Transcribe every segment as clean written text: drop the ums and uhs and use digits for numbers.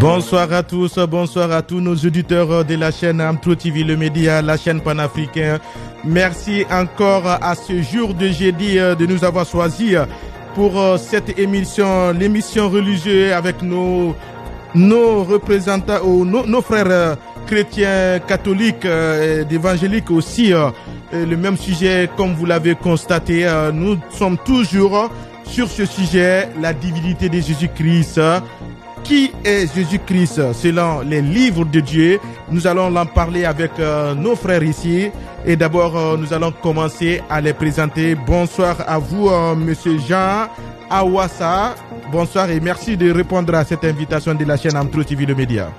Bonsoir à tous, bonsoir à tous nos auditeurs de la chaîne Amtro TV, le média, la chaîne panafricaine. Merci encore à ce jour de jeudi de nous avoir choisis pour cette émission, l'émission religieuse avec nos représentants, ou nos frères chrétiens, catholiques, évangéliques aussi. Le même sujet, comme vous l'avez constaté, nous sommes toujours sur ce sujet, la divinité de Jésus-Christ. Qui est Jésus-Christ selon les livres de Dieu? Nous allons en parler avec nos frères ici. Et d'abord, nous allons commencer à les présenter. Bonsoir à vous, Monsieur Jean Awassa. Bonsoir et merci de répondre à cette invitation de la chaîne Amtro TV, le média.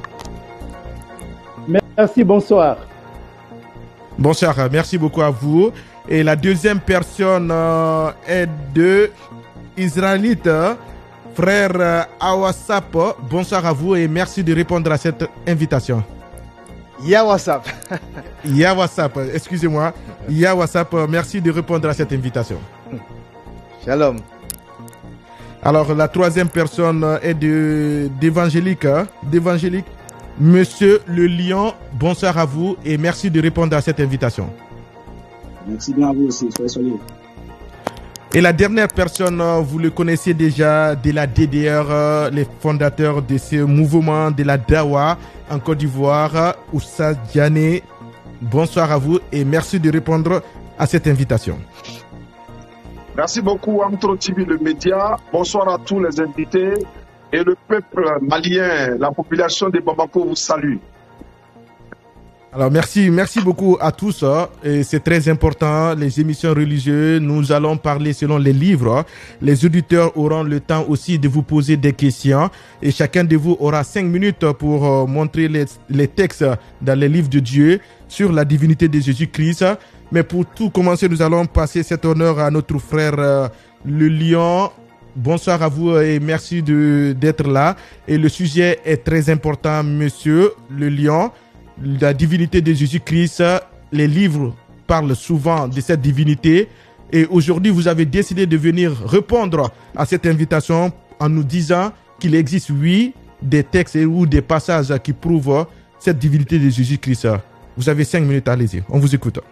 Merci, bonsoir. Bonsoir, merci beaucoup à vous. Et la deuxième personne est de Israélite. Frère Awasap, bonsoir à vous et merci de répondre à cette invitation. Yawasap. Yawasap, excusez-moi. Yawasap, merci de répondre à cette invitation. Shalom. Alors, la troisième personne est d'évangélique. Monsieur Le Lion, bonsoir à vous et merci de répondre à cette invitation. Merci bien à vous aussi, soyez. Et la dernière personne, vous le connaissez déjà, de la DDR, les fondateurs de ce mouvement de la Dawa en Côte d'Ivoire, Oussa Diané. Bonsoir à vous et merci de répondre à cette invitation. Merci beaucoup, Amtro TV, le média. Bonsoir à tous les invités et le peuple malien, la population de Bamako vous salue. Alors merci beaucoup à tous. Et c'est très important, les émissions religieuses, nous allons parler selon les livres. Les auditeurs auront le temps aussi de vous poser des questions et chacun de vous aura 5 minutes pour montrer les textes dans les livres de Dieu sur la divinité de Jésus-Christ. Mais pour tout commencer, nous allons passer cet honneur à notre frère Le Lion. Bonsoir à vous et merci d'être là. Et le sujet est très important, monsieur Le Lion. La divinité de Jésus-Christ, les livres parlent souvent de cette divinité et aujourd'hui vous avez décidé de venir répondre à cette invitation en nous disant qu'il existe, oui, des textes ou des passages qui prouvent cette divinité de Jésus-Christ. Vous avez 5 minutes, allez-y, on vous écoute.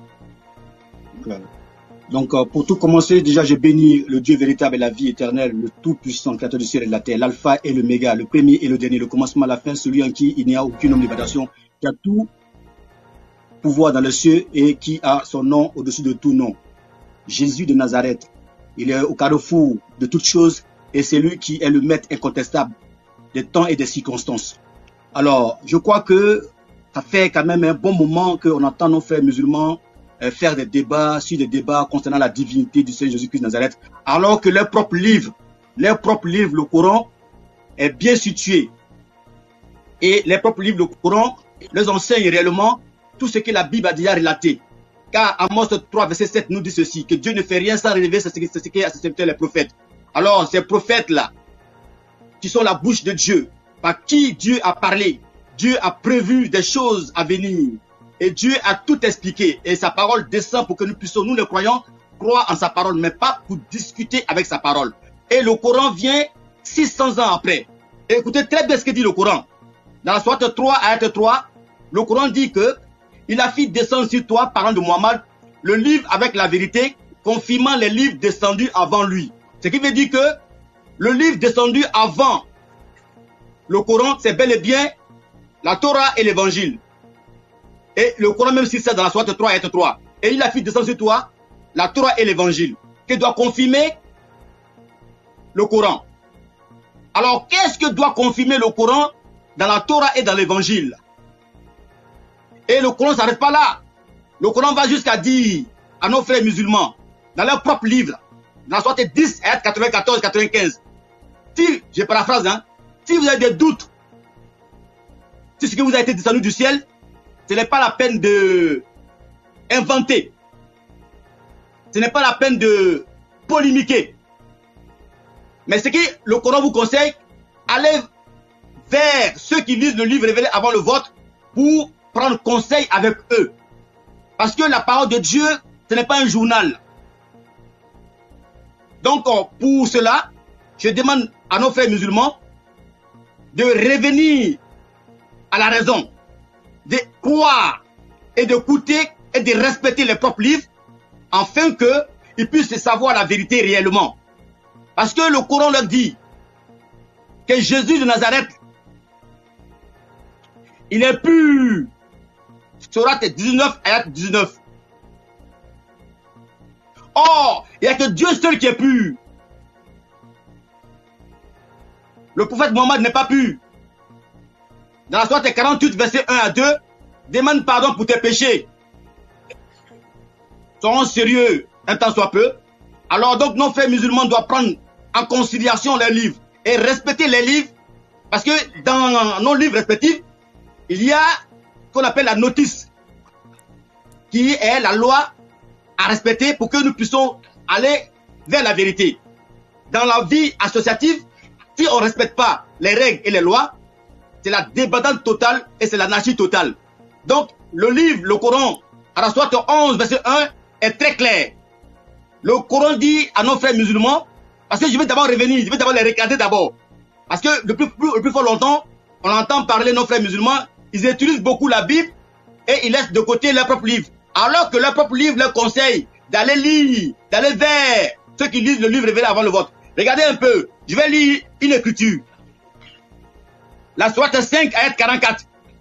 Donc pour tout commencer, déjà je bénis le Dieu véritable et la vie éternelle, le tout-puissant créateur du ciel et de la terre, l'alpha et l'oméga, le premier et le dernier, le commencement à la fin, celui en qui il n'y a aucune omnipotent, qui a tout pouvoir dans les cieux et qui a son nom au-dessus de tout nom. Jésus de Nazareth, il est au carrefour de toutes choses et c'est lui qui est le maître incontestable des temps et des circonstances. Alors, je crois que ça fait quand même un bon moment qu'on entend nos frères musulmans faire des débats concernant la divinité du Seigneur Jésus-Christ de Nazareth, alors que leur propre livre, le Coran, est bien situé. Et les propres livres, le Coran, les enseigne réellement tout ce que la Bible a déjà relaté. Car Amos 3, verset 7 nous dit ceci, que Dieu ne fait rien sans révéler ce qu'est à ses serviteurs les prophètes. Alors, ces prophètes-là, qui sont la bouche de Dieu, par qui Dieu a parlé, Dieu a prévu des choses à venir. Et Dieu a tout expliqué. Et sa parole descend pour que nous puissions, nous les croyants, croire en sa parole, mais pas pour discuter avec sa parole. Et le Coran vient 600 ans après. Et écoutez très bien ce que dit le Coran. Dans la sourate 3, ayat 3, le Coran dit que il a fait descendre sur toi, parlant de Mohammed, le livre avec la vérité, confirmant les livres descendus avant lui. Ce qui veut dire que le livre descendu avant le Coran, c'est bel et bien la Torah et l'évangile. Et le Coran même si c'est dans la sourate 3, ayat 3. Et il a fait descendre sur toi la Torah et l'évangile, qui doit confirmer le Coran. Alors, qu'est-ce que doit confirmer le Coran dans la Torah et dans l'évangile? Et le Coran ne s'arrête pas là. Le Coran va jusqu'à dire à nos frères musulmans, dans leur propre livre, dans la sourate 10, ayat 94-95, si, je paraphrase, si vous avez des doutes sur ce que vous avez été descendu du ciel, ce n'est pas la peine de inventer. Ce n'est pas la peine de polémiquer. Mais ce que le Coran vous conseille, allez vers ceux qui lisent le livre révélé avant le vote pour prendre conseil avec eux. Parce que la parole de Dieu, ce n'est pas un journal. Donc, pour cela, je demande à nos frères musulmans de revenir à la raison, de croire et d'écouter et de respecter les propres livres, afin qu'ils puissent savoir la vérité réellement. Parce que le Coran leur dit que Jésus de Nazareth, il est pur. Sourate 19, ayat 19. Or, il n'y a que Dieu seul qui est pur. Le prophète Mohammed n'est pas pur. Dans la sourate 48, verset 1 à 2, demande pardon pour tes péchés. Soyons sérieux un temps soit peu. Alors donc nos frères musulmans doivent prendre en considération les livres et respecter les livres, parce que dans nos livres respectifs, il y a ce qu'on appelle la notice, qui est la loi à respecter pour que nous puissions aller vers la vérité. Dans la vie associative, si on ne respecte pas les règles et les lois, c'est la débandade totale et c'est l'anarchie totale. Donc, le livre, le Coran, à la sourate 11, verset 1, est très clair. Le Coran dit à nos frères musulmans, parce que je vais d'abord revenir, je vais d'abord les regarder d'abord. Parce que depuis fort longtemps, on entend parler nos frères musulmans, ils utilisent beaucoup la Bible et ils laissent de côté leur propre livre. Alors que leur propre livre leur conseille d'aller lire, d'aller vers ceux qui lisent le livre révélé avant le vote. Regardez un peu, je vais lire une écriture. La sourate 5, ayat 44,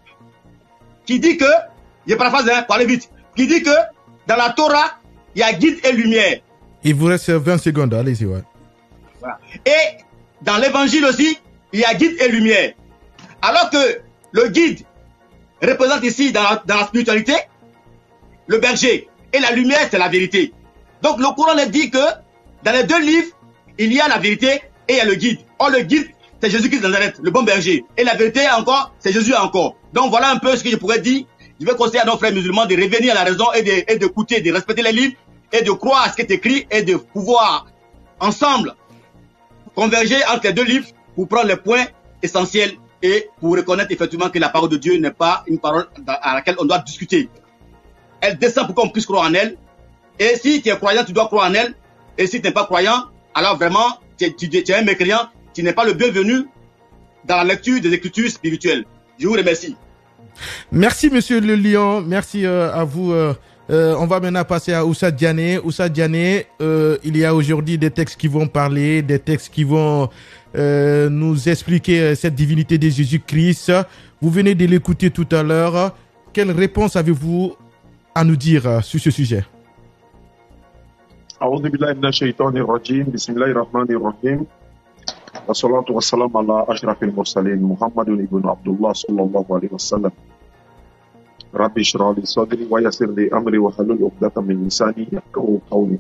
qui dit que, je paraphrase pour aller vite, qui dit que dans la Torah, il y a guide et lumière. Il vous reste 20 secondes, allez-y, ouais. Voilà. Et dans l'évangile aussi, il y a guide et lumière. Alors que le guide représente ici dans la spiritualité le berger et la lumière c'est la vérité. Donc le Coran dit que dans les deux livres, il y a la vérité et il y a le guide. Or le guide c'est Jésus-Christ de Nazareth, le bon berger. Et la vérité encore, c'est Jésus encore. Donc voilà un peu ce que je pourrais dire. Je vais conseiller à nos frères musulmans de revenir à la raison et d'écouter, de respecter les livres et de croire à ce qui est écrit et de pouvoir ensemble converger entre les deux livres pour prendre les points essentiels et pour reconnaître effectivement que la parole de Dieu n'est pas une parole à laquelle on doit discuter. Elle descend pour qu'on puisse croire en elle. Et si tu es croyant, tu dois croire en elle. Et si tu n'es pas croyant, alors vraiment, tu es un mécréant. Tu n'es pas le bienvenu dans la lecture des écritures spirituelles. Je vous remercie. Merci, monsieur Le Lion. Merci à vous. On va maintenant passer à Oussa Diané. Oussa Diané, il y a aujourd'hui des textes qui vont parler, des textes qui vont nous expliquer cette divinité de Jésus-Christ. Vous venez de l'écouter tout à l'heure. Quelle réponse avez-vous à nous dire sur ce sujet? أعوذ بالله من الشيطان الرجيم بسم الله الرحمن الرحيم والصلاة والسلام على أشرف المرسلين محمد بن عبد الله صلى الله عليه وسلم ربي اشرح لي صدري ويسر لي أمري واحلل عقدة من لساني يفقهوا قولي.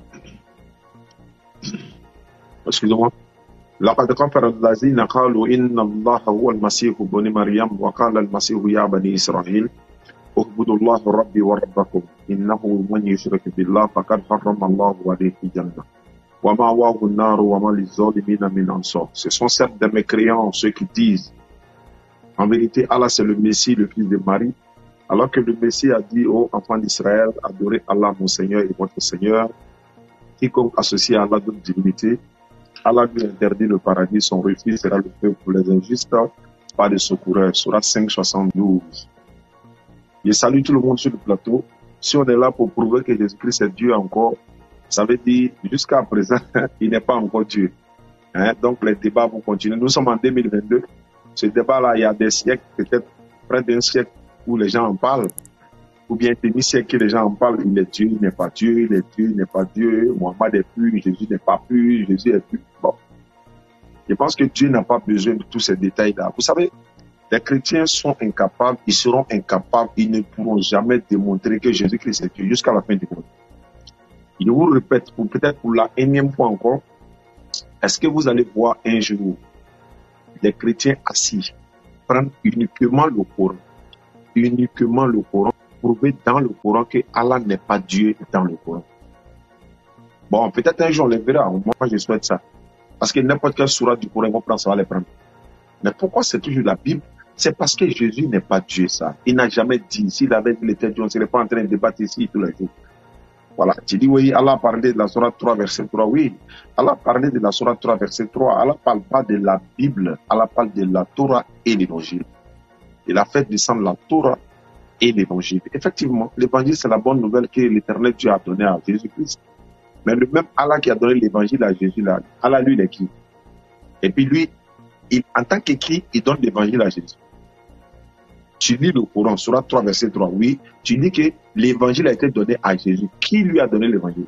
Excusez-moi. لقد كفر الذين قالوا إن الله هو المسيح ابن مريم وقال المسيح يا بني إسرائيل اعبدوا الله ربي وربكم إنه من يشرك بالله فقد حرم الله عليه الجنة ومأواه النار وما للظالمين من أنصار. Ce sont certes des mécréants ceux qui disent en vérité Allah c'est le Messie, le fils de Marie, alors que le Messie a dit aux enfants d'Israël adorez Allah mon Seigneur et votre Seigneur. Quiconque associe à Allah d'autres divinités, Allah lui interdit le paradis, son refuge sera le feu pour les injustes, pas de secoureurs. Sourate 5, 72. Je salue tout le monde sur le plateau. Si on est là pour prouver que Jésus-Christ est Dieu encore, ça veut dire jusqu'à présent, il n'est pas encore Dieu. Donc les débats vont continuer. Nous sommes en 2022. Ce débat-là, il y a des siècles, peut-être près d'un siècle où les gens en parlent, ou bien demi-siècle que les gens en parlent. Il est Dieu, il n'est pas Dieu, il est Dieu, il n'est pas Dieu. Mohammed est pur, Jésus n'est pas pur, Jésus est pur. Bon. Je pense que Dieu n'a pas besoin de tous ces détails-là. Vous savez, les chrétiens sont incapables, ils seront incapables, ils ne pourront jamais démontrer que Jésus-Christ est Dieu jusqu'à la fin du monde. Je vous répète, peut-être pour la énième fois encore, est-ce que vous allez voir un jour les chrétiens assis prendre uniquement le Coran, prouver dans le Coran que Allah n'est pas Dieu dans le Coran? Bon, peut-être un jour on les verra, moi je souhaite ça. Parce que n'importe quelle sourate du Coran, on prend, ça va les prendre. Mais pourquoi c'est toujours la Bible? C'est parce que Jésus n'est pas Dieu, ça. Il n'a jamais dit. S'il avait dit l'éternel Dieu, on ne serait pas en train de débattre ici tous les jours. Voilà, tu dis oui, Allah a parlé de la Sourate 3, verset 3, oui. Allah a parlé de la Sourate 3, verset 3. Allah ne parle pas de la Bible, Allah parle de la Torah et l'Évangile. Il a fait descendre la Torah et l'Évangile. Effectivement, l'Évangile, c'est la bonne nouvelle que l'Éternel Dieu a donnée à Jésus-Christ. Mais le même Allah qui a donné l'Évangile à Jésus, là, Allah, lui, il est qui? Et puis lui, en tant qu'écrit, il donne l'Évangile à Jésus. Tu lis le Coran, Sourate 3, verset 3, oui, tu dis que l'évangile a été donné à Jésus. Qui lui a donné l'évangile?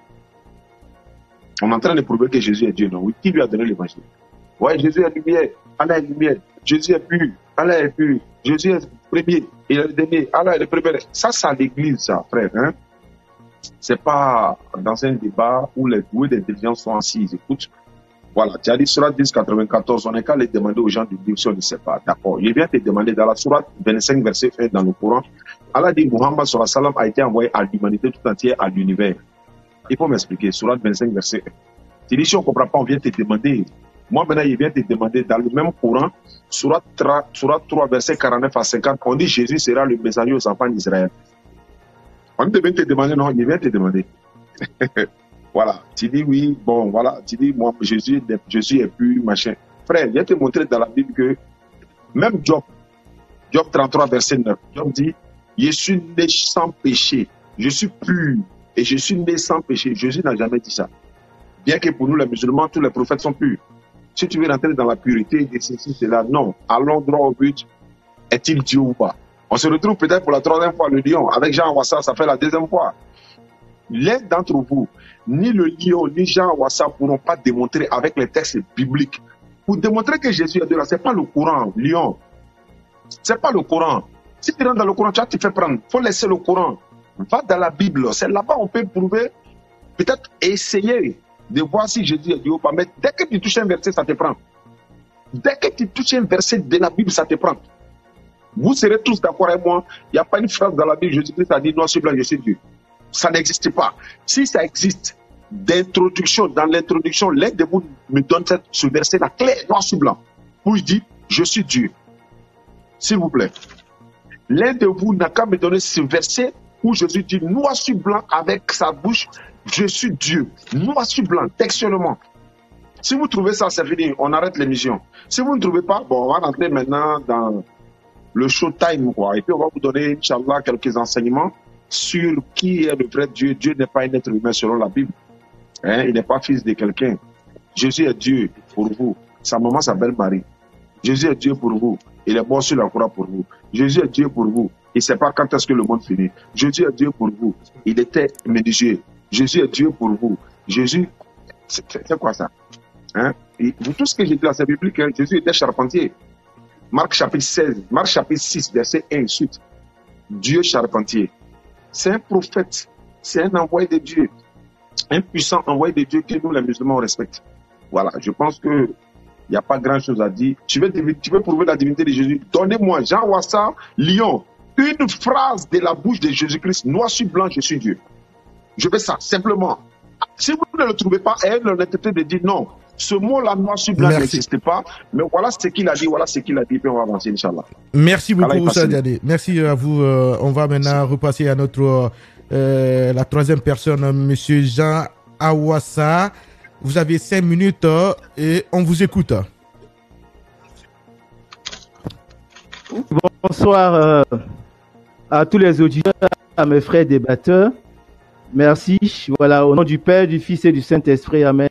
On est en train de prouver que Jésus est Dieu, non? Oui, qui lui a donné l'évangile? Ouais, Jésus est lumière, Allah est lumière, Jésus est pur, Allah est pur, Jésus est le premier, il est le dernier, Allah est le premier. Ça, c'est à l'église, ça, frère, hein? C'est pas dans un débat où les doués d'intelligence sont assis, ils écoutent. Voilà, tu as dit Sourate 10, 94, on n'est qu'à les demander aux gens du livre si on ne sait pas. D'accord. Il vient te demander dans la Sourate 25, verset 1 dans le Coran, Allah dit Muhammad sallallahu alayhi wa sallam a été envoyé à l'humanité tout entière, à l'univers. Il faut m'expliquer, Sourate 25, verset 1. Tu dis si on ne comprend pas, on vient te demander. Moi maintenant, il vient te demander dans le même Coran, Sourate 3, verset 49 à 50, on dit Jésus sera le messager aux enfants d'Israël. On vient te demander, non, il vient te demander. Voilà, tu dis oui, bon, voilà, tu dis moi, Jésus est pur, machin. Frère, je vais te montrer dans la Bible que même Job 33, verset 9, Job dit, je suis né sans péché, je suis pur et je suis né sans péché. Jésus n'a jamais dit ça. Bien que pour nous, les musulmans, tous les prophètes sont purs. Si tu veux rentrer dans la pureté de ceci, cela, non. Allons droit au but, est-il Dieu ou pas? On se retrouve peut-être pour la troisième fois, le lion. Avec Jean Wassa, ça fait la deuxième fois. L'un d'entre vous, ni le lion, ni Jean Wassa pourront pas démontrer avec les textes bibliques. Pour démontrer que Jésus est de là, c'est pas le Coran, lion. C'est pas le Coran. Si tu rentres dans le Coran, tu vas te faire prendre. Faut laisser le Coran. Va dans la Bible. C'est là-bas on peut prouver, peut-être essayer de voir si Jésus est Dieu ou pas. Mais dès que tu touches un verset, ça te prend. Dès que tu touches un verset de la Bible, ça te prend. Vous serez tous d'accord avec moi. Il n'y a pas une phrase dans la Bible, Jésus-Christ a dit, non, c'est blanc, je suis Dieu. Ça n'existe pas. Si ça existe, d'introduction, dans l'introduction, l'un de vous me donne ce verset-là, clair, noir sur blanc, où il dit, je suis Dieu. S'il vous plaît. L'un de vous n'a qu'à me donner ce verset où Jésus dit, noir sur blanc avec sa bouche, je suis Dieu. Noir sur blanc, textuellement. Si vous trouvez ça, c'est fini, on arrête l'émission. Si vous ne trouvez pas, bon, on va rentrer maintenant dans le showtime, quoi. Et puis on va vous donner, Inch'Allah, quelques enseignements sur qui est le vrai Dieu. Dieu n'est pas un être humain selon la Bible. Hein? Il n'est pas fils de quelqu'un. Jésus est Dieu pour vous. Sa maman s'appelle Marie. Jésus est Dieu pour vous. Il est mort sur la croix pour vous. Jésus est Dieu pour vous. Il ne sait pas quand est-ce que le monde finit. Jésus est Dieu pour vous. Il était ménagé. Jésus est Dieu pour vous. Jésus, c'est quoi ça? Hein? Et tout ce que j'ai dit là, c'est biblique. Hein? Jésus était charpentier. Marc chapitre 16, Marc chapitre 6, verset 1 et suite. Dieu charpentier. C'est un prophète, c'est un envoyé de Dieu, un puissant envoyé de Dieu que nous les musulmans respectons. Voilà, je pense que il n'y a pas grand chose à dire. Tu veux prouver la divinité de Jésus? Donnez-moi, Jean Wassa, Lyon, une phrase de la bouche de Jésus-Christ, noir sur blanc, je suis Dieu. Je veux ça, simplement. Si vous ne le trouvez pas, elle l'honnêteté de dire non. Ce mot-là, noir sur blanc, n'existe pas. Mais voilà ce qu'il a dit, puis on va avancer, Inch'Allah. Merci beaucoup, Sadiadé. Merci à vous. On va maintenant repasser à notre la troisième personne, Monsieur Jean Awassa. Vous avez 5 minutes et on vous écoute. Bonsoir à tous les auditeurs, à mes frères débatteurs. Merci. Voilà, au nom du Père, du Fils et du Saint-Esprit. Amen.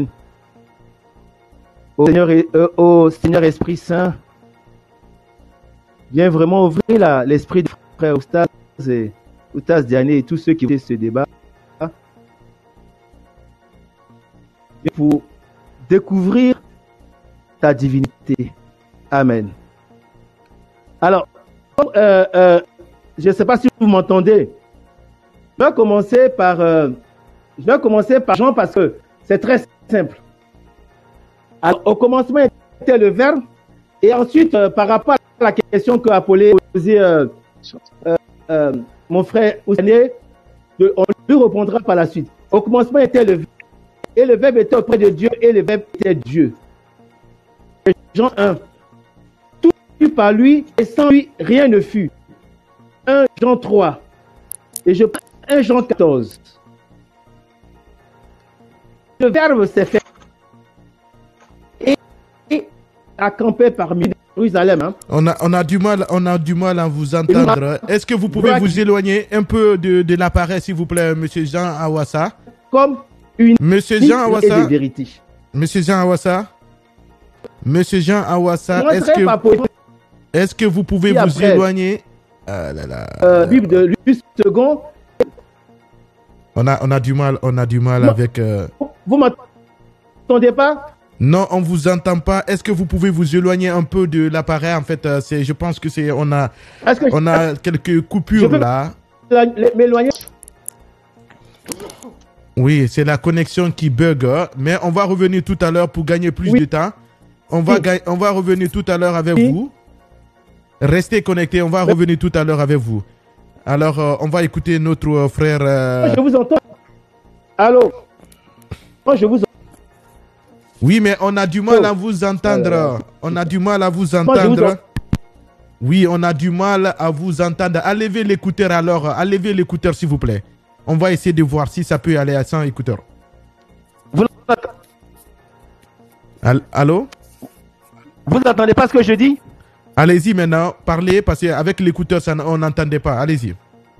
Au Seigneur Esprit Saint, viens vraiment ouvrir l'esprit des frères Oustaz et Oustaz Diané et tous ceux qui ont ce débat pour découvrir ta divinité. Amen. Alors, je ne sais pas si vous m'entendez. Je vais commencer par Jean parce que c'est très simple. Alors, au commencement était le Verbe, et ensuite, par rapport à la question que Apollo posée mon frère Oussané, on lui répondra par la suite. Au commencement était le Verbe, et le Verbe était auprès de Dieu, et le Verbe était Dieu. Jean 1. Tout fut par lui, et sans lui, rien ne fut. 1 Jean 3. Et je prends 1 Jean 14. le Verbe s'est fait et a campé parmi Jérusalem. Hein. On a du mal à vous entendre. Est-ce que vous pouvez vous éloigner un peu de l'appareil, s'il vous plaît, Monsieur Jean Awassa? Comme une Monsieur Jean Awassa. vérité. Monsieur Jean Awassa. Monsieur Jean Awassa, est-ce que vous pouvez vous éloigner? Ah là là. Bible de Luc II. On a du mal avec. Vous m'entendez pas? Non, on vous entend pas. Est-ce que vous pouvez vous éloigner un peu de l'appareil? En fait, je pense que on a quelques coupures là. M'éloigner. Oui, c'est la connexion qui bug, mais on va revenir tout à l'heure pour gagner plus de temps. On va revenir tout à l'heure avec vous. Restez connectés, on va revenir tout à l'heure avec vous. Alors, on va écouter notre frère. Je vous entends. Allô? Moi, je vous entends. Oui, mais on a du mal à vous entendre. On a du mal à vous entendre. Oui, on a du mal à vous entendre. Enlevez l'écouteur alors. Enlevez l'écouteur, s'il vous plaît. On va essayer de voir si ça peut aller à sans écouteur. Allô? Vous n'entendez pas ce que je dis? Allez-y maintenant, parlez, parce qu'avec l'écouteur, on n'entendait pas. Allez-y.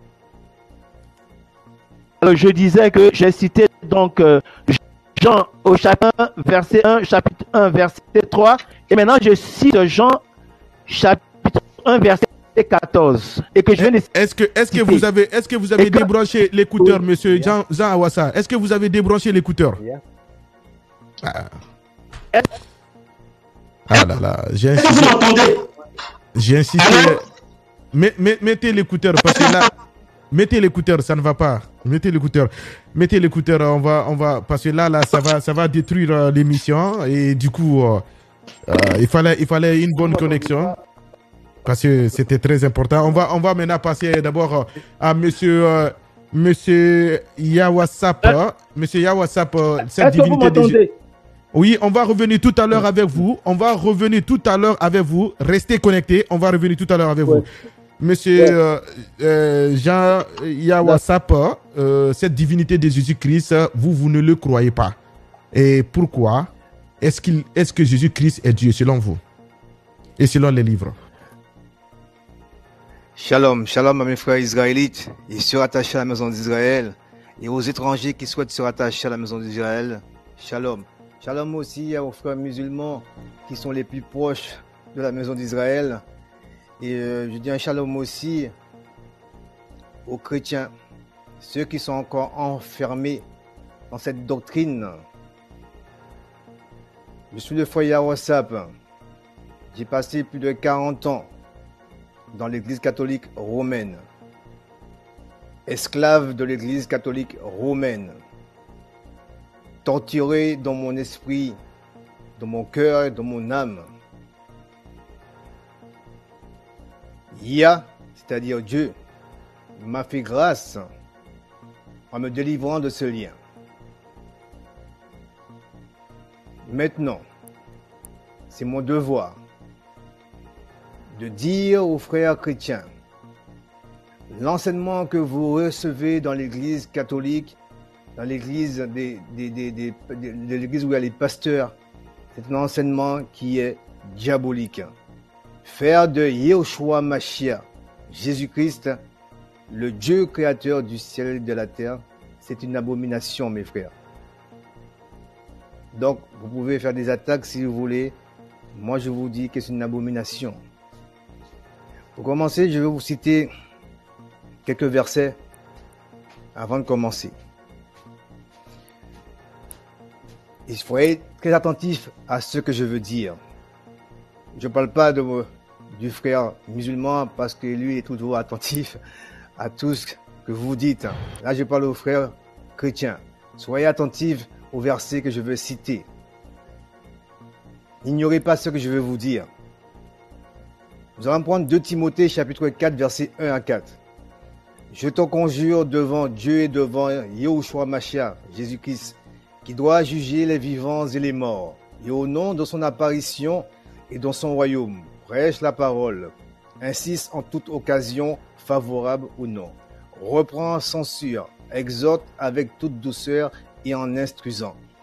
Alors, je disais que j'ai cité donc Jean au chapitre 1, verset 1, chapitre 1, verset 3. Et maintenant, je cite Jean, chapitre 1, verset 14. Et que je viens de Est-ce que vous avez débranché l'écouteur, monsieur Jean Awassa? Est-ce que vous avez débranché l'écouteur? Ah là là, j'ai insisté. Mettez l'écouteur parce que là, mettez l'écouteur, ça ne va pas. Mettez l'écouteur, on va parce que là ça va détruire l'émission et du coup il fallait une bonne connexion parce que c'était très important. On va maintenant passer d'abord à monsieur Yawassap. Monsieur Yawassap, cette divinité des... Oui, on va revenir tout à l'heure avec vous. Restez connectés. On va revenir tout à l'heure avec vous. Monsieur Jean Yawassap, cette divinité de Jésus-Christ, vous ne le croyez pas. Et pourquoi? Est-ce que Jésus-Christ est Dieu selon vous? Et selon les livres? Shalom, shalom à mes frères israélites et se rattacher à la maison d'Israël et aux étrangers qui souhaitent se rattacher à la maison d'Israël. Shalom. Shalom aussi aux frères musulmans qui sont les plus proches de la maison d'Israël. Et je dis un shalom aussi aux chrétiens, ceux qui sont encore enfermés dans cette doctrine. Je suis le frère Yawassap. J'ai passé plus de 40 ans dans l'église catholique romaine, esclave de l'église catholique romaine, torturé dans mon esprit, dans mon cœur et dans mon âme. Yah, c'est-à-dire Dieu, m'a fait grâce en me délivrant de ce lien. Maintenant, c'est mon devoir de dire aux frères chrétiens, l'enseignement que vous recevez dans l'église catholique, dans l'église de l'église où il y a les pasteurs, c'est un enseignement qui est diabolique. Faire de Yehoshua Mashiach, Jésus-Christ, le Dieu créateur du ciel et de la terre, c'est une abomination, mes frères. Donc, vous pouvez faire des attaques si vous voulez. Moi, je vous dis que c'est une abomination. Pour commencer, je vais vous citer quelques versets avant de commencer. Il faut être très attentif à ce que je veux dire. Je ne parle pas du frère musulman parce que lui est toujours attentif à tout ce que vous dites. Là, je parle aux frères chrétiens. Soyez attentifs aux versets que je veux citer. N'ignorez pas ce que je veux vous dire. Nous allons prendre 2 Timothée chapitre 4 versets 1 à 4. Je t'en conjure devant Dieu et devant Yehoshua Mashiach, Jésus-Christ, qui doit juger les vivants et les morts, et au nom de son apparition et dans son royaume, prêche la parole, insiste en toute occasion, favorable ou non, reprend, censure, exhorte avec toute douceur et en instruisant,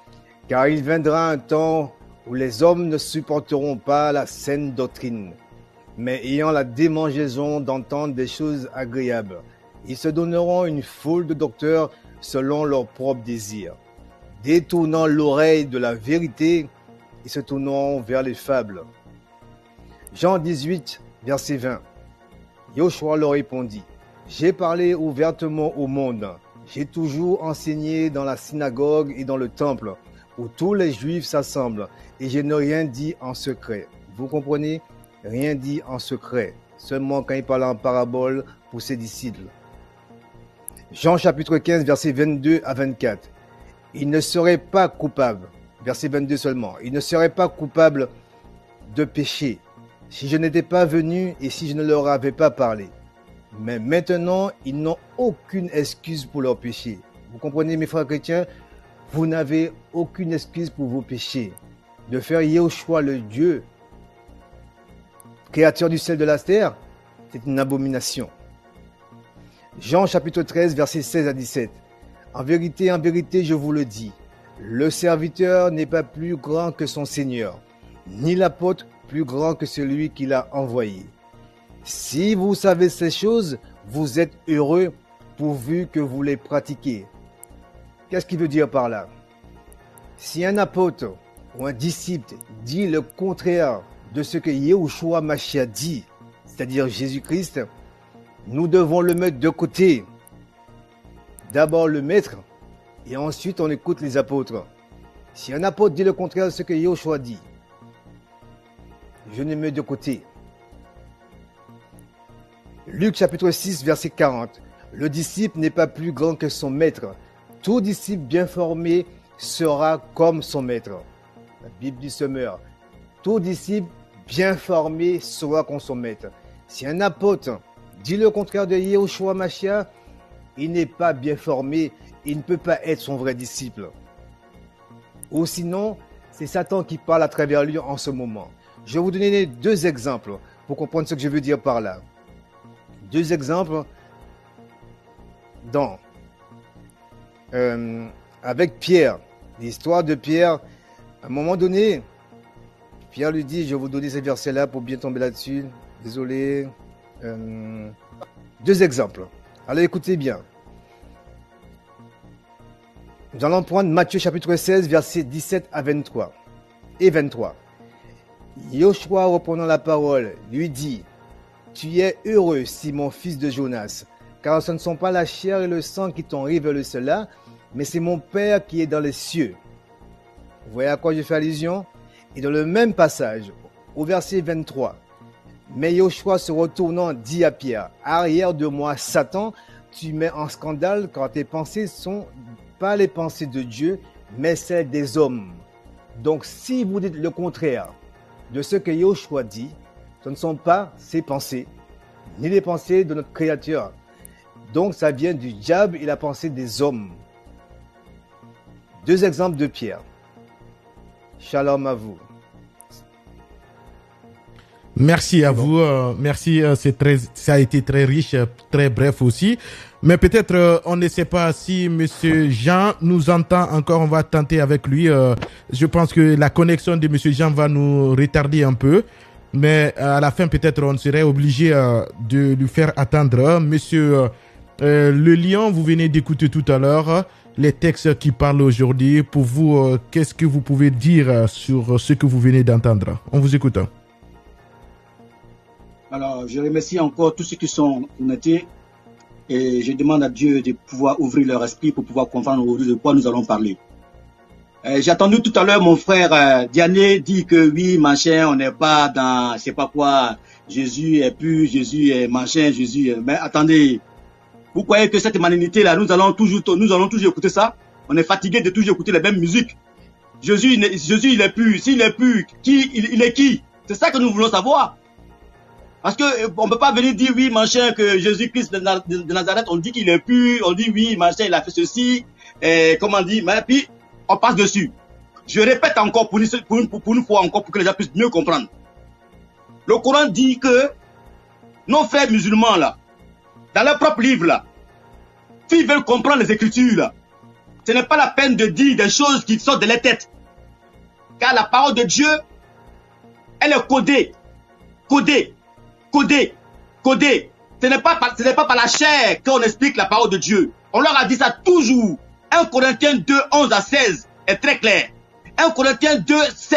Car il viendra un temps où les hommes ne supporteront pas la saine doctrine, mais ayant la démangeaison d'entendre des choses agréables. Ils se donneront une foule de docteurs selon leurs propres désirs, détournant l'oreille de la vérité et se tournant vers les fables. Jean 18, verset 20. Yoshua leur répondit, « J'ai parlé ouvertement au monde. J'ai toujours enseigné dans la synagogue et dans le temple, où tous les Juifs s'assemblent, et je n'ai rien dit en secret. » Vous comprenez? Rien dit en secret, seulement quand il parlait en parabole pour ses disciples. Jean chapitre 15, verset 22 à 24. Il ne serait pas coupable, verset 22 seulement, il ne serait pas coupable de péché si je n'étais pas venu et si je ne leur avais pas parlé. Mais maintenant, ils n'ont aucune excuse pour leurs péchés. Vous comprenez, mes frères chrétiens? Vous n'avez aucune excuse pour vos péchés. De faire Yahushua le Dieu, créateur du ciel de la terre, c'est une abomination. Jean chapitre 13, versets 16 à 17. En vérité, je vous le dis, le serviteur n'est pas plus grand que son Seigneur, ni l'apôtre plus grand que celui qui l'a envoyé. Si vous savez ces choses, vous êtes heureux pourvu que vous les pratiquiez. Qu'est-ce qu'il veut dire par là? Si un apôtre ou un disciple dit le contraire de ce que Yahushua Mashiach dit, c'est-à-dire Jésus-Christ, nous devons le mettre de côté. D'abord le mettre et ensuite on écoute les apôtres. Si un apôtre dit le contraire de ce que Yahushua dit, je le mets de côté. Luc chapitre 6, verset 40. Le disciple n'est pas plus grand que son maître. Tout disciple bien formé sera comme son maître. La Bible du Semeur. Tout disciple bien formé sera comme son maître. Si un apôtre dit le contraire de Yahushua Mashiach, il n'est pas bien formé, il ne peut pas être son vrai disciple. Ou sinon, c'est Satan qui parle à travers lui en ce moment. Je vais vous donner 2 exemples pour comprendre ce que je veux dire par là. 2 exemples avec Pierre. L'histoire de Pierre, à un moment donné, Pierre lui dit, je vais vous donner ces versets-là pour bien tomber là-dessus. Désolé. 2 exemples. Alors écoutez bien. Nous allons prendre Matthieu chapitre 16, versets 17 à 23 et 23. Yoshua, reprenant la parole, lui dit, « Tu es heureux, Simon, fils de Jonas, car ce ne sont pas la chair et le sang qui t'ont révélé cela, mais c'est mon Père qui est dans les cieux. » Vous voyez à quoi je fais allusion? Et dans le même passage, au verset 23, « Mais Yoshua se retournant dit à Pierre, « Arrière de moi, Satan, tu mets en scandale car tes pensées sont pas les pensées de Dieu, mais celles des hommes. » Donc si vous dites le contraire de ce que Yoshua dit, ce ne sont pas ses pensées, ni les pensées de notre Créateur. Donc ça vient du diable et la pensée des hommes. 2 exemples de Pierre. Shalom à vous. Merci à vous. Merci, ça a été très riche, très bref aussi. Mais peut-être, on ne sait pas si Monsieur Jean nous entend encore. On va tenter avec lui. Je pense que la connexion de Monsieur Jean va nous retarder un peu. Mais à la fin, peut-être, on serait obligé de lui faire attendre. Monsieur Le Lion, vous venez d'écouter tout à l'heure les textes qui parlent aujourd'hui. Pour vous, qu'est-ce que vous pouvez dire sur ce que vous venez d'entendre? On vous écoute. Alors, je remercie encore tous ceux qui sont connectés et je demande à Dieu de pouvoir ouvrir leur esprit pour pouvoir comprendre aujourd'hui de quoi nous allons parler. J'ai entendu tout à l'heure mon frère Diané dire que oui, machin, on n'est pas dans, je sais pas quoi, Jésus est pur, Jésus est machin, Jésus est... Mais attendez, vous croyez que cette malignité là, nous allons toujours écouter ça? On est fatigué de toujours écouter les mêmes musiques. Jésus il est pur, s'il est pur, il est qui? C'est ça que nous voulons savoir. Parce que on peut pas venir dire oui, machin, que Jésus-Christ de Nazareth, on dit qu'il est pur, on dit oui, machin, il a fait ceci, et comment on dit, mais puis on passe dessus. Je répète encore pour une fois encore pour que les gens puissent mieux comprendre. Le Coran dit que nos frères musulmans là, dans leur propre livre là, s'ils veulent comprendre les Écritures là, ce n'est pas la peine de dire des choses qui sortent de leur tête. car la parole de Dieu, elle est codée. Ce n'est pas par la chair qu'on explique la parole de Dieu. On leur a dit ça toujours. 1 Corinthiens 2, 11 à 16 est très clair. 1 Corinthiens 2,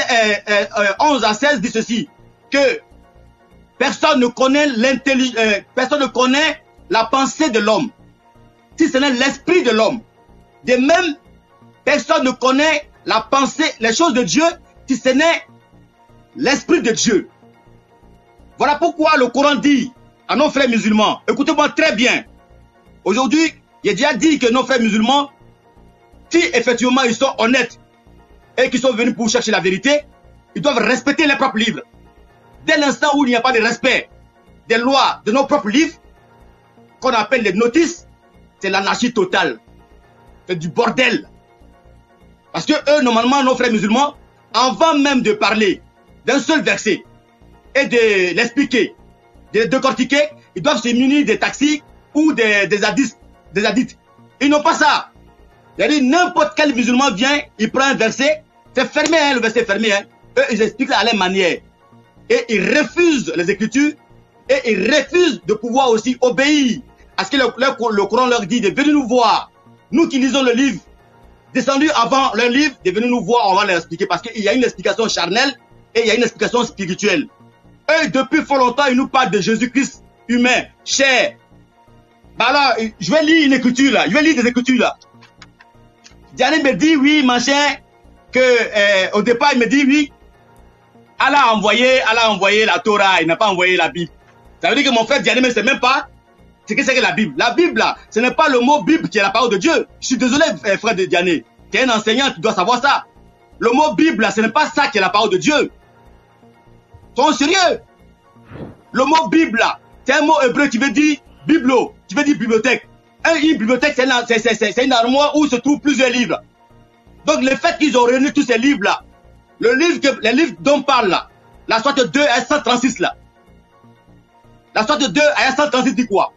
11 à 16 dit ceci, que personne ne connaît personne ne connaît la pensée de l'homme, si ce n'est l'esprit de l'homme. De même, personne ne connaît la pensée, les choses de Dieu, si ce n'est l'esprit de Dieu. Voilà pourquoi le Coran dit à nos frères musulmans, écoutez-moi très bien. Aujourd'hui, j'ai déjà dit que nos frères musulmans, si effectivement ils sont honnêtes et qu'ils sont venus pour chercher la vérité, ils doivent respecter les propres livres. Dès l'instant où il n'y a pas de respect des lois de nos propres livres, qu'on appelle les notices, c'est l'anarchie totale. C'est du bordel. Parce que eux, normalement, nos frères musulmans, avant même de parler d'un seul verset et de l'expliquer, de le décortiquer, ils doivent se munir des taxis ou des hadiths. Ils n'ont pas ça. C'est-à-dire, n'importe quel musulman vient, il prend un verset, c'est fermé, hein, le verset est fermé. Hein. Eux, ils expliquent ça à leur manière. Et ils refusent les Écritures et ils refusent de pouvoir aussi obéir à ce que le Coran leur dit de venir nous voir. Nous qui lisons le livre, descendu avant leur livre, de venir nous voir, on va leur expliquer parce qu'il y a une explication charnelle et il y a une explication spirituelle. Eux, depuis fort longtemps, ils nous parlent de Jésus-Christ humain, chair. Bah alors, je vais lire une écriture là, je vais lire des écritures là. Diane me dit oui, machin, que au départ il me dit oui, Allah a envoyé la Torah, il n'a pas envoyé la Bible. Ça veut dire que mon frère Diane ne sait même pas ce que c'est que la Bible. La Bible là, ce n'est pas le mot Bible qui est la parole de Dieu. Je suis désolé frère de Diane, tu es un enseignant, tu dois savoir ça. Le mot Bible là, ce n'est pas ça qui est la parole de Dieu. Soyons sérieux. Le mot Bible là, c'est un mot hébreu qui veut dire biblo, qui veut dire bibliothèque. Une bibliothèque, c'est une armoire où se trouvent plusieurs livres. Donc le fait qu'ils ont réuni tous ces livres là, les livres dont on parle là, la sourate 2 à 136 là, la sourate 2 à 136 dit quoi?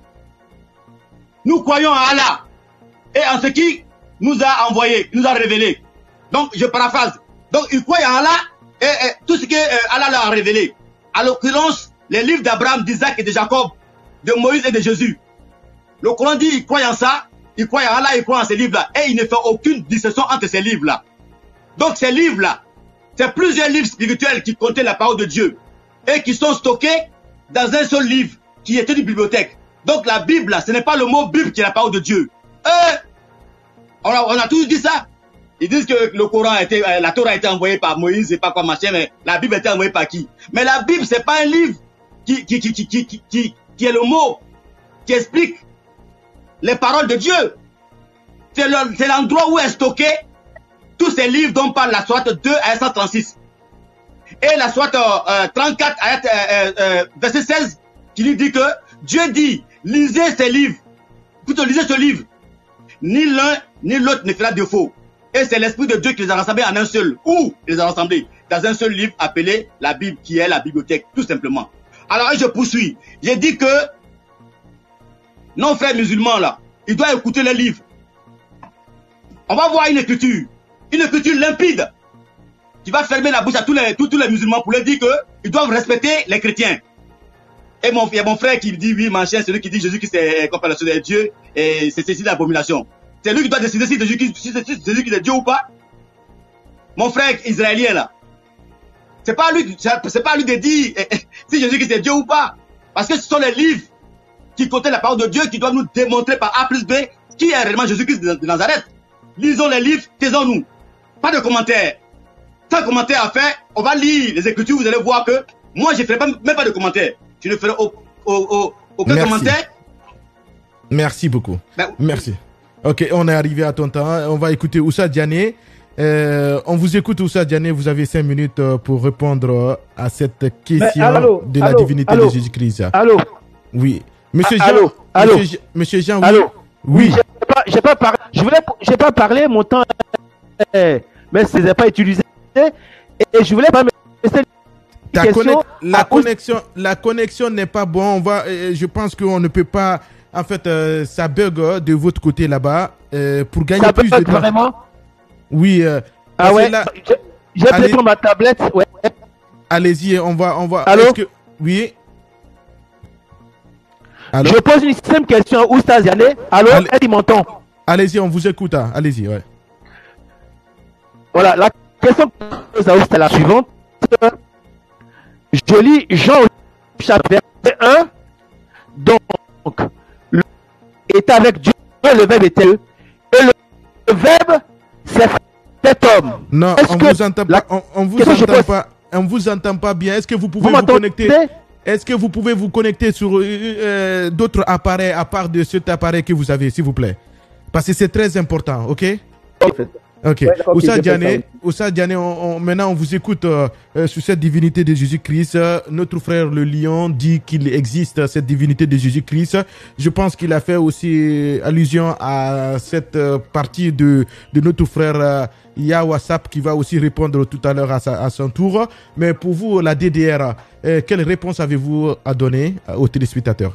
Nous croyons en Allah et en ce qui nous a envoyé, nous a révélé. Donc je paraphrase. Donc ils croient en Allah et tout ce que Allah leur a révélé. À l'occurrence, les livres d'Abraham, d'Isaac et de Jacob, de Moïse et de Jésus. Le Coran dit il croit en ça, il croit en Allah, il croit en ces livres-là. Et il ne fait aucune distinction entre ces livres-là. Donc ces livres-là, c'est plusieurs livres spirituels qui contiennent la parole de Dieu et qui sont stockés dans un seul livre qui était une bibliothèque. Donc la Bible, là, ce n'est pas le mot Bible qui est la parole de Dieu. On a toujours dit ça. Ils disent que le Coran la Torah a été envoyée par Moïse et pas quoi machin, mais la Bible a été envoyée par qui? Mais la Bible, c'est pas un livre qui est le mot qui explique les paroles de Dieu. C'est l'endroit où est stocké tous ces livres dont parle la sourate 2 à 136. Et la sourate 34 verset 16 qui lui dit que Dieu dit, lisez ces livres, plutôt lisez ce livre. Ni l'un ni l'autre ne fera défaut. Et c'est l'Esprit de Dieu qui les a rassemblés en un seul. Où il les a rassemblés? Dans un seul livre appelé la Bible, qui est la bibliothèque, tout simplement. Alors je poursuis. J'ai dit que nos frères musulmans là, ils doivent écouter les livres. On va voir une écriture limpide, qui va fermer la bouche à tous les musulmans pour leur dire qu'ils doivent respecter les chrétiens. Et il y a mon frère qui dit oui, machin, celui qui dit Jésus qui c'est comme la chose de Dieu, et c'est ceci l'abomination. C'est lui qui doit décider si Jésus qui est Dieu ou pas. Mon frère israélien là, c'est pas lui de dire si Jésus qui c'est Dieu ou pas, parce que ce sont les livres qui contiennent la parole de Dieu qui doivent nous démontrer par A plus B qui est réellement Jésus-Christ de Nazareth. Lisons les livres, taisons-nous. Pas de commentaires. Sans commentaire à faire, on va lire les Écritures, vous allez voir que moi je ne ferai même pas de commentaires. Je ne ferai aucun commentaire. Merci beaucoup. Ben, merci. Ok, on est arrivé à ton temps. On va écouter Oussa Diané. On vous écoute, Oussa Diané. Vous avez 5 minutes pour répondre à cette question de la divinité de Jésus-Christ. Allô? Oui. Monsieur Jean. Allô? Monsieur Jean, oui. Allô? Oui. J'ai pas parlé, mon temps, mais ce n'est pas utilisé. Et je voulais pas me laisser la connexion n'est pas bonne. Je pense qu'on ne peut pas. En fait, ça bug de votre côté là-bas pour gagner ça plus de temps. Vraiment? Oui. Ah ouais. Là, J'ai pris ma tablette. Ouais. Allez-y, on va. Allô? Oui. Allô? Je pose une simple question à Oustaz Diané. Allô? Est-ce qu'il m'entend? Allez-y, on vous écoute. Hein. Allez-y, ouais. Voilà, la question que je pose à Oustaz est la suivante. Je lis Jean chapitre 1. Donc, le est avec Dieu, le Verbe était eux. Et le Verbe, c'est cet homme. Non, on vous entend pas. On vous entend pas. On vous entend pas bien. Est-ce que vous pouvez vous connecter? Est-ce que vous pouvez vous connecter sur d'autres appareils à part de cet appareil que vous avez, s'il vous plaît? Parce que c'est très important, ok? Ok. Ouais, Oussa Diané, maintenant on vous écoute sur cette divinité de Jésus-Christ. Notre frère le Lion dit qu'il existe cette divinité de Jésus-Christ. Je pense qu'il a fait aussi allusion à cette partie de notre frère Yawasap qui va aussi répondre tout à l'heure à son tour. Mais pour vous, la DDR, quelle réponse avez-vous à donner aux téléspectateurs?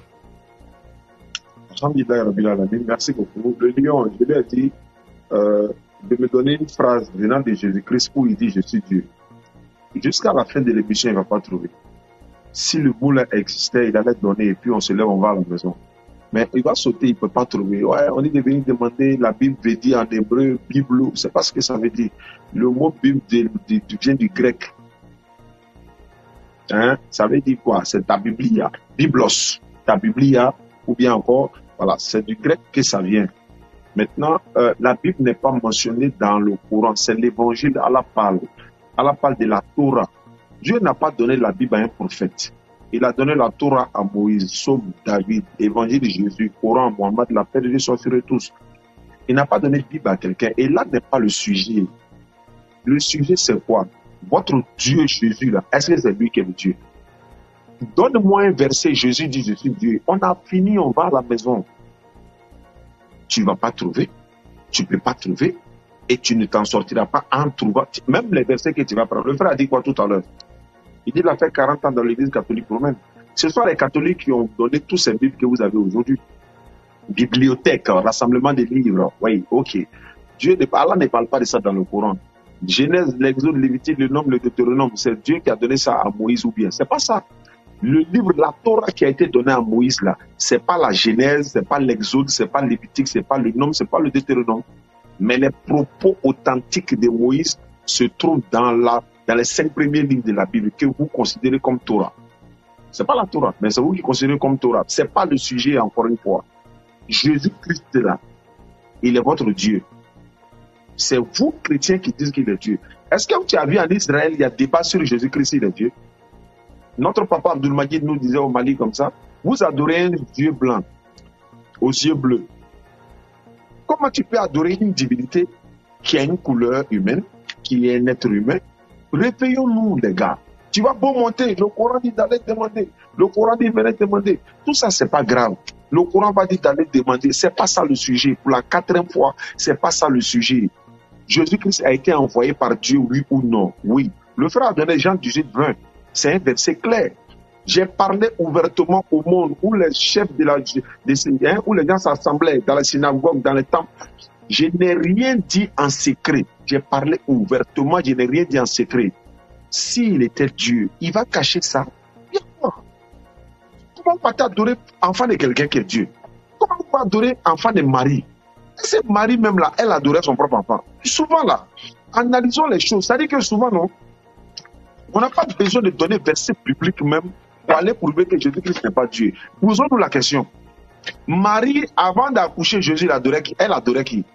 Merci beaucoup. Le Lion, je lui ai dit de me donner une phrase venant de Jésus-Christ où il dit « Je suis Dieu ». Jusqu'à la fin de l'émission, il ne va pas trouver. Si le moulin existait, il allait donner et puis on se lève, on va à la maison. Mais il va sauter, il ne peut pas trouver. Ouais, on est devenu demander, la Bible veut dire en hébreu, Bible, c'est pas ce que ça veut dire. Le mot Bible vient du grec. Hein? Ça veut dire quoi? C'est ta Biblia, Biblos, ta Biblia, ou bien encore, voilà, c'est du grec que ça vient. Maintenant, la Bible n'est pas mentionnée dans le Coran, c'est l'évangile à la parle de la Torah. Dieu n'a pas donné la Bible à un prophète. Il a donné la Torah à Moïse, Psaume, David, évangile de Jésus, Coran, Mohammed, la paix de Dieu soit sur eux tous. Il n'a pas donné la Bible à quelqu'un. Et là n'est pas le sujet. Le sujet c'est quoi? Votre Dieu Jésus là, est-ce que c'est lui qui est le Dieu? Donne-moi un verset, Jésus dit je suis Dieu. On a fini, on va à la maison. Tu ne vas pas trouver, tu ne peux pas trouver, et tu ne t'en sortiras pas en trouvant, même les versets que tu vas prendre. Le frère a dit quoi tout à l'heure? Il dit qu'il a fait 40 ans dans l'église catholique romaine. Ce sont les catholiques qui ont donné tous ces livres que vous avez aujourd'hui. Bibliothèque, rassemblement des livres, oui, ok. Allah ne parle pas de ça dans le Coran. Genèse, l'Exode, Lévitique, le Nombre, le Deutéronome, c'est Dieu qui a donné ça à Moïse ou bien. C'est pas ça. Le livre, la Torah qui a été donné à Moïse là, c'est pas la Genèse, c'est pas l'Exode, c'est pas Lévitique, c'est pas le Nombre, c'est pas le Deutéronome. Mais les propos authentiques de Moïse se trouvent dans les 5 premiers livres de la Bible que vous considérez comme Torah. C'est pas la Torah, mais c'est vous qui considérez comme Torah. C'est pas le sujet encore une fois. Jésus-Christ là, il est votre Dieu. C'est vous chrétiens qui disent qu'il est Dieu. Est-ce que tu as vu en Israël, il y a débat sur Jésus-Christ, il est Dieu? Notre papa Abdul-Majid nous disait au Mali comme ça, vous adorez un Dieu blanc, aux yeux bleus. Comment tu peux adorer une divinité qui a une couleur humaine, qui est un être humain? Réveillons-nous les gars. Tu vas beau monter, le Coran dit d'aller demander, le Coran dit venez demander. Tout ça c'est pas grave. Le Coran va dire d'aller demander, c'est pas ça le sujet. Pour la 4e fois, c'est pas ça le sujet. Jésus-Christ a été envoyé par Dieu, oui ou non? Oui. Le frère a donné Jean 18:20. C'est un verset clair. J'ai parlé ouvertement au monde où les chefs où les gens s'assemblaient dans la synagogue, dans les temples. Je n'ai rien dit en secret. J'ai parlé ouvertement, je n'ai rien dit en secret. S'il était Dieu, il va cacher ça. Comment va t'adorer enfant de quelqu'un qui est Dieu? Comment on va adorer enfant de Marie? Cette Marie même là, elle adorait son propre enfant. Souvent là, analysons les choses. Ça dit que souvent non, on n'a pas besoin de donner verset public même pour aller prouver que Jésus-Christ n'est pas Dieu. Posons-nous la question. Marie, avant d'accoucher Jésus, elle adorait qui?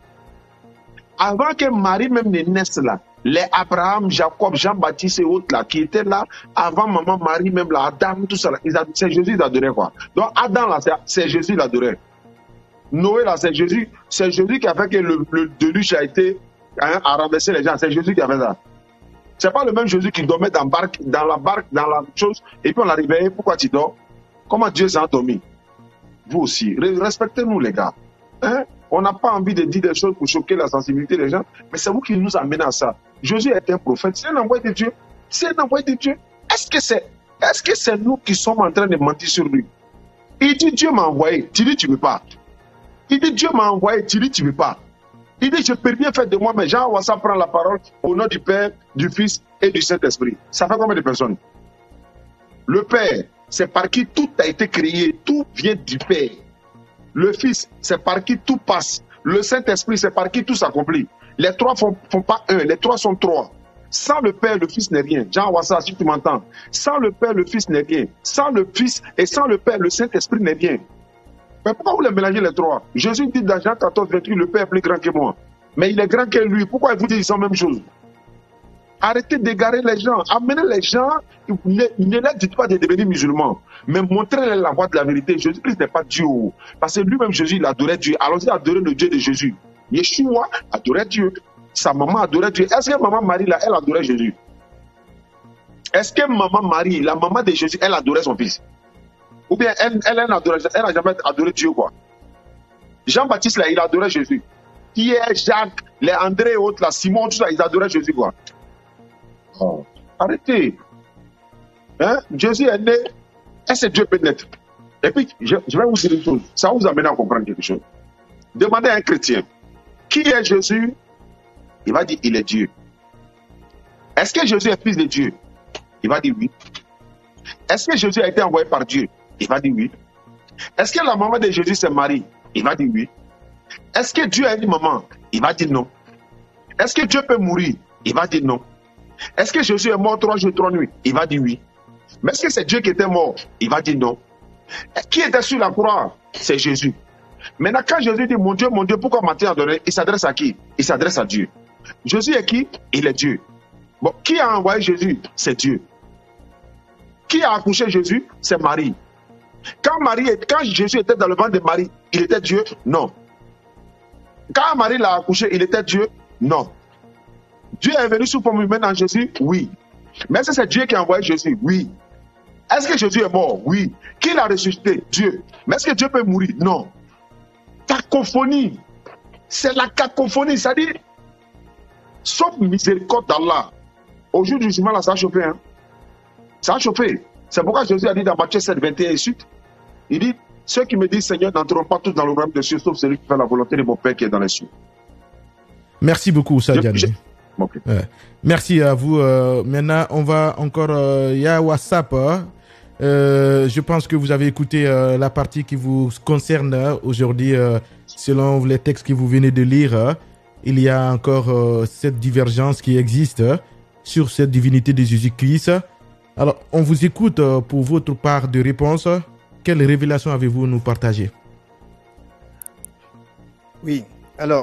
Avant que Marie même ne naisse là, les Abraham, Jacob, Jean-Baptiste et autres là, qui étaient là, avant maman Marie même là, Adam, tout ça là, c'est Jésus, ils adoraient quoi? Donc Adam là, c'est Jésus, il adorait. Noé là, c'est Jésus qui a fait que le déluge a été, à renverser les gens, c'est Jésus qui a fait ça. C'est pas le même Jésus qui dormait dans la chose, et puis on l'a réveillé. Pourquoi tu dors? Comment Dieu s'est endormi? Vous aussi. Respectez-nous, les gars. Hein? On n'a pas envie de dire des choses pour choquer la sensibilité des gens, mais c'est vous qui nous amenez à ça. Jésus est un prophète, c'est un envoyé de Dieu. C'est un envoyé de Dieu. Est-ce que c'est nous qui sommes en train de mentir sur lui? Il dit Dieu m'a envoyé, tu dis tu ne veux pas. Il dit Dieu m'a envoyé, tu dis tu ne veux pas. Il dit, je peux rien faire de moi, mais Jean Wassa prend la parole au nom du Père, du Fils et du Saint-Esprit. Ça fait combien de personnes? Le Père, c'est par qui tout a été créé, tout vient du Père. Le Fils, c'est par qui tout passe. Le Saint-Esprit, c'est par qui tout s'accomplit. Les trois font pas un, les trois sont trois. Sans le Père, le Fils n'est rien. Jean Wassa, si tu m'entends. Sans le Père, le Fils n'est rien. Sans le Fils et sans le Père, le Saint-Esprit n'est rien. Mais pourquoi vous les mélangez les trois? Jésus dit dans Jean 14, 28, le Père est plus grand que moi. Mais il est grand que lui. Pourquoi vous dites qu'ils sont la même chose? Arrêtez d'égarer les gens. Amenez les gens. Ne leur dites pas de devenir musulmans. Mais montrez-leur la voie de la vérité. Jésus-Christ n'est pas Dieu. Parce que lui-même, Jésus, il adorait Dieu. Allons-y adorer le Dieu de Jésus. Yeshua adorait Dieu. Sa maman adorait Dieu. Est-ce que maman Marie, là, elle adorait Jésus? Est-ce que maman Marie, la maman de Jésus, elle adorait son fils? Ou bien elle n'a jamais adoré Dieu, quoi. Jean-Baptiste, là, il adorait Jésus. Pierre, Jacques, les André et autres, là, Simon, tout ça, ils adoraient Jésus, quoi. Oh, arrêtez. Hein? Jésus est né. Est-ce que Dieu peut naître? Et puis, je vais vous dire une chose. Ça va vous amener à comprendre quelque chose. Demandez à un chrétien, qui est Jésus? Il va dire, il est Dieu. Est-ce que Jésus est fils de Dieu? Il va dire oui. Est-ce que Jésus a été envoyé par Dieu? Il va dire oui. Est-ce que la maman de Jésus c'est Marie? Il va dire oui. Est-ce que Dieu a une maman? Il va dire non. Est-ce que Dieu peut mourir? Il va dire non. Est-ce que Jésus est mort 3 jours, 3 nuits? Il va dire oui. Mais est-ce que c'est Dieu qui était mort? Il va dire non. Qui était sur la croix? C'est Jésus. Maintenant, quand Jésus dit mon Dieu, pourquoi m'as-tu adoré? Il s'adresse à qui? Il s'adresse à Dieu. Jésus est qui? Il est Dieu. Bon, qui a envoyé Jésus? C'est Dieu. Qui a accouché Jésus? C'est Marie. Quand Jésus était dans le ventre de Marie, il était Dieu? Non. Quand Marie l'a accouché, il était Dieu? Non. Dieu est venu sous forme humaine en Jésus? Oui. Mais est-ce que c'est Dieu qui a envoyé Jésus? Oui. Est-ce que Jésus est mort? Oui. Qui l'a ressuscité? Dieu. Mais est-ce que Dieu peut mourir? Non. Cacophonie. C'est la cacophonie. C'est-à-dire, sauf miséricorde d'Allah. Au jour du jugement, là, ça a chauffé. Hein? Ça a chauffé. C'est pourquoi Jésus a dit dans Matthieu 7, 21 et suite, il dit, ceux qui me disent Seigneur n'entreront pas tous dans le royaume des cieux, sauf celui qui fait la volonté de mon Père qui est dans les cieux. Merci beaucoup, Sadiani. Okay. Merci à vous. Maintenant, on va encore... Il y a WhatsApp. Je pense que vous avez écouté la partie qui vous concerne aujourd'hui. Selon les textes que vous venez de lire, il y a encore cette divergence qui existe sur cette divinité de Jésus-Christ. Alors, on vous écoute pour votre part de réponse. Quelle révélation avez-vous à nous partager? Oui, alors...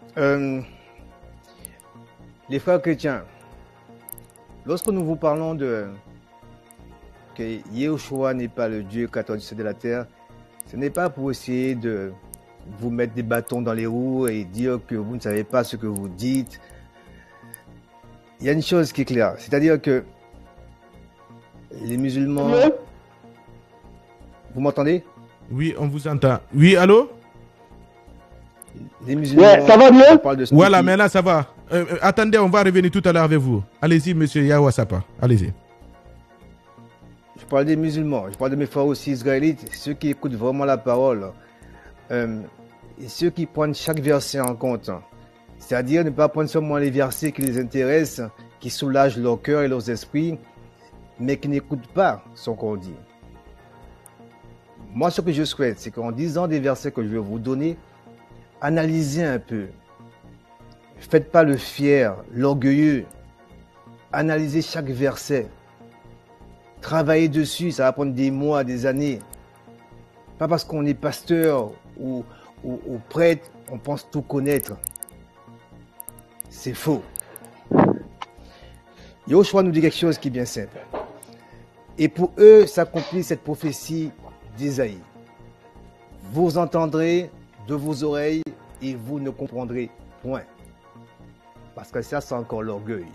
les frères chrétiens, lorsque nous vous parlons de que Yeshua n'est pas le Dieu créateur du ciel et de la terre, ce n'est pas pour essayer de vous mettre des bâtons dans les roues et dire que vous ne savez pas ce que vous dites. Il y a une chose qui est claire, c'est-à-dire que les musulmans... Vous m'entendez? Oui, on vous entend. Oui, allô? Les musulmans... Ouais, ça va mieux? Voilà, mais là, ça va. Attendez, on va revenir tout à l'heure avec vous. Allez-y, monsieur Yawasapa. Allez-y. Je parle des musulmans, je parle de mes frères aussi israélites, ceux qui écoutent vraiment la parole, et ceux qui prennent chaque verset en compte. C'est-à-dire ne pas prendre seulement les versets qui les intéressent, qui soulagent leur cœur et leurs esprits, mais qui n'écoutent pas ce qu'on dit. Moi, ce que je souhaite, c'est qu'en disant des versets que je vais vous donner, analysez un peu. Faites pas le fier, l'orgueilleux. Analysez chaque verset. Travaillez dessus, ça va prendre des mois, des années. Pas parce qu'on est pasteur ou prêtre, on pense tout connaître. C'est faux. Yoshua nous dit quelque chose qui est bien simple. Et pour eux, s'accomplit cette prophétie d'Isaïe. Vous entendrez de vos oreilles et vous ne comprendrez point. Parce que ça, c'est encore l'orgueil.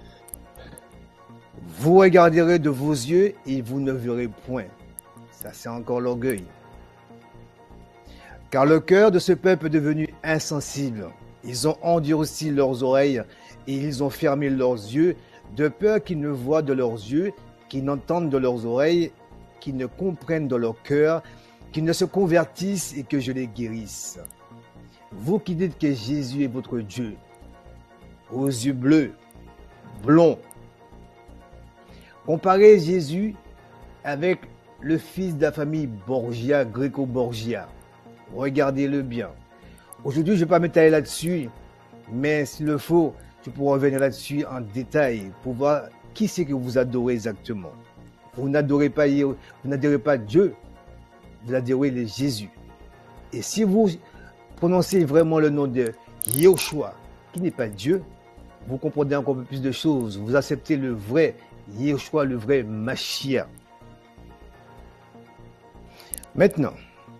Vous regarderez de vos yeux et vous ne verrez point. Ça, c'est encore l'orgueil. Car le cœur de ce peuple est devenu insensible. Ils ont endurci leurs oreilles et ils ont fermé leurs yeux, de peur qu'ils ne voient de leurs yeux, qu'ils n'entendent de leurs oreilles, qu'ils ne comprennent de leur cœur, qu'ils ne se convertissent et que je les guérisse. Vous qui dites que Jésus est votre Dieu, aux yeux bleus, blonds, comparez Jésus avec le fils de la famille Borgia, Gréco-Borgia. Regardez-le bien. Aujourd'hui, je ne vais pas m'étaler là-dessus, mais s'il le faut, je pourrais revenir là-dessus en détail pour voir qui c'est que vous adorez exactement. Vous n'adorez pas Dieu, vous adorez le Jésus. Et si vous prononcez vraiment le nom de Yahushua, qui n'est pas Dieu, vous comprenez encore un peu plus de choses. Vous acceptez le vrai Yahushua, le vrai Mashiach. Maintenant,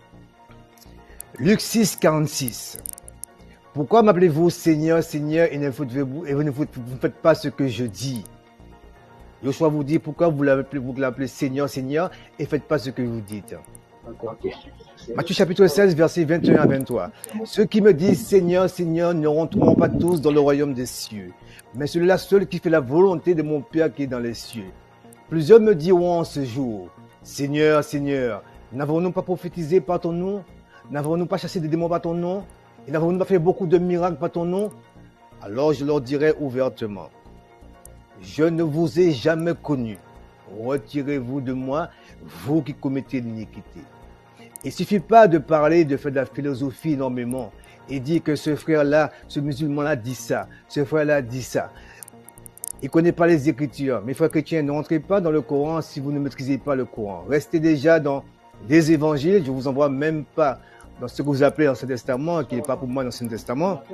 Luc 6, 46. Pourquoi m'appelez-vous Seigneur, Seigneur, et vous ne faites pas ce que je dis? Yahushua vous dit pourquoi vous l'appelez Seigneur, Seigneur, et ne faites pas ce que vous dites. Okay. Matthieu chapitre 16, versets 21 à 23. Ceux qui me disent Seigneur, Seigneur ne rentreront pas tous dans le royaume des cieux, mais celui-là seul qui fait la volonté de mon Père qui est dans les cieux. Plusieurs me diront en ce jour, Seigneur, Seigneur, n'avons-nous pas prophétisé par ton nom? N'avons-nous pas chassé des démons par ton nom? Et n'avons-nous pas fait beaucoup de miracles par ton nom? Alors je leur dirai ouvertement, je ne vous ai jamais connu. Retirez-vous de moi, vous qui commettez l'iniquité. Il ne suffit pas de parler, de faire de la philosophie énormément et dire que ce frère-là, ce musulman-là dit ça, ce frère-là dit ça. Il ne connaît pas les Écritures. Mes frères chrétiens, ne rentrez pas dans le Coran si vous ne maîtrisez pas le Coran. Restez déjà dans les évangiles. Je ne vous envoie même pas dans ce que vous appelez l'Ancien Testament, qui n'est pas pour moi l'Ancien Testament.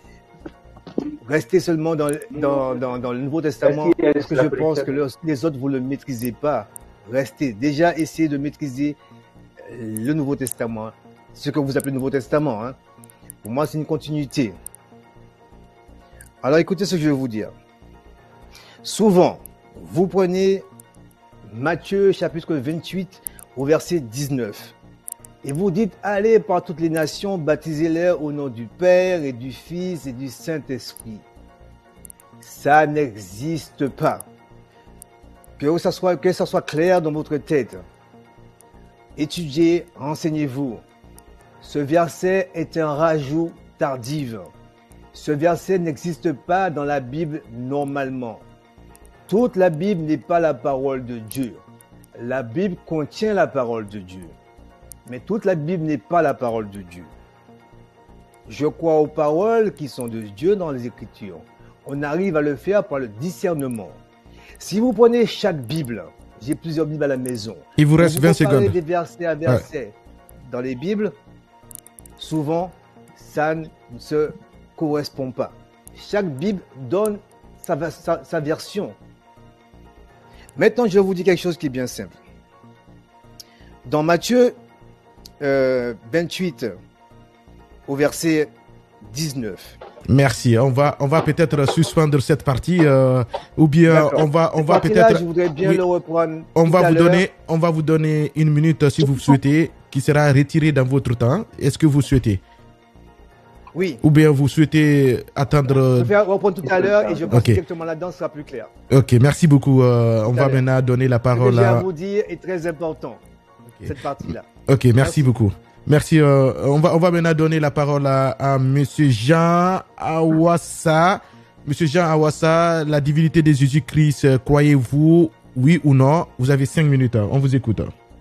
Restez seulement dans le Nouveau Testament, parce que je pense que les autres, vous ne le maîtrisez pas. Restez. Déjà, essayez de maîtriser le Nouveau Testament, ce que vous appelez le Nouveau Testament. Hein. Pour moi, c'est une continuité. Alors, écoutez ce que je vais vous dire. Souvent, vous prenez Matthieu chapitre 28 au verset 19 et vous dites, allez par toutes les nations, baptisez-les au nom du Père et du Fils et du Saint-Esprit. Ça n'existe pas. Que ça soit clair dans votre tête. Étudiez, renseignez-vous. Ce verset est un rajout tardif. Ce verset n'existe pas dans la Bible normalement. Toute la Bible n'est pas la parole de Dieu. La Bible contient la parole de Dieu. Mais toute la Bible n'est pas la parole de Dieu. Je crois aux paroles qui sont de Dieu dans les Écritures. On arrive à le faire par le discernement. Si vous prenez chaque Bible, j'ai plusieurs Bibles à la maison. Il vous reste 20 secondes. Des versets à versets dans les Bibles, souvent, ça ne se correspond pas. Chaque Bible donne sa version. Maintenant, je vous dis quelque chose qui est bien simple. Dans Matthieu 28, au verset 19. Merci. On va peut-être suspendre cette partie ou bien on va peut-être. Je voudrais bien le reprendre. On va vous donner une minute si vous souhaitez, qui sera retirée dans votre temps. Est-ce que vous souhaitez? Oui. Ou bien vous souhaitez attendre. Je vais reprendre tout à l'heure et je pense directement là-dedans, ce sera plus clair. Ok, merci beaucoup. On va maintenant donner la parole à vous dire est très important, cette partie-là. Ok, merci beaucoup. Merci. On va maintenant donner la parole à Monsieur Jean Awassa. Monsieur Jean Awassa, la divinité de Jésus-Christ, croyez-vous, oui ou non? Vous avez 5 minutes. On vous écoute.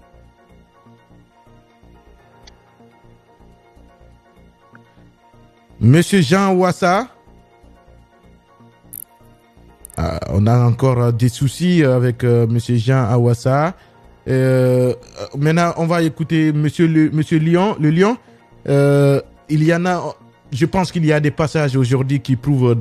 Monsieur Jean Awassa. On a encore des soucis avec Monsieur Jean Awassa. Maintenant, on va écouter Monsieur Lion. Le Lion, il y en a. Je pense qu'il y a des passages aujourd'hui qui prouvent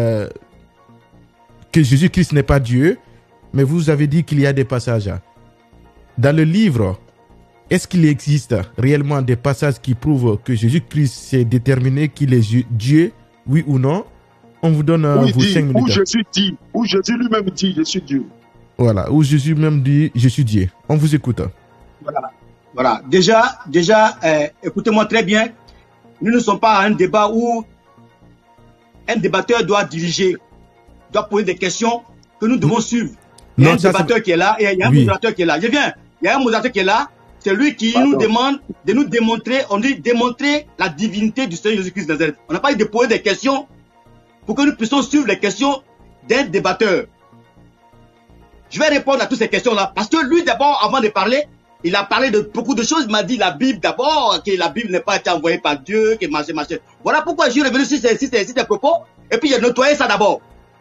que Jésus-Christ n'est pas Dieu, mais vous avez dit qu'il y a des passages. Dans le livre, est-ce qu'il existe réellement des passages qui prouvent que Jésus-Christ s'est déterminé qu'il est Dieu, oui ou non? On vous donne vous 5 minutes. Où Jésus lui-même dit, je suis Dieu. Voilà, où Jésus même dit, je suis Dieu. On vous écoute. Voilà. Déjà, écoutez-moi très bien. Nous ne sommes pas à un débat où un débatteur doit diriger, doit poser des questions que nous devons suivre. Il y a un débatteur qui est là et il y a un modérateur qui est là. Je viens. Il y a un modérateur qui est là. C'est lui qui nous demande de nous démontrer, on dit démontrer la divinité du Seigneur Jésus-Christ de Nazareth. On n'a pas de poser des questions pour que nous puissions suivre les questions d'un débatteur. Je vais répondre à toutes ces questions-là parce que lui, d'abord, avant de parler, il a parlé de beaucoup de choses. Il m'a dit la Bible d'abord, que la Bible n'est pas été envoyée par Dieu, que machin. Voilà pourquoi je suis revenu sur ces propos. Et puis, j'ai nettoyé ça d'abord.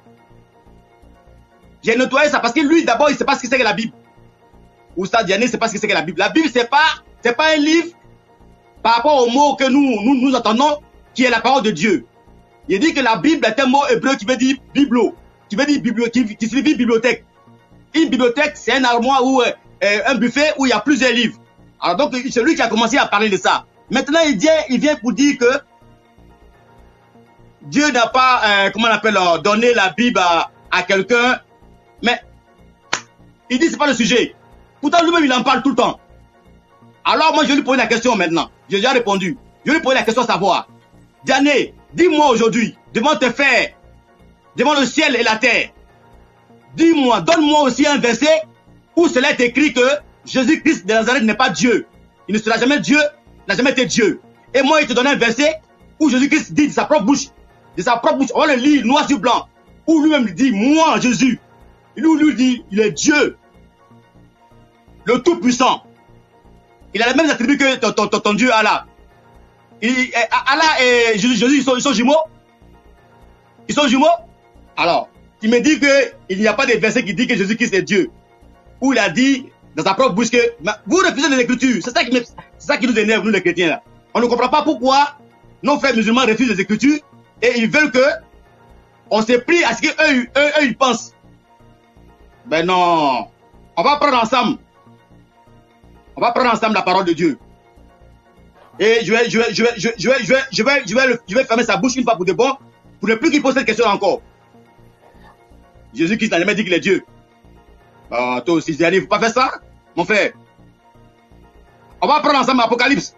J'ai nettoyé ça parce que lui, d'abord, il ne sait pas ce que c'est que la Bible. Ou ça, Diane, c'est pas ce que c'est que la Bible. La Bible, c'est pas un livre par rapport au mot que nous entendons, qui est la parole de Dieu. Il dit que la Bible est un mot hébreu qui veut dire biblo, qui signifie bibliothèque. Une bibliothèque, c'est un armoire ou un buffet où il y a plusieurs livres. Alors donc, c'est lui qui a commencé à parler de ça. Maintenant, il vient pour dire que Dieu n'a pas, comment on appelle, donné la Bible à quelqu'un. Mais il dit que c'est pas le sujet. Pourtant, lui-même, il en parle tout le temps. Alors, moi, je lui pose la question maintenant. J'ai déjà répondu. Je lui pose la question à savoir. Diane, dis-moi aujourd'hui, devant tes frères, devant le ciel et la terre, dis-moi, donne-moi aussi un verset où cela est écrit que Jésus-Christ de Nazareth n'est pas Dieu. Il ne sera jamais Dieu, n'a jamais été Dieu. Et moi, il te donne un verset où Jésus-Christ dit de sa propre bouche, on va le lire noir sur blanc, où lui-même dit, moi, Jésus, il lui dit, il est Dieu. Le Tout-Puissant. Il a les mêmes attributs que ton Dieu Allah. Allah et Jésus, ils sont jumeaux. Ils sont jumeaux. Alors, il me dit qu'il n'y a pas de verset qui dit que Jésus-Christ est Dieu. Où il a dit dans sa propre bouche que vous refusez les Écritures. C'est ça qui nous énerve, nous les chrétiens là. On ne comprend pas pourquoi nos frères musulmans refusent les Écritures et ils veulent que on s'est pris à ce qu'eux ils pensent. Ben non. On va prendre ensemble. On va prendre ensemble la parole de Dieu. Et je vais fermer sa bouche une fois pour de bon, pour ne plus qu'il pose cette question encore. Jésus-Christ n'a jamais dit qu'il est Dieu. Toi aussi, il ne faut pas faire ça, mon frère. On va prendre ensemble l'Apocalypse.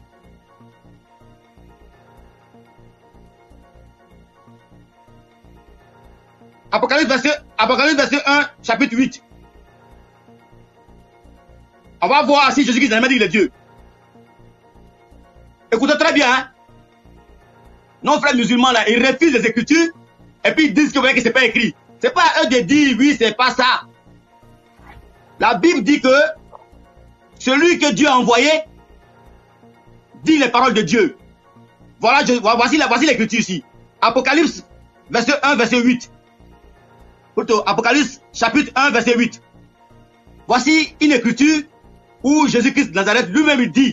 Apocalypse verset 1, chapitre 8. On va voir si Jésus-Christ n'a jamais dit qu'il est Dieu. Écoutez très bien. Hein? Nos frères musulmans, là, ils refusent les Écritures et puis ils disent que c'est pas écrit. C'est pas à eux de dire oui, c'est pas ça. La Bible dit que celui que Dieu a envoyé dit les paroles de Dieu. Voilà, voici l'Écriture ici. Apocalypse, verset 1, verset 8. Plutôt, Apocalypse, chapitre 1, verset 8. Voici une Écriture où Jésus-Christ de Nazareth lui-même dit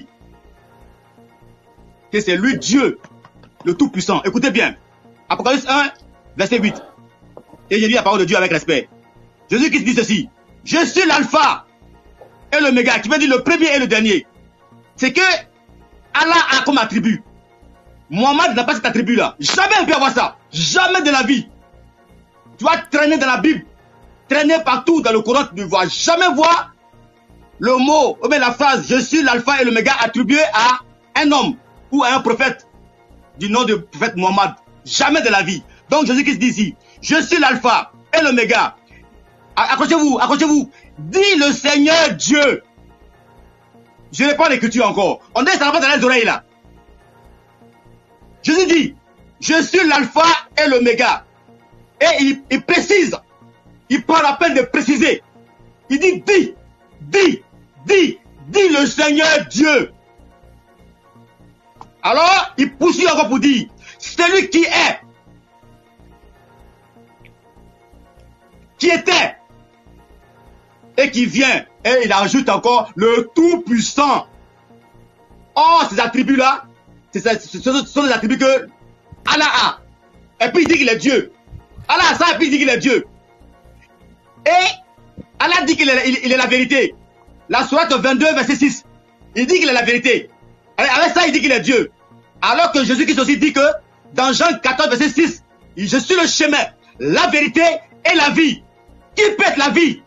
que c'est lui Dieu, le Tout-Puissant. Écoutez bien. Apocalypse 1, verset 8. Et j'ai dit la parole de Dieu avec respect. Jésus-Christ dit ceci. Je suis l'alpha et l'oméga, qui veut dire le premier et le dernier. C'est que Allah a comme attribut. Mohammed n'a pas cet attribut-là. Jamais on peut avoir ça. Jamais de la vie. Tu vas traîner dans la Bible, traîner partout dans le Coran, tu ne vas jamais voir le mot, ou bien la phrase, je suis l'alpha et l'oméga attribué à un homme ou à un prophète du nom de prophète Mohammed. Jamais de la vie. Donc Jésus-Christ dit ici, je suis l'alpha et l'oméga. Accrochez-vous, accrochez-vous. Dit le Seigneur Dieu. Je n'ai pas l'écriture encore. On dit ça va dans les oreilles là. Jésus dit, je suis l'alpha et l'oméga. Et il précise. Il prend la peine de préciser. Il dit, dis le Seigneur Dieu. Alors, il poursuit encore pour dire, celui qui est, qui était, et qui vient, et il ajoute encore le Tout-Puissant. Oh, ces attributs-là, ce sont des attributs que Allah a. Et puis il dit qu'il est Dieu. Allah a ça, et puis il dit qu'il est Dieu. Et Allah dit qu'il est la vérité. La sourate 22, verset 6. Il dit qu'il est la vérité. Avec ça, il dit qu'il est Dieu. Alors que Jésus-Christ aussi dit que, dans Jean 14, verset 6, je suis le chemin, la vérité et la vie. Qui peut être la vie?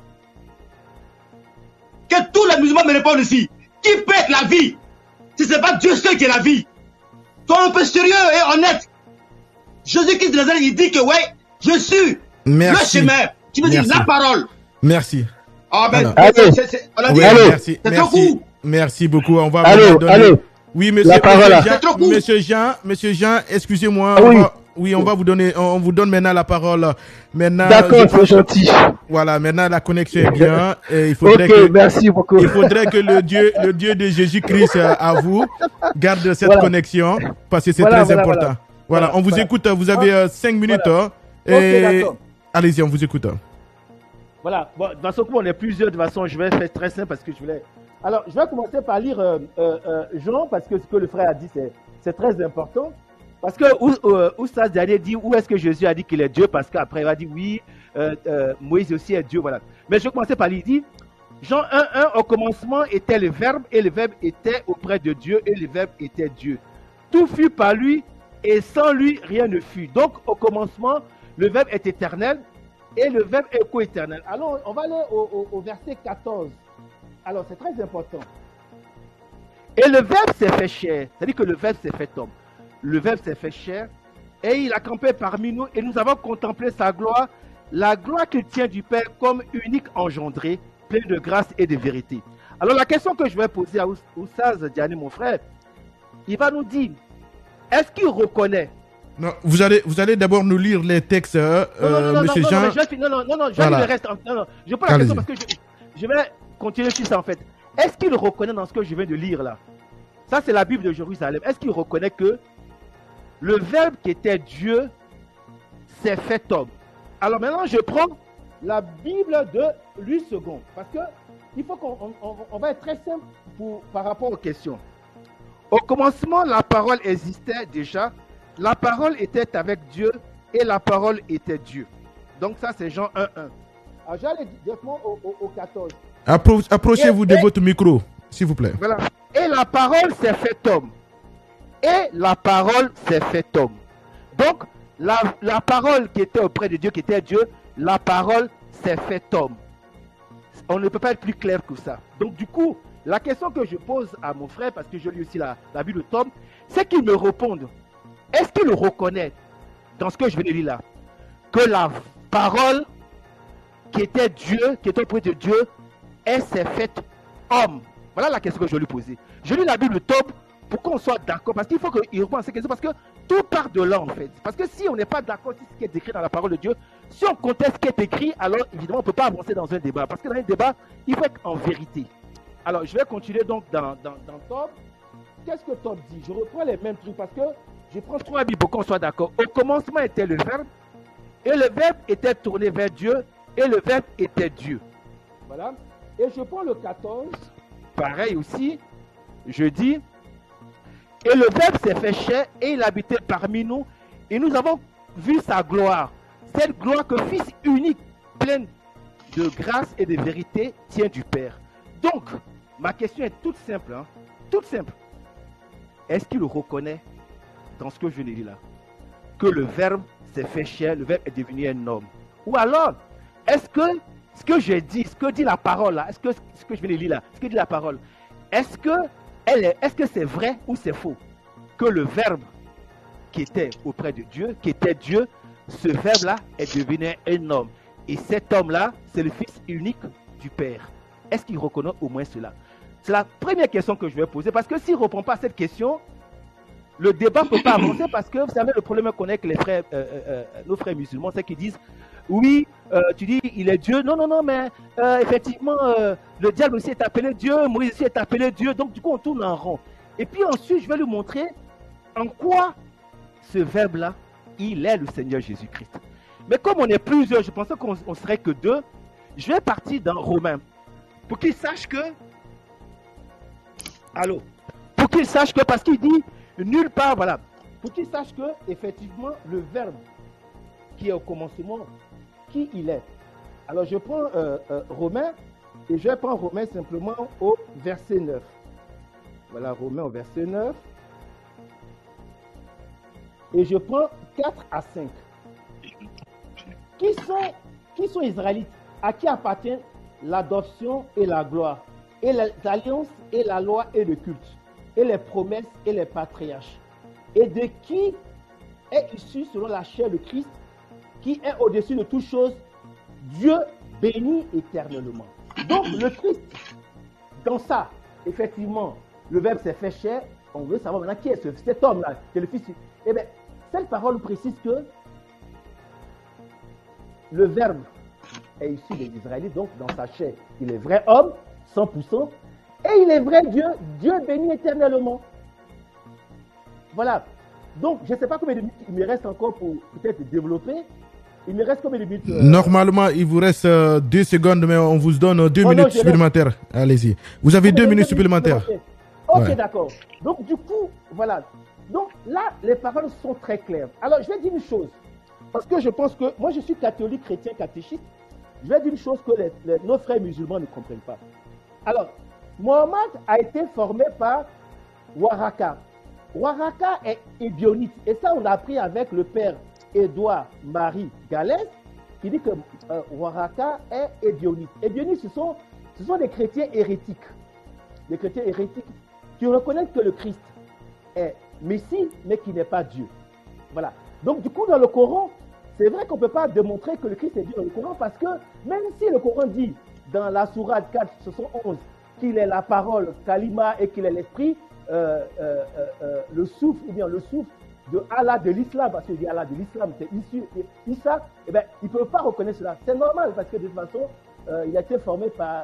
Que tous les musulmans me répondent ici. Qui peut être la vie? Si ce n'est pas Dieu seul qui est la vie. Sois un peu sérieux et honnête. Jésus-Christ de Nazareth, il dit que ouais, je suis le chemin. Tu veux dire la parole. Merci. Ah ben, on a dit, merci. c'est trop court. Merci beaucoup. On va Allô, vous donner... allô. Oui, monsieur, La parole. monsieur Jean, excusez-moi. Ah, On va vous donner, on vous donne maintenant la parole. Maintenant, d'accord, c'est gentil. Voilà, maintenant la connexion est bien. Et il faudrait merci beaucoup. Il faudrait que le Dieu de Jésus-Christ à vous garde cette connexion parce que c'est très important. Voilà, on vous écoute. Vous avez 5 minutes. Et allez-y, on vous écoute. Voilà, bon, dans ce coup, on est plusieurs. De toute façon, je vais faire très simple parce que je voulais. Alors, je vais commencer par lire Jean, parce que ce que le frère a dit, c'est très important. Parce que Oustaz dernier dit où est-ce que Jésus a dit qu'il est Dieu, parce qu'après il va dire oui, Moïse aussi est Dieu, voilà. Mais je vais commencer par lire. Il dit Jean 1:1, au commencement était le Verbe, et le Verbe était auprès de Dieu, et le Verbe était Dieu. Tout fut par lui, et sans lui, rien ne fut. Donc, au commencement, le Verbe est éternel, et le Verbe est co-éternel. Alors, on va aller au verset 14. Alors, c'est très important. Et le Verbe s'est fait chair, c'est-à-dire que le Verbe s'est fait homme. Le Verbe s'est fait chair, et il a campé parmi nous, et nous avons contemplé sa gloire, la gloire qu'il tient du Père comme unique engendré, plein de grâce et de vérité. Alors, la question que je vais poser à Oustaz Diané, mon frère, il va nous dire, est-ce qu'il reconnaît? Non, vous allez d'abord nous lire les textes, monsieur Jean. Non, je vais lire le reste. Non, je pose la question parce que je vais continuer sur ça en fait. Est-ce qu'il reconnaît dans ce que je viens de lire là? Ça, c'est la Bible de Jérusalem. Est-ce qu'il reconnaît que le Verbe qui était Dieu s'est fait homme? Alors maintenant, je prends la Bible de Louis II parce que il faut qu'on va être très simple par rapport aux questions. Au commencement, la parole existait déjà. La parole était avec Dieu et la parole était Dieu. Donc ça, c'est Jean 1:1. Alors, j'allais directement au 14. Approchez-vous de votre micro, s'il vous plaît. Voilà. Et la parole s'est fait homme. Et la parole s'est fait homme. Donc, la parole qui était auprès de Dieu, qui était Dieu, la parole s'est fait homme. On ne peut pas être plus clair que ça. Donc, du coup, la question que je pose à mon frère, parce que je lis aussi la Bible de Tom, c'est qu'il me réponde. Est-ce qu'il reconnaît, dans ce que je viens de lire là, que la parole qui était Dieu, qui était auprès de Dieu, elle s'est faite homme? Voilà la question que je vais lui poser. Je lis la Bible de Tom pour qu'on soit d'accord, parce qu'il faut qu'il réponde à ces questions, parce que tout part de là en fait. Parce que si on n'est pas d'accord sur ce qui est écrit dans la parole de Dieu, si on conteste ce qui est écrit, alors évidemment on ne peut pas avancer dans un débat. Parce que dans un débat, il faut être en vérité. Alors je vais continuer donc dans Tom. Qu'est-ce que Tom dit? Je reprends les mêmes trucs parce que je prends 3 Bibles pour qu'on soit d'accord. Au commencement était le Verbe, et le Verbe était tourné vers Dieu, et le Verbe était Dieu. Voilà. Et je prends le 14, pareil aussi, je dis, et le Verbe s'est fait chair, et il habitait parmi nous, et nous avons vu sa gloire, cette gloire que Fils unique, plein de grâce et de vérité, tient du Père. Donc, ma question est toute simple, hein, toute simple. Est-ce qu'il reconnaît dans ce que je l'ai dit là, que le Verbe s'est fait chair, le Verbe est devenu un homme? Ou alors, est-ce que ce que j'ai dit, ce que dit la parole là, est-ce que ce que je viens de lire là, ce que dit la parole, est-ce que c'est vrai ou c'est faux que le Verbe qui était auprès de Dieu, qui était Dieu, ce Verbe là est devenu un homme, et cet homme là, c'est le Fils unique du Père? Est-ce qu'il reconnaît au moins cela? C'est la première question que je vais poser, parce que s'il ne répond pas à cette question, le débat ne peut pas avancer, parce que vous savez, le problème qu'on a avec les frères, nos frères musulmans, c'est qu'ils disent, oui, tu dis, il est Dieu. Non, mais effectivement, le diable aussi est appelé Dieu, Moïse aussi est appelé Dieu. Donc, du coup, on tourne en rond. Et puis ensuite, je vais lui montrer en quoi ce Verbe-là, il est le Seigneur Jésus-Christ. Mais comme on est plusieurs, je pensais qu'on ne serait que 2, je vais partir dans Romains, pour qu'ils sachent que... Allô? Pour qu'ils sachent que, parce qu'il dit, nulle part, voilà, pour qu'ils sachent que, effectivement, le Verbe qui est au commencement, qui il est. Alors, je prends Romains, et je vais prendre Romains simplement au verset 9. Voilà, Romains au verset 9. Et je prends 4 à 5. Qui sont Israélites? À qui appartient l'adoption et la gloire, et l'alliance et la loi et le culte, et les promesses et les patriarches? Et de qui est issu selon la chair le Christ, qui est au-dessus de toutes choses, Dieu béni éternellement. Donc le Christ, dans ça, effectivement, le Verbe s'est fait chair, on veut savoir maintenant qui est cet homme-là, qui est le Fils. Eh bien, cette parole précise que le Verbe est issu des Israélites, donc dans sa chair. Il est vrai homme, 100%, et il est vrai Dieu, Dieu béni éternellement. Voilà. Donc, je ne sais pas combien de minutes il me reste encore pour peut-être développer. Il me reste combien de minutes Normalement, il vous reste 2 secondes, mais on vous donne 2 minutes supplémentaires. Allez-y. Vous avez 2 minutes supplémentaires. Ok, ouais. D'accord. Donc, du coup, voilà. Donc, là, les paroles sont très claires. Alors, je vais dire une chose. Parce que je pense que, moi, je suis catholique, chrétien, catéchiste. Je vais dire une chose que nos frères musulmans ne comprennent pas. Alors, Mohammed a été formé par Waraka. Waraka est ébionite. Et ça, on l'a appris avec le père Édouard-Marie Galès, qui dit que Waraka est ébionite. Ébionite, ce sont des chrétiens hérétiques. Des chrétiens hérétiques qui reconnaissent que le Christ est Messie, mais qui n'est pas Dieu. Voilà. Donc, du coup, dans le Coran, c'est vrai qu'on ne peut pas démontrer que le Christ est Dieu dans le Coran, parce que même si le Coran dit dans la sourate 471 qu'il est la parole, Kalima, et qu'il est l'esprit, le souffle, ou bien le souffle de Allah de l'islam, parce qu'il dit Allah de l'islam, c'est issu Issa, eh bien, il ne peut pas reconnaître cela. C'est normal, parce que de toute façon, il a été formé par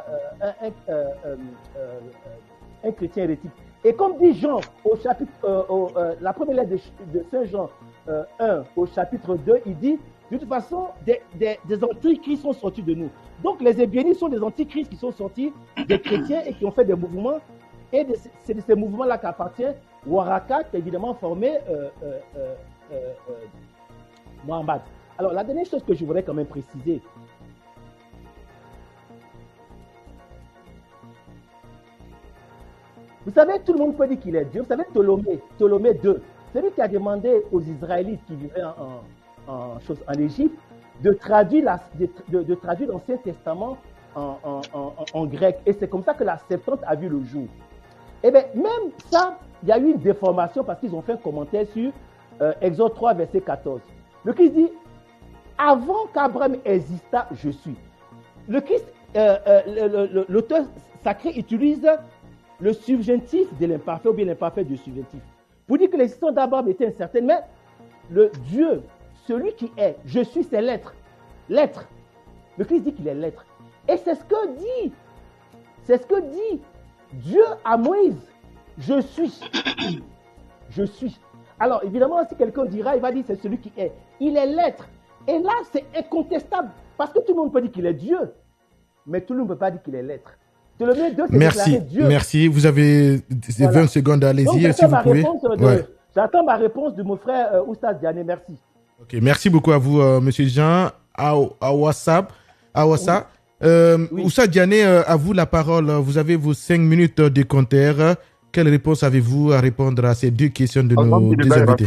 un chrétien hérétique. Et comme dit Jean, au chapitre, la première lettre de Saint Jean 1, au chapitre 2, il dit, de toute façon, des antichrists sont sortis de nous. Donc les ébénites sont des antichrists qui sont sortis des chrétiens et qui ont fait des mouvements. Et c'est de ces mouvements-là qu'appartient Waraka, qui est évidemment formé Mohammed. Alors, la dernière chose que je voudrais quand même préciser, vous savez, tout le monde peut dire qu'il est Dieu. Vous savez, Ptolémée II, c'est lui qui a demandé aux Israélites qui vivaient en Égypte de traduire l'Ancien Testament en grec. Et c'est comme ça que la Septante a vu le jour. Eh bien, même ça, il y a eu une déformation parce qu'ils ont fait un commentaire sur Exode 3, verset 14. Le Christ dit, avant qu'Abraham existât, je suis. Le Christ, l'auteur sacré utilise le subjonctif de l'imparfait ou bien l'imparfait du subjonctif. Pour dire que l'existence d'Abraham était incertaine, mais le Dieu, celui qui est, je suis, c'est l'être. L'être. Le Christ dit qu'il est l'être. Et c'est ce que dit Dieu à Moïse. Je suis. Je suis. Alors, évidemment, si quelqu'un dira, il va dire c'est celui qui est. Il est l'être. Et là, c'est incontestable. Parce que tout le monde peut dire qu'il est Dieu. Mais tout le monde ne peut pas dire qu'il est l'être. Merci. Dieu. Merci. Vous avez 20 secondes. Allez-y, si vous pouvez. J'attends ma réponse de mon frère Oustaz Diané. Merci. Ok, merci beaucoup à vous, Monsieur Jean. Awassa. Oui. Oustaz Diané, à vous la parole. Vous avez vos 5 minutes de compteur. Quelle réponse avez-vous à répondre à ces 2 questions de nos deux invités?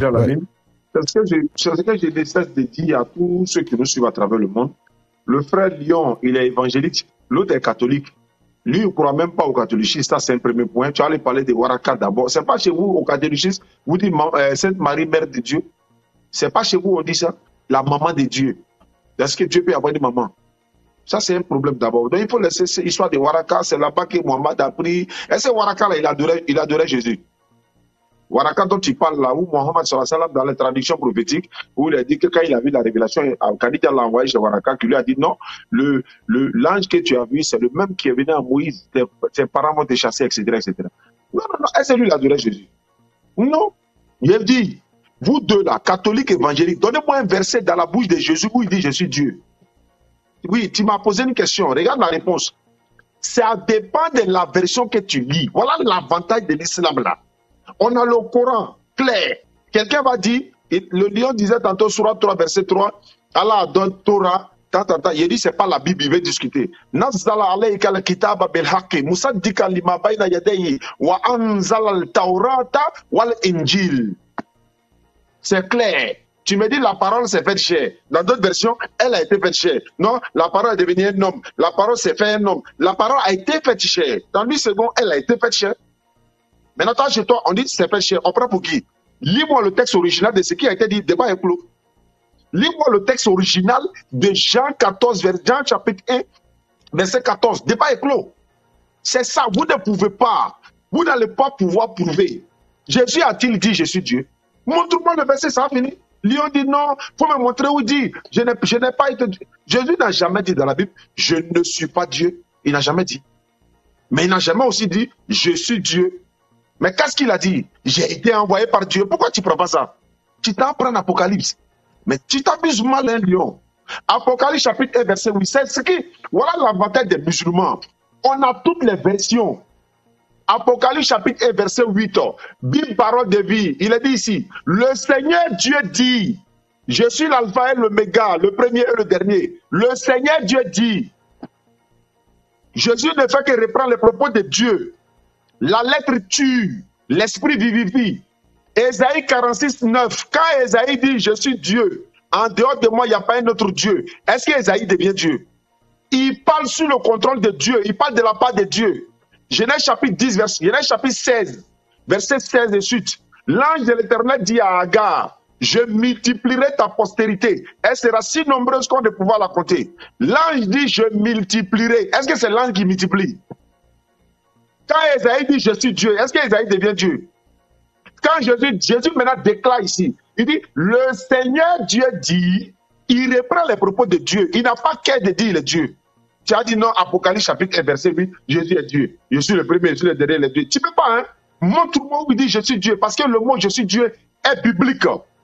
C'est ce que je décide de dire à tous ceux qui nous suivent à travers le monde. Le frère Lyon, il est évangélique. L'autre est catholique. Lui, il ne croit même pas au catholicisme. Ça, c'est un premier point. Tu allais parler de Waraka d'abord. Ce n'est pas chez vous, au catholicisme, vous dites Sainte Marie, Mère de Dieu. Ce n'est pas chez vous, on dit ça. La maman de Dieu. Est-ce que Dieu peut avoir une maman? Ça, c'est un problème d'abord. Donc, il faut laisser cette histoire de Waraka. C'est là-bas que Mohammed a pris. Est-ce que Waraka, là, il adorait Jésus? Waraka dont tu parles là, où Mohammed dans la traduction prophétique, où il a dit que quand il a vu la révélation, Khadija l'a envoyé chez Waraka, qui lui a dit non, l'ange que tu as vu, c'est le même qui est venu à Moïse, tes parents vont te chasser, etc., etc. Non, est-ce que lui il adorait Jésus? Non. Il a dit, vous deux là, catholiques, évangéliques, donnez-moi un verset dans la bouche de Jésus où il dit je suis Dieu. Oui, tu m'as posé une question, regarde la réponse. Ça dépend de la version que tu lis. Voilà l'avantage de l'islam là. On a le Coran clair. Quelqu'un va dire, le lion disait tantôt, Surah 3, verset 3, Allah donne Torah, il dit, c'est pas la Bible, il veut discuter. Nazzala alayka al-kitaba bil-haqqi, musaddiqan lima bayna yadayhi, wa anzala al-tawrata wal-injil. C'est clair. Tu me dis, la parole s'est faite chair. Dans d'autres versions, elle a été faite chair. Non, la parole est devenue un homme. La parole s'est fait un homme. La parole a été faite chair. Dans 8 secondes, elle a été faite chair. Maintenant, toi, chez toi, on dit c'est fait cher. On prend pour qui? Lis-moi le texte original de ce qui a été dit. Débat est clos. Lis-moi le texte original de Jean 14, Jean chapitre 1, verset 14. Débat est clos. C'est ça, vous ne pouvez pas. Vous n'allez pas pouvoir prouver. Jésus a-t-il dit, je suis Dieu? Montre-moi le verset, ça a fini. Lion dit non, il faut me montrer où il dit, je n'ai pas été Dieu. Jésus n'a jamais dit dans la Bible, je ne suis pas Dieu. Il n'a jamais dit. Mais il n'a jamais aussi dit, je suis Dieu. Mais qu'est-ce qu'il a dit? J'ai été envoyé par Dieu. Pourquoi tu ne prends pas ça? Tu t'apprends Apocalypse. Mais tu t'abuses mal, un lion. Apocalypse chapitre 1, verset 8. C'est ce qui, voilà l'avantage des musulmans. On a toutes les versions. Apocalypse chapitre 1, verset 8. Bible parole de vie. Il est dit ici, le Seigneur Dieu dit, je suis l'alpha et l'oméga, le premier et le dernier. Le Seigneur Dieu dit, Jésus ne fait que reprendre les propos de Dieu. La lettre tue, l'esprit vivifie. Ésaïe 46, 9. Quand Ésaïe dit, je suis Dieu, en dehors de moi, il n'y a pas un autre Dieu. Est-ce qu'Ésaïe devient Dieu? Il parle sous le contrôle de Dieu. Il parle de la part de Dieu. Genèse chapitre 10, Genèse chapitre 16, verset 16 et suite. L'ange de l'Éternel dit à Agar, je multiplierai ta postérité. Elle sera si nombreuse qu'on ne pourra la compter. L'ange dit, je multiplierai. Est-ce que c'est l'ange qui multiplie? Quand Ésaïe dit, je suis Dieu, est-ce qu'Ésaïe devient Dieu? Quand Jésus maintenant déclare ici, il dit, le Seigneur Dieu dit, il reprend les propos de Dieu. Il n'a pas qu'à de dire il est Dieu. Tu as dit non, Apocalypse chapitre 1, verset 8, Jésus est Dieu. Je suis le premier, je suis le dernier, le Dieu. Tu ne peux pas, hein? Montre-moi où il dit je suis Dieu, parce que le mot je suis Dieu est biblique.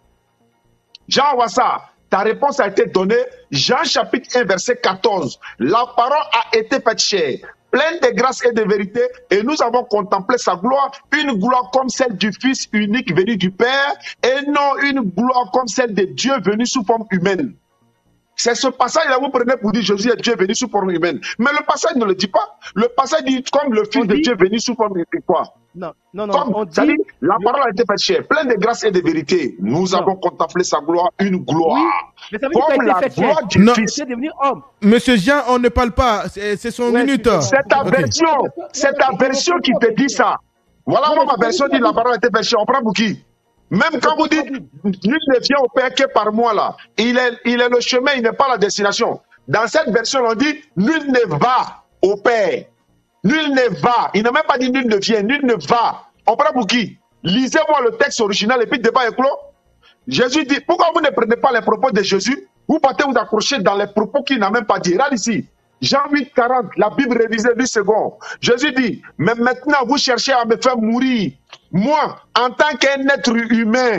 Jean Wassa, ta réponse a été donnée. Jean chapitre 1, verset 14. La parole a été faite chair, pleine de grâce et de vérité, et nous avons contemplé sa gloire, une gloire comme celle du Fils unique venu du Père, et non une gloire comme celle de Dieu venu sous forme humaine. C'est ce passage-là, vous prenez pour dire Jésus est Dieu venu sous forme humaine. Mais le passage ne le dit pas. Le passage dit comme le Fils de Dieu venu sous forme humaine. Quoi? Non, non, non. Comme, On dit, la parole a été faite chair, pleine de grâce et de vérité. Nous avons contemplé sa gloire, une gloire. Oui, mais ça veut dire comme qu'il a la été fait gloire chair. du Non. Fils. Il est devenu homme. Monsieur Jean, on ne parle pas. C'est son Ouais, minute. c'est C'est ta Ok. version. C'est ta version qui te dit ça. Voilà, moi, ma version dit la parole a été faite chair. On prend pour qui? Même quand vous dites, nul ne vient au Père que par moi, là. Il est le chemin, il n'est pas la destination. Dans cette version, on dit, nul ne va au Père. Nul ne va. Il n'a même pas dit nul ne vient, nul ne va. On prend pour qui? Lisez-moi le texte original et puis le débat est clos. Jésus dit, pourquoi vous ne prenez pas les propos de Jésus? Vous partez vous accrocher dans les propos qu'il n'a même pas dit. Regarde ici. Jean 8, 40, la Bible révisée 8 secondes. Jésus dit, mais maintenant vous cherchez à me faire mourir. Moi, en tant qu'un être humain,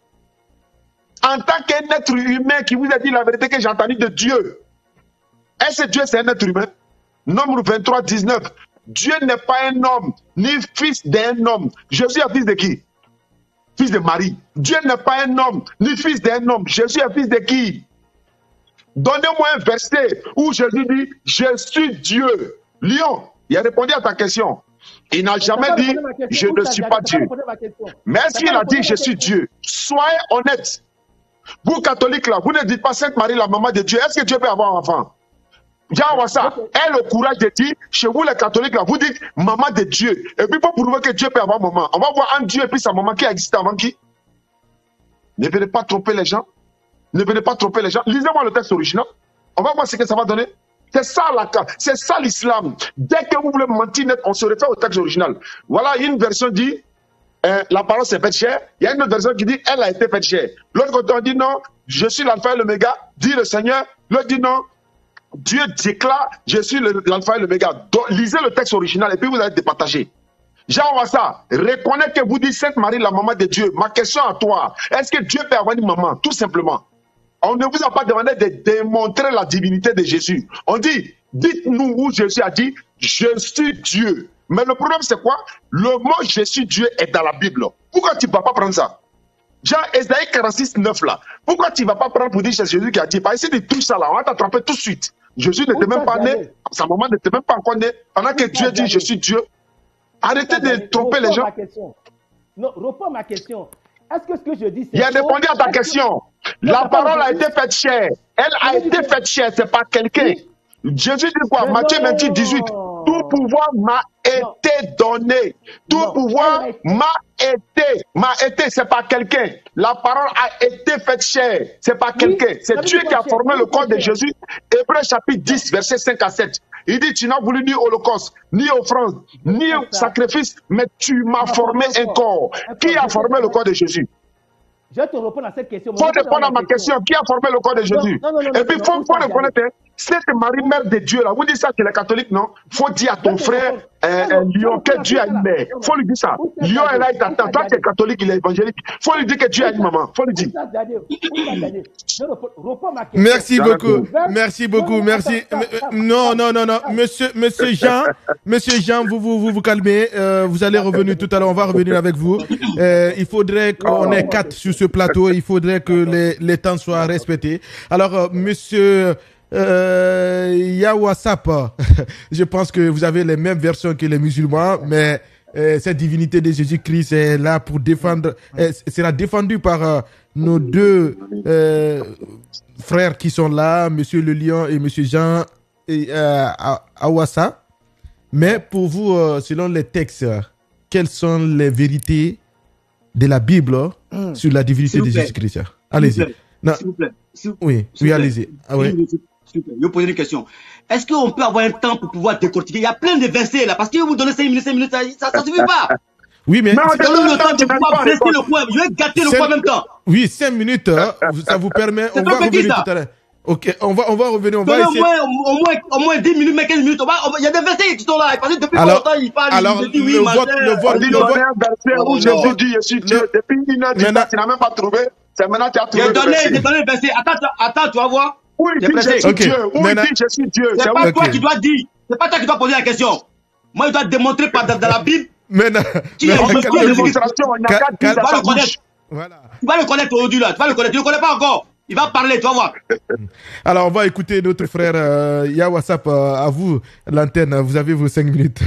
qui vous a dit la vérité que j'ai entendue de Dieu. Est-ce que Dieu c'est un être humain? Nombre 23, 19. Dieu n'est pas un homme, ni fils d'un homme. Jésus est fils de qui? Fils de Marie. Dieu n'est pas un homme, ni fils d'un homme. Jésus est fils de qui? Donnez-moi un verset où Jésus dit, je suis Dieu. Lion, il a répondu à ta question. Il n'a jamais dit, je ne suis pas Dieu. Mais est-ce qu'il a dit, je suis Dieu? Soyez honnête. Vous, catholiques, là, vous ne dites pas Sainte Marie, la maman de Dieu. Est-ce que Dieu peut avoir un enfant? Jean ça. Elle a le courage de dire, chez vous, les catholiques, là, vous dites maman de Dieu. Et puis, pour prouver que Dieu peut avoir maman, on va voir un Dieu et puis sa maman qui a existé avant qui? Ne venez pas tromper les gens. Ne venez pas tromper les gens. Lisez-moi le texte original. On va voir ce que ça va donner. C'est ça l'islam. Dès que vous voulez mentir net, on se réfère au texte original. Voilà, une version dit, la parole s'est faite chair. Il y a une autre version qui dit, elle a été faite chair. L'autre côté, on dit non, je suis l'alpha et l'oméga, dit le Seigneur. L'autre dit non, Dieu déclare, je suis l'alpha et l'oméga. Lisez le texte original et puis vous allez départager. Jean Wassa, reconnais que vous dites Sainte Marie, la maman de Dieu. Ma question à toi, est-ce que Dieu peut avoir une maman? Tout simplement. On ne vous a pas demandé de démontrer la divinité de Jésus. On dit, dites-nous où Jésus a dit, je suis Dieu. Mais le problème c'est quoi? Le mot je suis Dieu est dans la Bible. Pourquoi tu ne vas pas prendre ça? Jean, Ésaïe 46, 9 là. Pourquoi tu ne vas pas prendre pour dire c'est Jésus qui a dit? Parce que si tu touches ça là, on va t'attraper tout de suite. Jésus n'était même pas né, sa maman n'était même pas encore née. Pendant que Dieu dit je suis Dieu. Arrêtez de tromper les gens. Non, réponds ma question. Est-ce que ce que je dis, c'est... Il a répondu à ta question. La parole a été faite chair. Elle a été faite chair, c'est pas quelqu'un. Jésus dit quoi? Matthieu 28, 18. Tout pouvoir m'a été donné. Tout pouvoir m'a été. C'est pas quelqu'un. La parole a été faite chair. C'est pas quelqu'un. C'est Dieu qui a formé le corps de Jésus. Hébreux chapitre 10, verset 5 à 7. Il dit, tu n'as voulu ni holocauste, ni offrande, ni sacrifice, mais tu m'as formé un corps. Qui a formé le corps de Jésus? Je vais te répondre à cette question. Il faut répondre à ma question. Qui a formé le corps de Jésus? Et puis, il faut reconnaître, cette Marie, mère de Dieu, là, vous dites ça chez les catholiques, non? Il faut dire à ton frère, Lion, que Dieu a une mère. Il faut lui dire ça. Lion est là, il t'attend. Toi, tu es catholique, il est évangélique. Il faut lui dire que Dieu a une maman. Il faut lui dire. Merci beaucoup. Merci beaucoup. Merci. Non. Monsieur Jean, vous calmez. Vous allez revenir tout à l'heure. On va revenir avec vous. Il faudrait qu'on ait 4 sur ce plateau. Il faudrait que les temps soient respectés. Alors, monsieur Yawasap, je pense que vous avez les mêmes versions que les musulmans, mais cette divinité de Jésus-Christ est là pour défendre, sera défendue par nos deux frères qui sont là, monsieur Le Lion et monsieur Jean Awassa. Mais pour vous, selon les textes, quelles sont les vérités de la Bible sur la divinité de Jésus-Christ? Allez-y. S'il vous plaît. Oui, allez-y. Ah, ouais. Je vais vous poser une question. Est-ce qu'on peut avoir un temps pour pouvoir décortiquer? Il y a plein de versets là, parce que vous donnez 5 minutes, ça ne suffit pas. Oui, mais donnez le temps de pouvoir baisser le coin. Je vais gâter le coin en même temps. Oui, 5 minutes, ça vous permet. On va revenir tout à l'heure. Ok, on va revenir. On va essayer. Au moins 10 minutes, mais 15 minutes. Il y a des versets qui sont là. Parce que depuis longtemps, ils parlent. Alors, ils disent oui, le vote. Jésus dit, je suis Dieu. Depuis une heure, tu n'as même pas trouvé. C'est maintenant que tu as trouvé. J'ai donné le verset. Attends, tu vas voir. Oui, il dit je suis Dieu. Oui, il dit je suis Dieu. C'est pas toi qui dois dire. C'est pas toi qui dois poser la question. Moi, je dois démontrer dans la Bible. Qui est démonstration? Il n'y a qu'à dire dans sa bouche. Voilà. Tu vas le connaître aujourd'hui là. Tu vas le connaître. Tu ne le connais pas encore. Il va parler, tu vas voir. Alors, on va écouter notre frère Yawasap. À vous, l'antenne. Vous avez vos 5 minutes.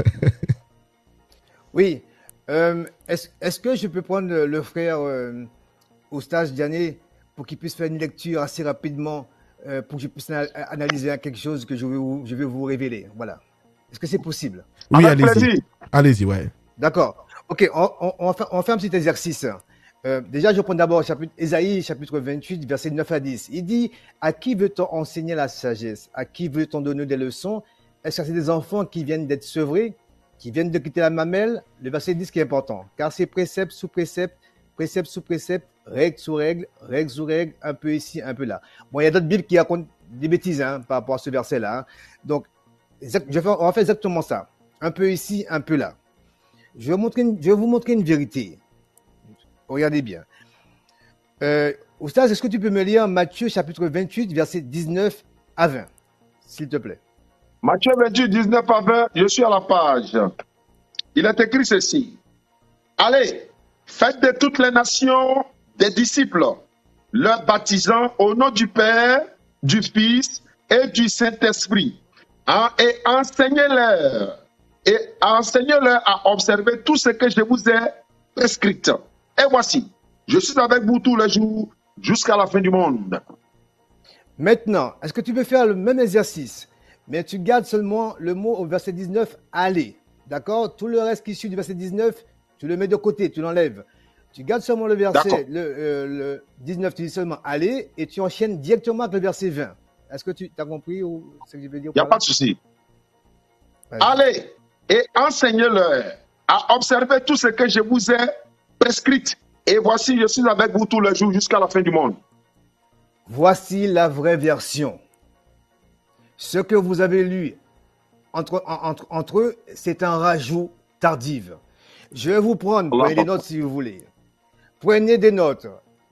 Oui. Est-ce que je peux prendre le frère Oustaz Diané pour qu'il puisse faire une lecture assez rapidement pour que je puisse analyser quelque chose que je vais vous révéler. Voilà. Est-ce que c'est possible? Oui, allez-y. Allez-y, ouais. D'accord. Ok, on va faire un petit exercice. Déjà, je prends d'abord Ésaïe, chapitre 28, versets 9 à 10. Il dit, à qui veut-on enseigner la sagesse? À qui veut-on donner des leçons? Est-ce que c'est des enfants qui viennent d'être sevrés, qui viennent de quitter la mamelle? Le verset 10 qui est important. Car c'est précepte sous précepte, précepte sous précepte, règle sous règle, un peu ici, un peu là. Bon, il y a d'autres Bibles qui racontent des bêtises par rapport à ce verset-là. Hein. Donc, on va faire exactement ça. Un peu ici, un peu là. Je vais vous montrer une vérité. Regardez bien. Oustaz, est-ce que tu peux me lire Matthieu chapitre 28, verset 19 à 20, s'il te plaît? Matthieu 28, 19 à 20, je suis à la page. Il est écrit ceci. Allez, faites de toutes les nations des disciples, leur baptisant au nom du Père, du Fils et du Saint-Esprit, et enseignez-leur à observer tout ce que je vous ai prescrit. Et voici, je suis avec vous tous les jours jusqu'à la fin du monde. Maintenant, est-ce que tu peux faire le même exercice, mais tu gardes seulement le mot au verset 19, allez. D'accord? Tout le reste qui suit du verset 19, tu le mets de côté, tu l'enlèves. Tu gardes seulement le verset le 19, tu dis seulement allez, et tu enchaînes directement avec le verset 20. Est-ce que tu as compris ce que je veux dire? Il n'y a pas de souci. Allez et enseignez-leur à observer tout ce que je vous ai prescrit. Et voici, je suis avec vous tous les jours jusqu'à la fin du monde. Voici la vraie version. Ce que vous avez lu entre eux, c'est un rajout tardif. Je vais vous prendre, prenez des notes si vous voulez. Prenez des notes.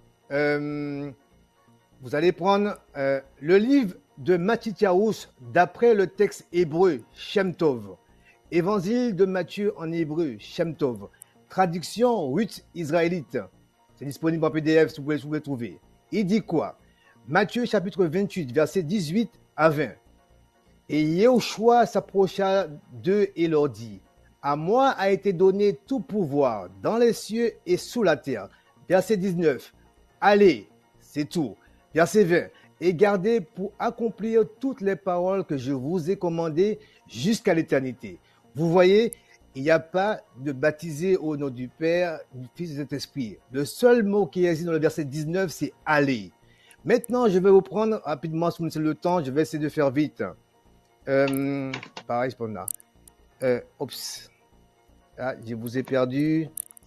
Vous allez prendre le livre de Mattityahu d'après le texte hébreu, Shem Tov. Évangile de Matthieu en hébreu, Shem Tov. Traduction Ruth israélite. C'est disponible en PDF si vous pouvez le trouver. Il dit quoi? Matthieu chapitre 28, versets 18 à 20. Et Yahushua s'approcha d'eux et leur dit, à moi a été donné tout pouvoir dans les cieux et sous la terre. Verset 19. Allez, c'est tout. Verset 20. et gardez pour accomplir toutes les paroles que je vous ai commandées jusqu'à l'éternité. Vous voyez, il n'y a pas de baptiser au nom du Père, du Fils et de Saint-Esprit. Le seul mot qui existe dans le verset 19, c'est « aller ». Maintenant, je vais vous prendre rapidement, si vous me laissez le temps, je vais essayer de faire vite. Pareil, c'est pas là. Oups. Ah, je vous ai perdu.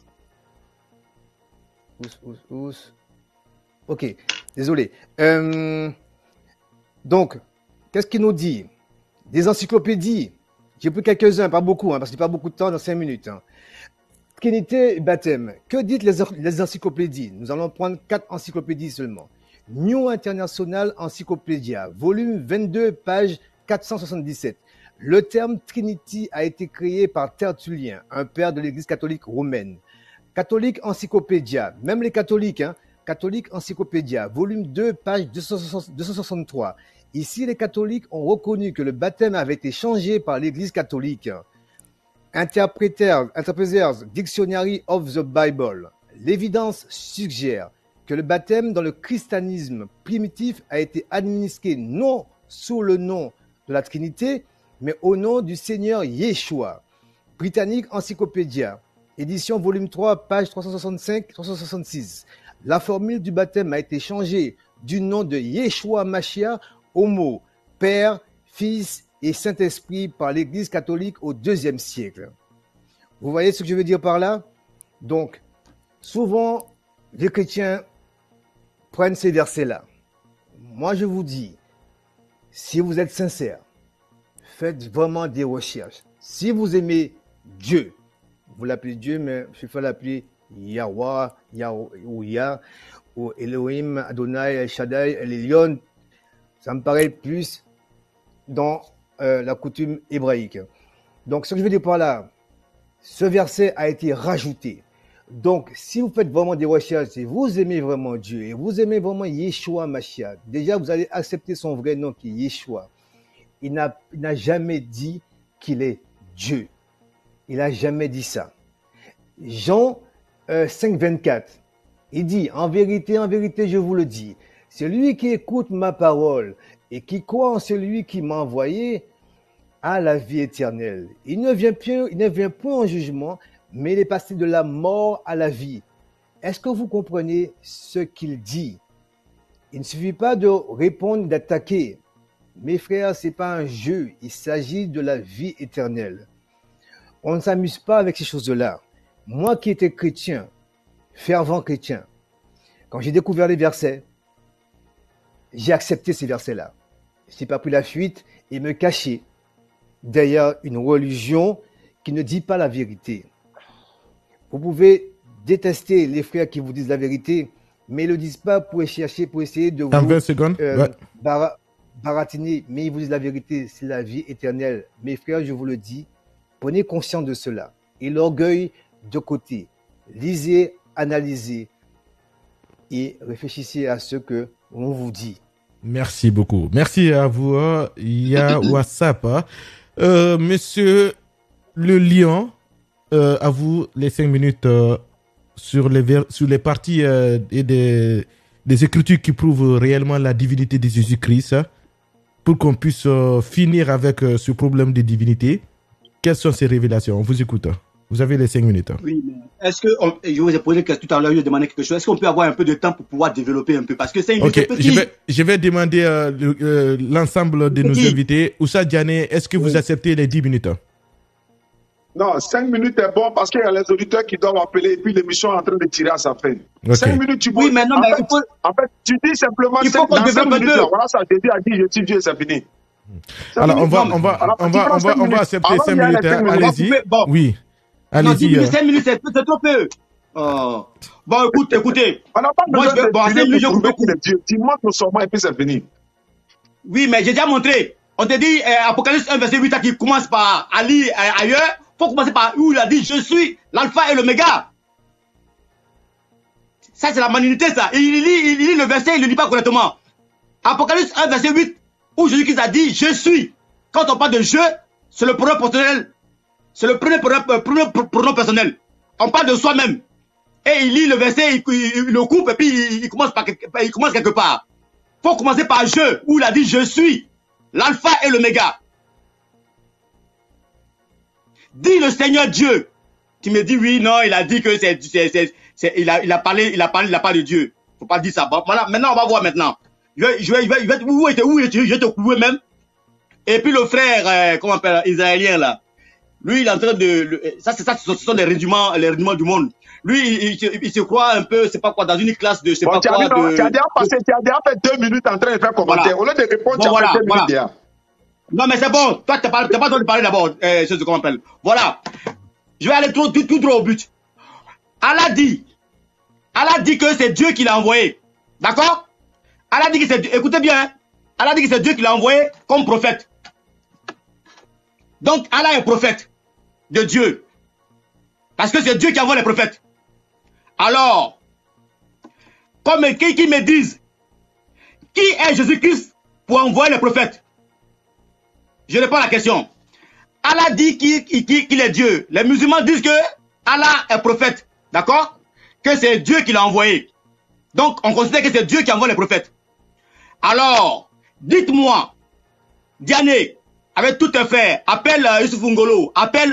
Ous. Ok, désolé. Donc, qu'est-ce qu'il nous dit? Des encyclopédies. J'ai pris quelques-uns, pas beaucoup, parce qu'il n'y a pas beaucoup de temps dans 5 minutes. Trinité et baptême. Que dites les encyclopédies? Nous allons prendre 4 encyclopédies seulement. New International Encyclopedia, volume 22, page 477. Le terme Trinity a été créé par Tertullien, un père de l'Église catholique romaine. Catholique Encyclopedia, même les catholiques, Catholique Encyclopedia, volume 2, page 263. Ici, les catholiques ont reconnu que le baptême avait été changé par l'Église catholique. Interpreters Dictionary of the Bible. L'évidence suggère que le baptême dans le christianisme primitif a été administré non sous le nom de la Trinité, mais au nom du Seigneur Yeshua. Britannique Encyclopédia, édition volume 3, page 365-366. La formule du baptême a été changée du nom de Yeshua Mashiach au mot Père, Fils et Saint-Esprit par l'Église catholique au IIe siècle. Vous voyez ce que je veux dire par là? Donc, souvent, les chrétiens prennent ces versets-là. Moi, je vous dis, si vous êtes sincère, faites vraiment des recherches. Si vous aimez Dieu, vous l'appelez Dieu, mais je vais l'appeler Yahweh, Yah, ou Elohim, Adonai, El Shaddai, El Elyon. Ça me paraît plus dans la coutume hébraïque. Donc, ce que je veux dire par là, ce verset a été rajouté. Donc, si vous faites vraiment des recherches et vous aimez vraiment Dieu et vous aimez vraiment Yeshua Mashiach, déjà vous allez accepter son vrai nom qui est Yeshua. Il n'a jamais dit qu'il est Dieu. Il n'a jamais dit ça. Jean 5, 24, il dit, en vérité, je vous le dis, celui qui écoute ma parole et qui croit en celui qui m'a envoyé a la vie éternelle. Il ne vient point en jugement, mais il est passé de la mort à la vie. Est-ce que vous comprenez ce qu'il dit? Il ne suffit pas de répondre, d'attaquer. Mes frères, c'est pas un jeu, il s'agit de la vie éternelle. On ne s'amuse pas avec ces choses-là. Moi qui étais chrétien, fervent chrétien, quand j'ai découvert les versets, j'ai accepté ces versets-là. Je n'ai pas pris la fuite et me cacher derrière une religion qui ne dit pas la vérité. Vous pouvez détester les frères qui vous disent la vérité, mais ils ne le disent pas pour essayer de vous 20 secondes. baratiner, mais ils vous disent la vérité, c'est la vie éternelle. Mes frères, je vous le dis, prenez conscience de cela. Et l'orgueil de côté. Lisez, analysez et réfléchissez à ce que on vous dit. Merci beaucoup. Merci à vous. Il y a WhatsApp. Monsieur Le Lion, à vous les 5 minutes sur les parties et des écritures qui prouvent réellement la divinité de Jésus-Christ, pour qu'on puisse finir avec ce problème de divinité. Quelles sont ces révélations? On vous écoute. Vous avez les 5 minutes. Oui, mais est-ce que, je vous ai posé tout à l'heure, je demandais quelque chose. Est-ce qu'on peut avoir un peu de temps pour pouvoir développer un peu? Parce que c'est une petit... je vais demander l'ensemble de nos invités. Oussa Diané, est-ce que vous acceptez les 10 minutes? Non, 5 minutes est bon parce qu'il y a les auditeurs qui doivent appeler et puis l'émission est en train de tirer à sa fin. Okay. 5 minutes, tu peux. Oui, mais non, mais en fait, tu dis simplement il faut qu'on développe 5 minutes. Là, voilà, ça, Jésus a dit, je suis Dieu, c'est fini. Alors, on va accepter 5 minutes. Allez-y. Oui. Allez-y. Non, 5 minutes, c'est trop peu. Bon, écoutez. Moi, je vais, bon, 5 minutes, je coupe. Tu montres le serment et puis c'est fini. Oui, mais j'ai déjà montré. On te dit, Apocalypse 1, verset 8, qui commence par Ali ailleurs. Faut commencer par où il a dit, je suis l'alpha et l'oméga. Ça, c'est la magnanimité, ça. Et il lit le verset, il ne le lit pas correctement. Apocalypse 1, verset 8, où Jésus-Christ a dit, je suis. Quand on parle de je, c'est le pronom personnel. C'est le premier pronom personnel. On parle de soi-même. Et il lit le verset, il le coupe, et puis il commence quelque part. faut commencer par je, où il a dit je suis l'alpha et l'oméga. Dis le Seigneur Dieu. Tu me dis oui, non, il a dit que il a parlé de Dieu. Faut pas dire ça. Bon, voilà, maintenant on va voir maintenant. Où je te couper même. Et puis le frère, comment on appelle, israélien là. Lui, il est en train de, ce sont les rudiments du monde. Lui, il se croit un peu, c'est pas quoi, dans une classe de, c'est pas quoi, de... Tu as déjà fait 2 minutes en train de faire commentaire. Voilà. Au lieu de répondre, tu as fait 2 minutes déjà. Non, mais c'est bon. Toi, t'as pas besoin de parler d'abord, ce qu'on appelle. Voilà. Je vais aller tout droit au but. Allah dit que c'est Dieu qui l'a envoyé. D'accord? Allah dit que c'est Dieu. Écoutez bien, hein? Allah dit que c'est Dieu qui l'a envoyé comme prophète. Donc, Allah est prophète de Dieu. Parce que c'est Dieu qui envoie les prophètes. Alors, comme qui me disent, qui est Jésus-Christ pour envoyer les prophètes? Je réponds à la question. Allah dit qu'il est Dieu. Les musulmans disent que Allah est prophète. D'accord? Que c'est Dieu qui l'a envoyé. Donc, on considère que c'est Dieu qui envoie les prophètes. Alors, dites-moi, Diané, avec tout un frère, appelle Youssouf Ngolo, appelle,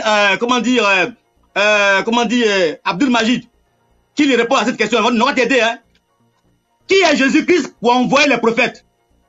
Abdul Majid, qui lui répond à cette question. On va t'aider, hein. Qui est Jésus-Christ pour envoyer les prophètes?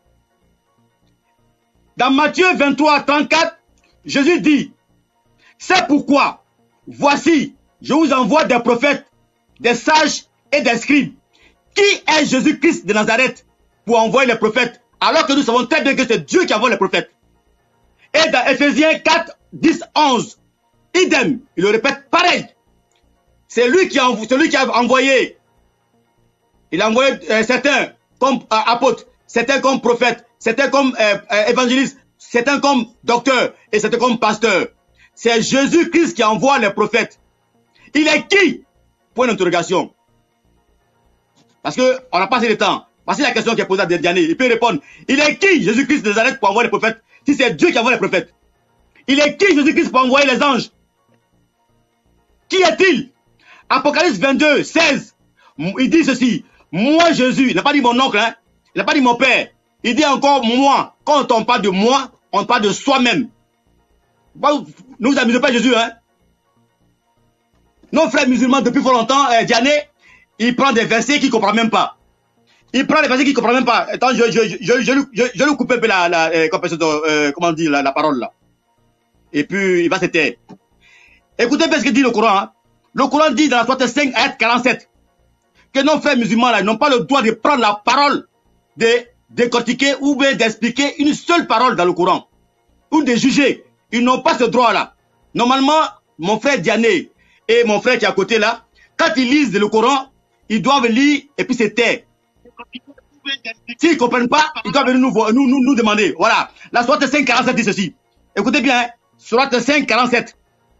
Dans Matthieu 23, 34, Jésus dit, c'est pourquoi, voici, je vous envoie des prophètes, des sages et des scribes. Qui est Jésus-Christ de Nazareth pour envoyer les prophètes, alors que nous savons très bien que c'est Dieu qui envoie les prophètes? Et dans Ephésiens 4, 10, 11, idem, il le répète pareil. C'est lui qui a envoyé. Il a envoyé certains comme apôtres, certains comme prophètes, certains comme évangélistes, certains comme docteurs et certains comme pasteurs. C'est Jésus-Christ qui envoie les prophètes. Il est qui? Point d'interrogation. Parce que on n'a pas assez de temps. Voici la question qui est posée à Diané. Il peut répondre. Il est qui Jésus-Christ de Nazareth pour envoyer les prophètes? Si c'est Dieu qui envoie les prophètes. Il est qui Jésus-Christ pour envoyer les anges? Qui est-il? Apocalypse 22, 16. Il dit ceci. Moi Jésus, il n'a pas dit mon oncle, hein? Il n'a pas dit mon père. Il dit encore moi. Quand on parle de moi, on parle de soi-même. Ne vous amusez pas Jésus, hein? Nos frères musulmans, depuis fort longtemps, Diané, il prend des versets qu'il ne comprend même pas. Il prend des versets qu'il ne comprend même pas. Attends, je lui coupe un peu la parole là. Et puis, il va se taire. Écoutez bien ce que dit le Coran. Hein. Le Coran dit dans la sourate 5, ayat 47, que nos frères musulmans là n'ont pas le droit de prendre la parole, de décortiquer ou bien d'expliquer une seule parole dans le Coran. Ou de juger. Ils n'ont pas ce droit-là. Normalement, mon frère Diané et mon frère qui est à côté là, quand ils lisent le Coran, ils doivent lire et puis se taire. S'ils ne comprennent pas, ils doivent venir nous demander. Voilà. La sourate 5, 47 dit ceci. Écoutez bien, hein. Sourate 5, 47.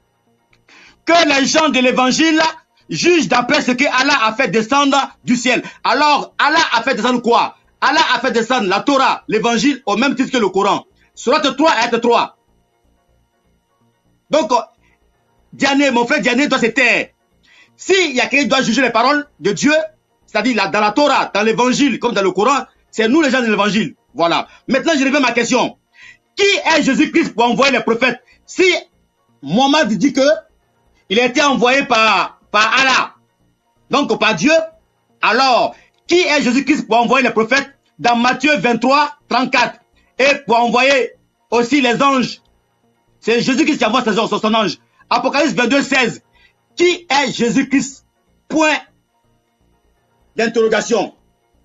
Que les gens de l'évangile jugent d'après ce que Allah a fait descendre du ciel. Alors, Allah a fait descendre quoi? Allah a fait descendre la Torah, l'évangile, au même titre que le Coran. Sourate 3, ayat 3. Donc, Diané, mon frère Diané doit se taire. S'il y a quelqu'un qui doit juger les paroles de Dieu, c'est-à-dire dans la Torah, dans l'évangile, comme dans le Coran, c'est nous les gens de l'évangile. Voilà. Maintenant, je reviens à ma question. Qui est Jésus-Christ pour envoyer les prophètes? Si Mohammed dit que il a été envoyé par Allah, donc par Dieu, alors, qui est Jésus-Christ pour envoyer les prophètes dans Matthieu 23, 34? Et pour envoyer aussi les anges. C'est Jésus-Christ qui envoie son ange. Apocalypse 22, 16. Qui est Jésus-Christ? Point d'interrogation.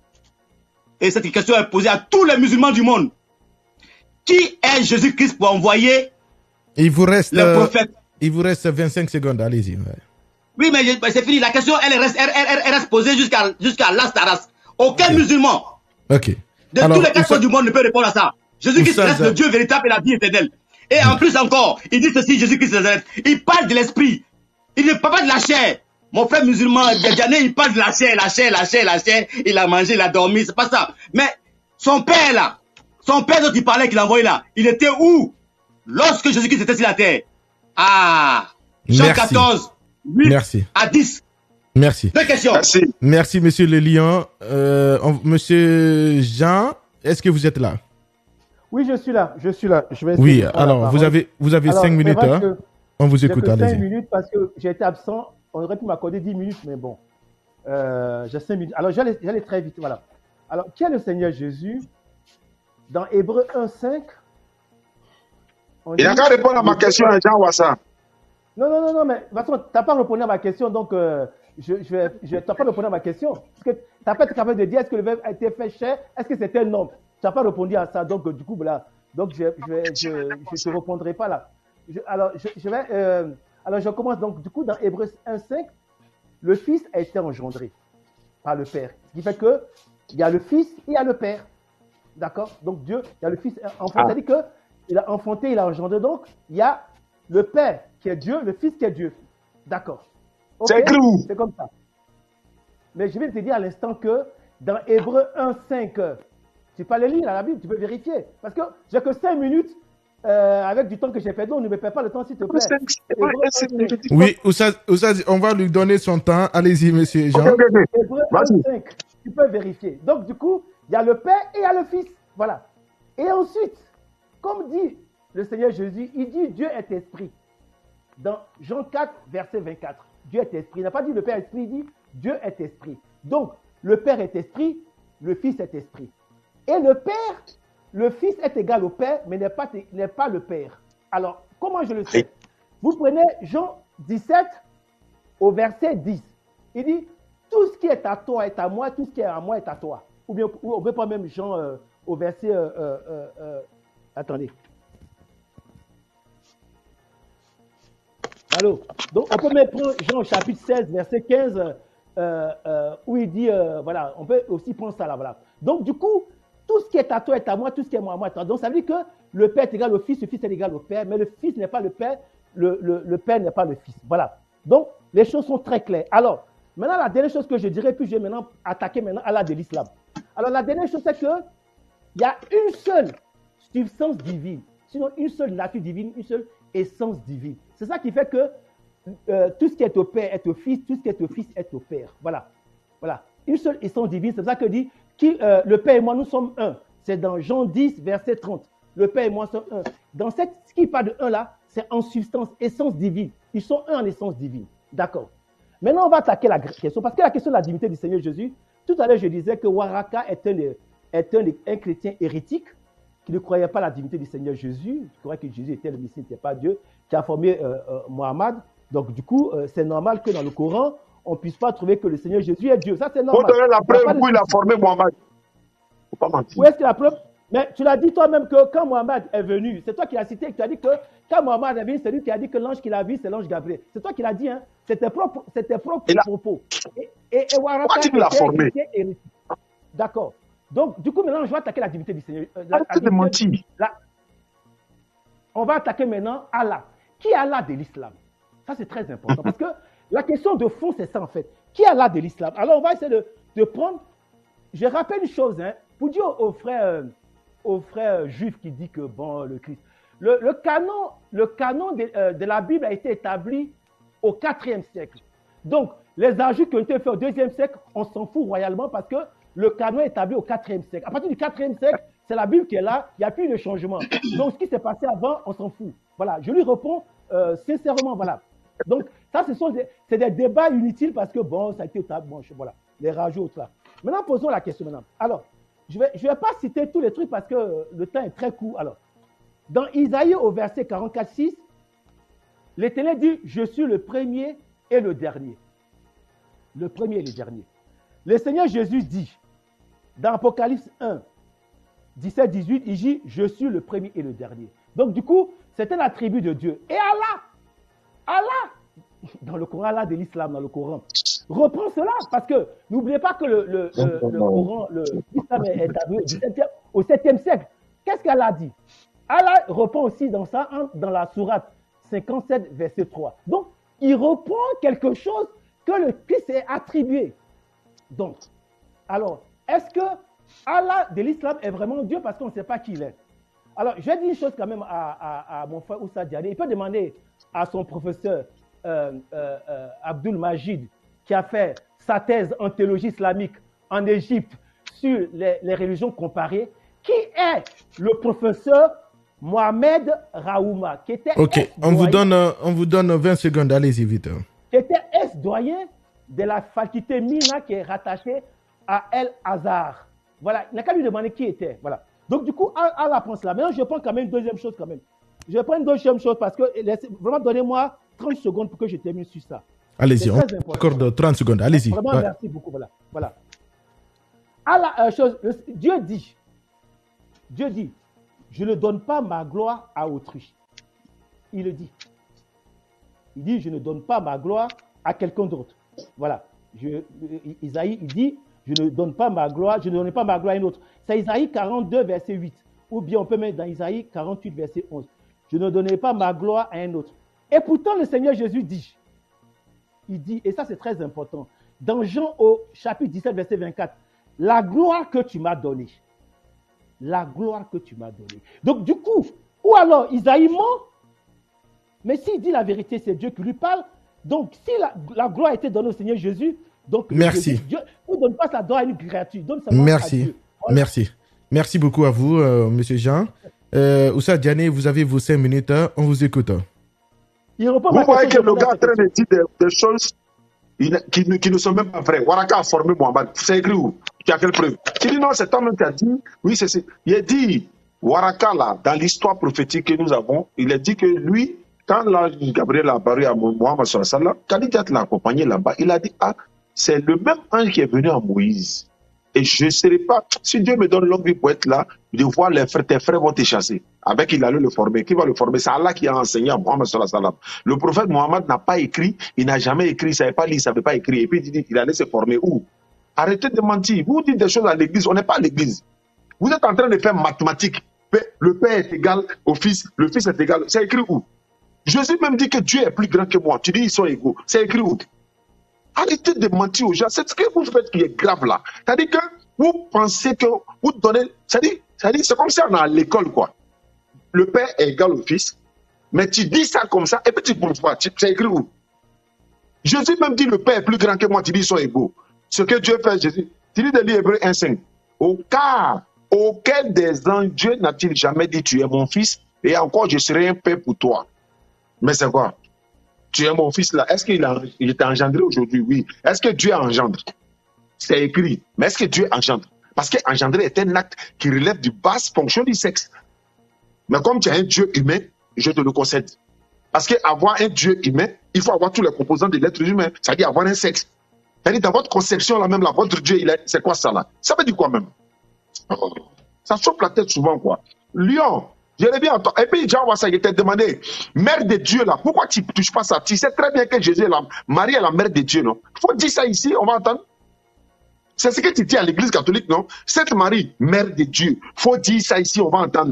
Et cette question est posée à tous les musulmans du monde. Qui est Jésus-Christ pour envoyer les prophètes? Il vous reste 25 secondes, allez-y. Ouais. Oui, mais c'est fini. La question, elle reste posée jusqu'à l'Astaras. Aucun musulman de tous les quatre du monde ne peut répondre à ça. Jésus-Christ reste le Dieu véritable et la vie éternelle. Et en plus encore, il dit ceci, Jésus-Christ de Nazareth. Il parle de l'esprit. Il ne parle pas de la chair. Mon frère musulman, Diané, il parle de la chair. Il a mangé, il a dormi, c'est pas ça. Mais son père là, son père dont il parlait, qu'il a envoyé là, il était où? Lorsque Jésus-Christ était sur la terre. Ah, Jean 14, 8 à 10. Merci. Deux questions. Merci. Merci, monsieur le lion. Monsieur Jean, est-ce que vous êtes là? Oui, je suis là. Je vais oui, alors vous avez 5 minutes. Hein? On vous écoute, allez-y. 5 minutes parce que j'ai été absent. On aurait pu m'accorder 10 minutes, mais bon. J'ai 5 minutes. Alors, j'allais très vite. Voilà. Alors, qui est le Seigneur Jésus? Dans Hébreux 1:5. Il n'a qu'à répondre à ma question, Jean Wassa. Non, mais de toute façon, tu n'as pas répondu à ma question, donc je n'ai pas répondu à ma question. Parce que tu n'as pas été capable de dire est-ce que le verbe a été fait chair, est-ce que c'était un homme? Tu n'as pas répondu à ça, donc du coup, voilà. Donc, je ne te répondrai pas là. Alors, je commence donc, du coup, dans Hébreux 1:5, le Fils a été engendré par le Père. Ce qui fait qu'il y a le Fils et il y a le Père. D'accord? Donc, Dieu, il y a le Fils enfanté. C'est-à-dire qu'il a enfanté, il a engendré. Donc, il y a le Père qui est Dieu, le Fils qui est Dieu. D'accord. Okay? C'est écrit où? C'est comme ça. Mais je vais te dire à l'instant que dans Hébreux 1:5, tu peux aller lire à la Bible, tu peux vérifier. Parce que j'ai que 5 minutes avec du temps que j'ai perdu. On ne me perd pas le temps, s'il te plaît. Oui, Oussaz, on va lui donner son temps. Allez-y, monsieur Jean. Hébreux 1:5, tu peux vérifier. Donc, du coup, il y a le Père et il y a le Fils. Voilà. Et ensuite, comme dit le Seigneur Jésus, il dit Dieu est esprit. Dans Jean 4, verset 24, Dieu est esprit. Il n'a pas dit le Père est esprit, il dit Dieu est esprit. Donc, le Père est esprit, le Fils est esprit. Et le Père, le Fils est égal au Père, mais n'est pas le Père. Alors, comment je le sais? Vous prenez Jean 17 au verset 10. Il dit, tout ce qui est à toi est à moi, tout ce qui est à moi est à toi. Ou bien, on ne peut pas même Jean au verset... attendez. Allô? Donc, on peut même prendre Jean au chapitre 16, verset 15, où il dit, voilà, on peut aussi prendre ça là, voilà. Donc, du coup, tout ce qui est à toi est à moi, tout ce qui est à moi est à toi. Donc, ça veut dire que le Père est égal au Fils, le Fils est égal au Père, mais le Fils n'est pas le Père, le Père n'est pas le Fils. Voilà. Donc, les choses sont très claires. Alors, maintenant, la dernière chose que je dirais, puis je vais maintenant attaquer maintenant Allah de l'islam. Alors, la dernière chose, c'est qu'il y a une seule substance divine, sinon une seule nature divine, une seule essence divine. C'est ça qui fait que tout ce qui est au Père est au Fils, tout ce qui est au Fils est au Père. Voilà. Voilà. Une seule essence divine, c'est ça que dit le Père et moi, nous sommes un. C'est dans Jean 10, verset 30. Le Père et moi sommes un. Dans ce qui parle de un là, c'est en substance, essence divine. Ils sont un en essence divine. D'accord. Maintenant, on va attaquer la question, parce que la question de la divinité du Seigneur Jésus, tout à l'heure, je disais que Waraka est un chrétien hérétique qui ne croyait pas à la divinité du Seigneur Jésus, qui croyait que Jésus était le Messie, n'était pas Dieu, qui a formé Mohammed. Donc, du coup, c'est normal que dans le Coran, on ne puisse pas trouver que le Seigneur Jésus est Dieu. Ça, c'est normal. Faut donner la preuve où il a formé Mohammed. Faut pas mentir. Où est-ce qu'il a la preuve? Mais tu l'as dit toi-même que quand Mohammed est venu, c'est toi qui l'as cité, que tu as dit que quand Mohammed est venu, c'est lui qui a dit que l'ange qu'il a vu, c'est l'ange Gabriel. C'est toi qui l'as dit, hein? C'était propre propos. Et Waraka tu l'as formé? D'accord. Donc, du coup, maintenant, je vais attaquer la divinité du Seigneur. Arrête de mentir. On va attaquer maintenant Allah. Qui est Allah de l'islam? Ça, c'est très important. Parce que la question de fond, c'est ça, en fait. Qui est Allah de l'islam? Alors, on va essayer de prendre... Je rappelle une chose, hein, pour dire aux frères juifs qui disent que, bon, le Christ... Le canon de la Bible a été établi au 4e siècle. Donc, les ajouts qui ont été faits au 2e siècle, on s'en fout royalement parce que le canon est établi au 4e siècle. À partir du 4e siècle, c'est la Bible qui est là, il n'y a plus de changement. Donc, ce qui s'est passé avant, on s'en fout. Voilà, je lui réponds sincèrement, voilà. Donc, ça, c'est des débats inutiles parce que, bon, ça a été établi, bon, voilà, les rajouts, là. Maintenant, posons la question maintenant. Alors, je vais pas citer tous les trucs parce que le temps est très court. Alors, dans Isaïe au verset 44-6, l'Éternel dit, je suis le premier et le dernier. Le premier et le dernier. Le Seigneur Jésus dit, dans Apocalypse 1, 17-18, il dit, je suis le premier et le dernier. Donc, du coup, c'est un attribut de Dieu. Et Allah, dans le Coran, Allah de l'islam, dans le Coran, reprend cela, parce que n'oubliez pas que le Coran, l'islam est établi au 7e siècle. Qu'est-ce qu'Allah dit? Allah reprend aussi dans ça, dans la sourate 57, verset 3. Donc, il reprend quelque chose que le Christ est attribué. Donc, alors, est-ce que Allah de l'islam est vraiment Dieu parce qu'on ne sait pas qui il est? Alors, je vais dire une chose quand même à mon frère Oussa Diané. Il peut demander à son professeur Abdul Majid, qui a fait sa thèse en théologie islamique en Égypte sur les religions comparées. est le professeur Mohamed Raouma, qui était Ok, on vous donne 20 secondes, allez-y vite. Qui était ex-doyen de la faculté Mina qui est rattachée à El Azhar. Voilà, il n'a qu'à lui demander qui était. Voilà. Donc du coup, à l'apprendre cela. Maintenant, je prends quand même une deuxième chose quand même. Je prends une deuxième chose parce que, vraiment, donnez-moi 30 secondes pour que je termine sur ça. Allez-y, on accorde 30 secondes, allez-y. Vraiment, Ouais. merci beaucoup. Voilà. Dieu dit, je ne donne pas ma gloire à autrui. Il le dit. Il dit, je ne donne pas ma gloire à quelqu'un d'autre. Voilà. Isaïe, il dit, je ne donne pas ma gloire, je ne donne pas ma gloire à une autre. C'est Isaïe 42, verset 8. Ou bien on peut mettre dans Isaïe 48, verset 11. Je ne donnerai pas ma gloire à un autre. Et pourtant, le Seigneur Jésus dit, il dit, et ça c'est très important, dans Jean au chapitre 17, verset 24, la gloire que tu m'as donnée. La gloire que tu m'as donnée. Donc du coup, ou alors Isaïe ment, mais s'il dit la vérité, c'est Dieu qui lui parle. Donc si la gloire a été donnée au Seigneur Jésus, donc merci. Dieu ne donne pas sa gloire à une créature, donne sa gloire à Dieu. Voilà. Merci. Merci beaucoup à vous, Monsieur Jean. Oussa Diané, vous avez vos 5 minutes, on vous écoute. Vous voyez que le gars est en train de dire des choses qui ne sont même pas vraies. Waraka a formé Mohamed. C'est écrit où? Tu as quelle preuve? Tu dis non, c'est toi-même qui as dit. Oui, c'est. Il a dit, Waraka, là, dans l'histoire prophétique que nous avons, il a dit que lui, quand l'ange Gabriel a apparu à Mohamed sallallahu, Khadija l'a accompagné là-bas, il a dit, ah, c'est le même ange qui est venu à Moïse. Et je ne serai pas, si Dieu me donne longue vie pour être là, de voir tes frères vont te chasser. Avec il allait le former. Qui va le former? C'est Allah qui a enseigné à Mohamed sallallahu. Le prophète Mohamed n'a pas écrit, il n'a jamais écrit, il ne savait pas lire, il ne savait pas écrire. Et puis il dit qu'il allait se former où? Arrêtez de mentir. Vous dites des choses à l'église, on n'est pas à l'église. Vous êtes en train de faire mathématiques. Le Père est égal au Fils, le Fils est égal. C'est écrit où? Jésus même dit que Dieu est plus grand que moi. Tu dis ils sont égaux. C'est écrit où? Arrêtez de mentir aux gens. C'est ce que vous faites qui est grave là. C'est-à-dire que vous pensez que vous donnez. C'est-à-dire, c'est comme si on est à l'école, quoi. Le Père est égal au Fils, mais tu dis ça comme ça, et puis tu ne penses pas. C'est écrit où? Jésus même dit le Père est plus grand que moi. Tu dis ils sont égaux. Ce que Dieu fait, Jésus. Tu dis de lire Hébreux 1,5. Auquel des anges, Dieu n'a-t-il jamais dit tu es mon fils, et encore je serai un père pour toi. Mais c'est quoi? Tu es mon fils là. Est-ce qu'il est engendré aujourd'hui? Oui. Est-ce que Dieu engendre? C'est écrit. Mais est-ce que Dieu engendre? Parce que engendrer est un acte qui relève du basse fonction du sexe. Mais comme tu as un Dieu humain, je te le concède. Parce qu'avoir un Dieu humain, il faut avoir tous les composants de l'être humain. C'est-à-dire avoir un sexe. C'est-à-dire dans votre conception là même, là, votre Dieu, c'est quoi ça là? Ça veut dire quoi même? Ça chope la tête souvent quoi. Lion. Je l'ai bien entendu. Et puis, Jean Wassa, il t'a demandé, mère de Dieu, là, pourquoi tu ne touches pas ça? Tu sais très bien que Jésus, Marie est la mère de Dieu, non? Il faut dire ça ici, on va entendre. C'est ce que tu dis à l'église catholique, non? Cette Marie, mère de Dieu, il faut dire ça ici, on va entendre.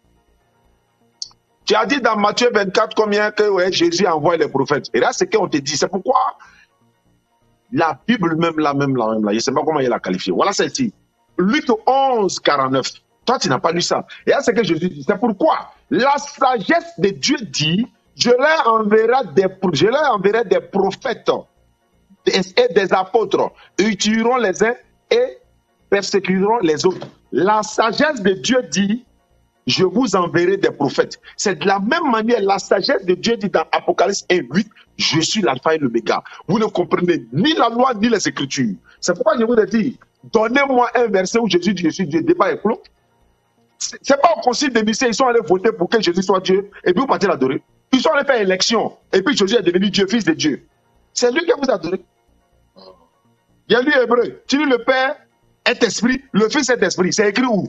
Tu as dit dans Matthieu 24 combien que ouais, Jésus envoie les prophètes. Et là, c'est ce qu'on te dit. C'est pourquoi la Bible même là, je ne sais pas comment il l'a qualifiée. Voilà celle-ci. Luc 11, 49. Toi, tu n'as pas lu ça. Et là, c'est ce que Jésus dit. C'est pourquoi la sagesse de Dieu dit, je leur enverrai des prophètes et des apôtres. Ils tueront les uns et persécuteront les autres. La sagesse de Dieu dit, je vous enverrai des prophètes. C'est de la même manière, la sagesse de Dieu dit dans Apocalypse 1:8, je suis l'alpha et l'oméga. Vous ne comprenez ni la loi ni les écritures. C'est pourquoi je vous ai dit, donnez-moi un verset où Jésus dit, je suis Dieu, débat est clos. C'est pas au concile de Nicée, ils sont allés voter pour que Jésus soit Dieu, et puis vous partez l'adorer. Ils sont allés faire élection, et puis Jésus est devenu Dieu, fils de Dieu. C'est lui que vous adorez. Il y a lu Hébreu, tu dis le Père est esprit, le Fils est esprit. C'est écrit où?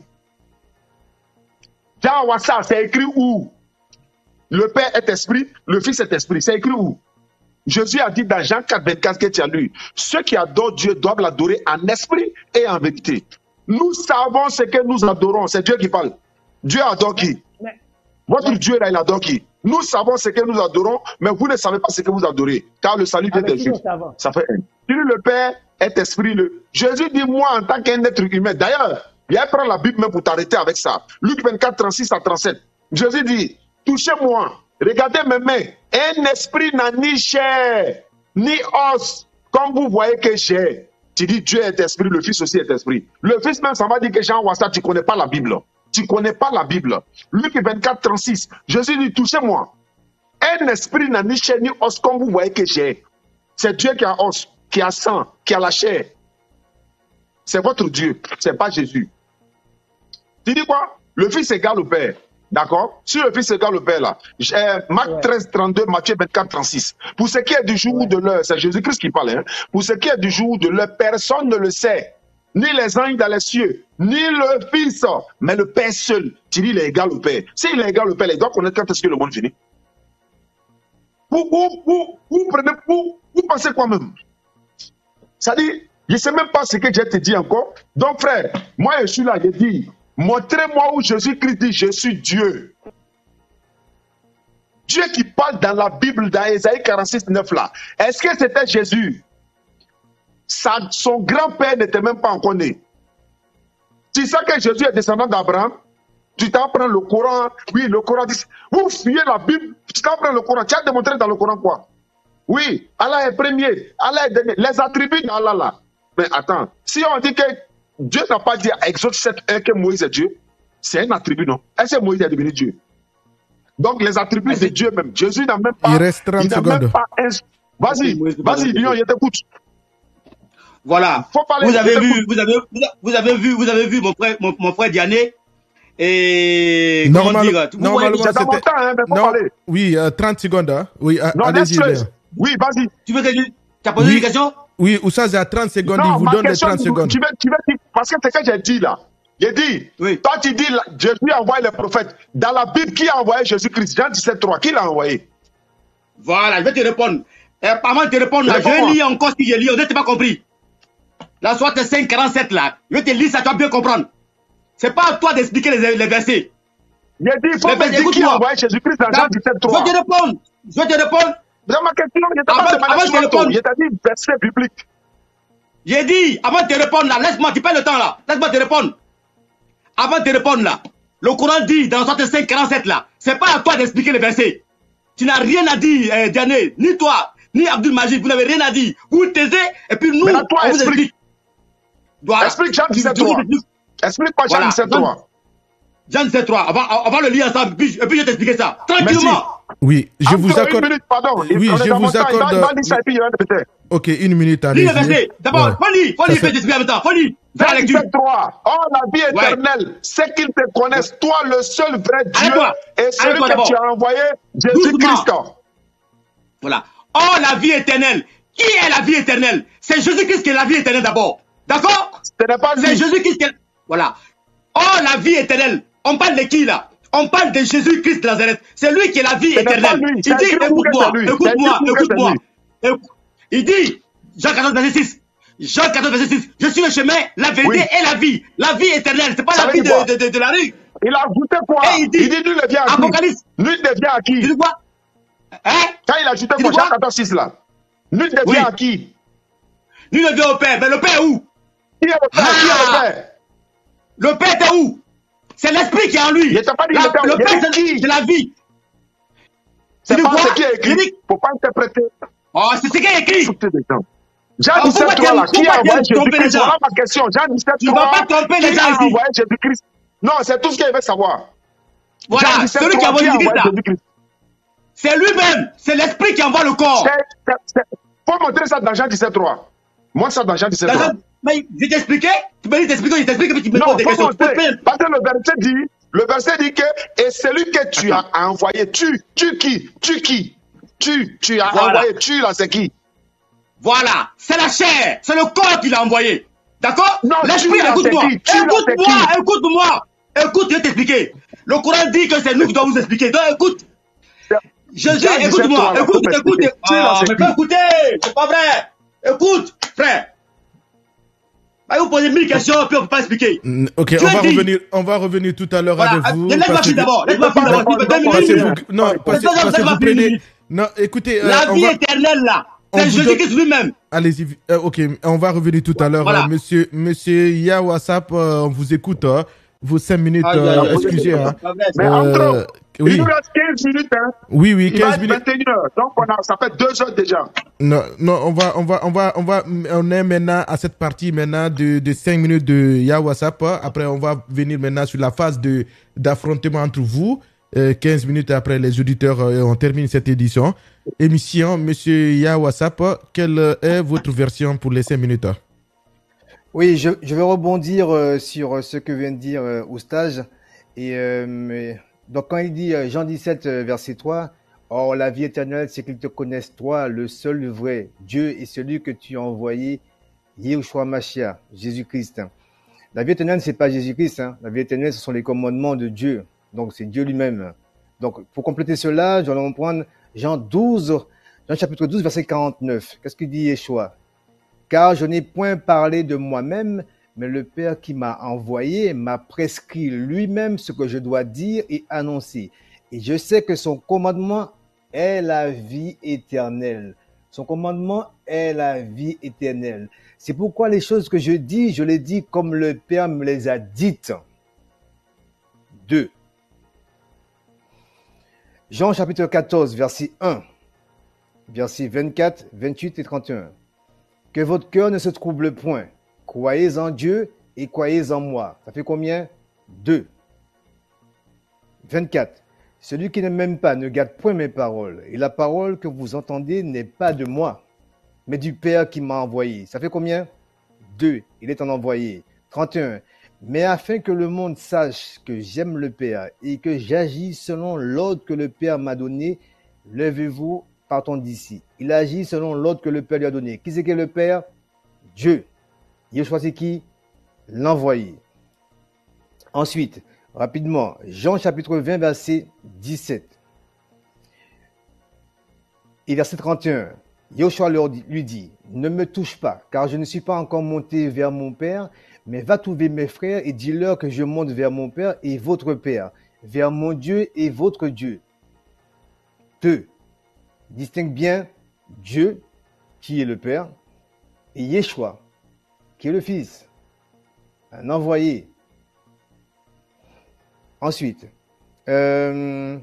Jean Wassa, c'est écrit où? Le Père est esprit, le Fils est esprit. C'est écrit où? Jésus a dit dans Jean 4:24 que tu as lu, ceux qui adorent Dieu doivent l'adorer en esprit et en vérité. Nous savons ce que nous adorons. C'est Dieu qui parle. Dieu adore qui? Votre Dieu là, il adore qui? Nous savons ce que nous adorons, mais vous ne savez pas ce que vous adorez. Car le salut vient des justes. Ça fait un. Si le Père est esprit, Jésus dit moi en tant qu'un être humain. D'ailleurs, il prend la Bible même pour t'arrêter avec ça. Luc 24, 36 à 37. Jésus dit, touchez-moi, regardez mes mains. Un esprit n'a ni chair, ni os, comme vous voyez que j'ai. Tu dis Dieu est esprit, le Fils aussi est esprit. Le Fils même, ça va dire que Jean Wassa, tu ne connais pas la Bible. tu ne connais pas la Bible. Luc 24, 36. Jésus dit, touchez-moi. Un esprit n'a ni chair ni os comme vous voyez que j'ai. C'est Dieu qui a os, qui a sang, qui a la chair. C'est votre Dieu, ce n'est pas Jésus. Tu dis quoi? Le Fils égale au Père. D'accord? Si le Fils égale au Père, là, Marc 13, 32, Matthieu 24, 36. Pour ce qui est du jour ou de l'heure, c'est Jésus-Christ qui parle. Hein? Pour ce qui est du jour ou de l'heure, personne ne le sait. Ni les anges dans les cieux, ni le Fils, mais le Père seul. Tu dis, il est égal au Père. S'il est égal au Père, il doit connaître quand est-ce que le monde finit. Vous pensez quoi même? Ça dit, je ne sais même pas ce que je te dis encore. Donc, frère, moi, je suis là, je dis, montrez-moi où Jésus-Christ dit, je suis Dieu. Dieu qui parle dans la Bible, dans Ésaïe 46, 9 là. Est-ce que c'était Jésus? Son grand-père n'était même pas encore né. Tu sais que Jésus est descendant d'Abraham? Tu t'apprends le Coran. Oui, le Coran dit, vous fuyez la Bible, tu t'apprends le Coran. Tu as démontré dans le Coran quoi? Oui, Allah est premier, Allah est dernier. Les attributs d'Allah là. Mais attends, si on dit que Dieu n'a pas dit à Exode 7.1 que Moïse est Dieu, c'est un attribut, non? Est-ce que Moïse est devenu Dieu? Donc les attributs de Dieu même. Jésus n'a même pas... Il reste 30 secondes. Vas-y, Lyon, je t'écoute. Voilà. Vous avez vu mon frère Diané. Et normalement, c'était... Oui, 30 secondes. Hein? Oui, allez-y. Oui, vas-y. Tu veux que tu as posé une question? Oui, Oussaz est à 30 secondes, il vous donne les 30 secondes. Tu veux dire, parce que c'est ce que j'ai dit là. J'ai dit, oui. Toi tu dis, Jésus a envoyé les prophètes. Dans la Bible, qui a envoyé Jésus-Christ? Jean 17.3, qui l'a envoyé? Voilà, je vais te répondre. Avant de te répondre, là, je vais lire encore ce que j'ai lu, on n'a pas compris. La soirée 5.47 là, je vais te lire ça, tu vas bien comprendre. C'est pas à toi d'expliquer les versets. J'ai dit, il faut me dire qui a envoyé Jésus-Christ dans Jean 17.3. Je vais te répondre. Dans ma question, je t'ai dit verset biblique. J'ai dit, avant de te répondre là, laisse-moi, tu perds le temps là, laisse-moi te répondre. Avant de te répondre là, le Coran dit dans 65-47 là, c'est pas à toi d'expliquer les versets. Tu n'as rien à dire, Diané, ni toi, ni Abdul Majid, vous n'avez rien à dire. Vous taisez, et puis nous, on vous explique. Explique Jean 17.3. Explique-moi Jean 17.3. Jean 17.3, on va le lire ensemble, et puis je vais t'expliquer ça. Tranquillement. Oui, je vous accorde. Une minute, pardon. Oui, je vous accorde. Ok, une minute, allez. Lis le verset. D'abord, faut lire, t'expliquer en même temps. Faut lire. Fais la lecture. 3. Oh, la vie éternelle, c'est qu'ils te connaissent, toi, le seul vrai Dieu, et celui que tu as envoyé, Jésus-Christ. Voilà. Oh, la vie éternelle. Qui est la vie éternelle? C'est Jésus-Christ qui est la vie éternelle d'abord. D'accord? Ce n'est pas lui. C'est Jésus-Christ qui est... Voilà. Oh, la vie éternelle. On parle de qui, là? On parle de Jésus-Christ de Nazareth. C'est lui qui est la vie éternelle. Il dit, écoute-moi. Il dit, Jean 14, verset 6. Jean 14, verset 6. Je suis le chemin, la vérité et la vie. La vie éternelle. C'est pas la vie de la rue. Il a ajouté quoi? Il dit, nul ne vient à qui? Apocalypse. Nul ne vient à qui? Il dit quoi? Hein? Quand il a ajouté quoi? Jean 14, 6 là. Nul ne vient à qui? Nul ne vient au Père. Mais le Père est où? Qui est le Père? Qui est le Père? Le Père est où? C'est l'esprit qui est en lui. Je t'ai pas dit le Père, c'est la vie. C'est pas ce qui est écrit. Il ne faut pas interpréter. Oh, c'est ce qui est écrit. Jean 17.3 là, qui a envoyé Jésus-Christ? Voilà ma question. Jean 17.3. Tu ne vas pas tromper les gens ici. Qui a envoyé Jésus-Christ? Non, c'est tout ce qu'il veut savoir. Voilà, celui qui a envoyé Jésus-Christ. C'est lui-même. C'est l'esprit qui envoie le corps. Faut montrer ça dans Jean 17.3. Moi, ça dans Jean 17.3. Mais je t'ai expliqué. Tu me dis t'expliquer, je t'explique, mais tu me poses des questions. Parce que le verset dit que, et celui que tu as envoyé, tu as envoyé, là, c'est qui? Voilà, c'est la chair, c'est le corps qui l'a envoyé. D'accord? Non, l'esprit, écoute-moi. Écoute, je vais t'expliquer. Le Coran dit que c'est nous qui devons vous expliquer. Donc, écoute. Jésus, écoute-moi. Écoute. Mais pas écouter, c'est pas vrai. Écoute, frère. Vous posez 1000 questions, puis on ne peut pas expliquer. Ok, on va revenir tout à l'heure avec vous. Laisse-moi finir d'abord. Non, parce que vous prenez... Non, écoutez... La vie éternelle, là, c'est Jésus-Christ lui-même. Allez-y, ok, on va revenir tout à l'heure. Monsieur Yawassap, on vous écoute. vos 5 minutes. Excusez. Hein. Mais entre oui. il nous reste 15 minutes. Hein. Oui, 15 minutes. 21 heures. Donc, ça fait 2 heures déjà. Non, on est maintenant à cette partie maintenant de 5 minutes de YaWaSap. Après, on va venir maintenant sur la phase d'affrontement entre vous. 15 minutes après les auditeurs, on termine cette émission. Monsieur YaWaSap, quelle est votre version pour les 5 minutes? Oui, je vais rebondir sur ce que vient de dire Oustage. Donc, quand il dit Jean 17, verset 3, « Or, la vie éternelle, c'est qu'ils te connaissent, toi, le seul vrai Dieu et celui que tu as envoyé, Yeshua Mashiach, Jésus-Christ. » La vie éternelle, c'est pas Jésus-Christ. Hein. La vie éternelle, ce sont les commandements de Dieu. Donc, c'est Dieu lui-même. Donc, pour compléter cela, nous allons prendre Jean chapitre 12, verset 49. Qu'est-ce qu'il dit Yeshua? « Car je n'ai point parlé de moi-même, mais le Père qui m'a envoyé m'a prescrit lui-même ce que je dois dire et annoncer. Et je sais que son commandement est la vie éternelle. » Son commandement est la vie éternelle. C'est pourquoi les choses que je dis, je les dis comme le Père me les a dites. 2. Jean chapitre 14, verset 1, versets 24, 28 et 31. « Que votre cœur ne se trouble point. Croyez en Dieu et croyez en moi. » Ça fait combien? 2. 24. « Celui qui ne m'aime pas ne garde point mes paroles. Et la parole que vous entendez n'est pas de moi, mais du Père qui m'a envoyé. » Ça fait combien? 2. Il est en envoyé. 31. « Mais afin que le monde sache que j'aime le Père et que j'agis selon l'ordre que le Père m'a donné, levez-vous, partons d'ici. » Il agit selon l'ordre que le Père lui a donné. Qui c'est que le Père? Dieu. Yeshua, c'est qui? L'envoyé. Ensuite, rapidement, Jean chapitre 20, verset 17. Et verset 31. Yeshua lui dit, « Ne me touche pas, car je ne suis pas encore monté vers mon Père, mais va trouver mes frères et dis-leur que je monte vers mon Père et votre Père, vers mon Dieu et votre Dieu. » 2. Distingue bien Dieu, qui est le Père, et Yeshua, qui est le Fils, un envoyé. Ensuite, Jean,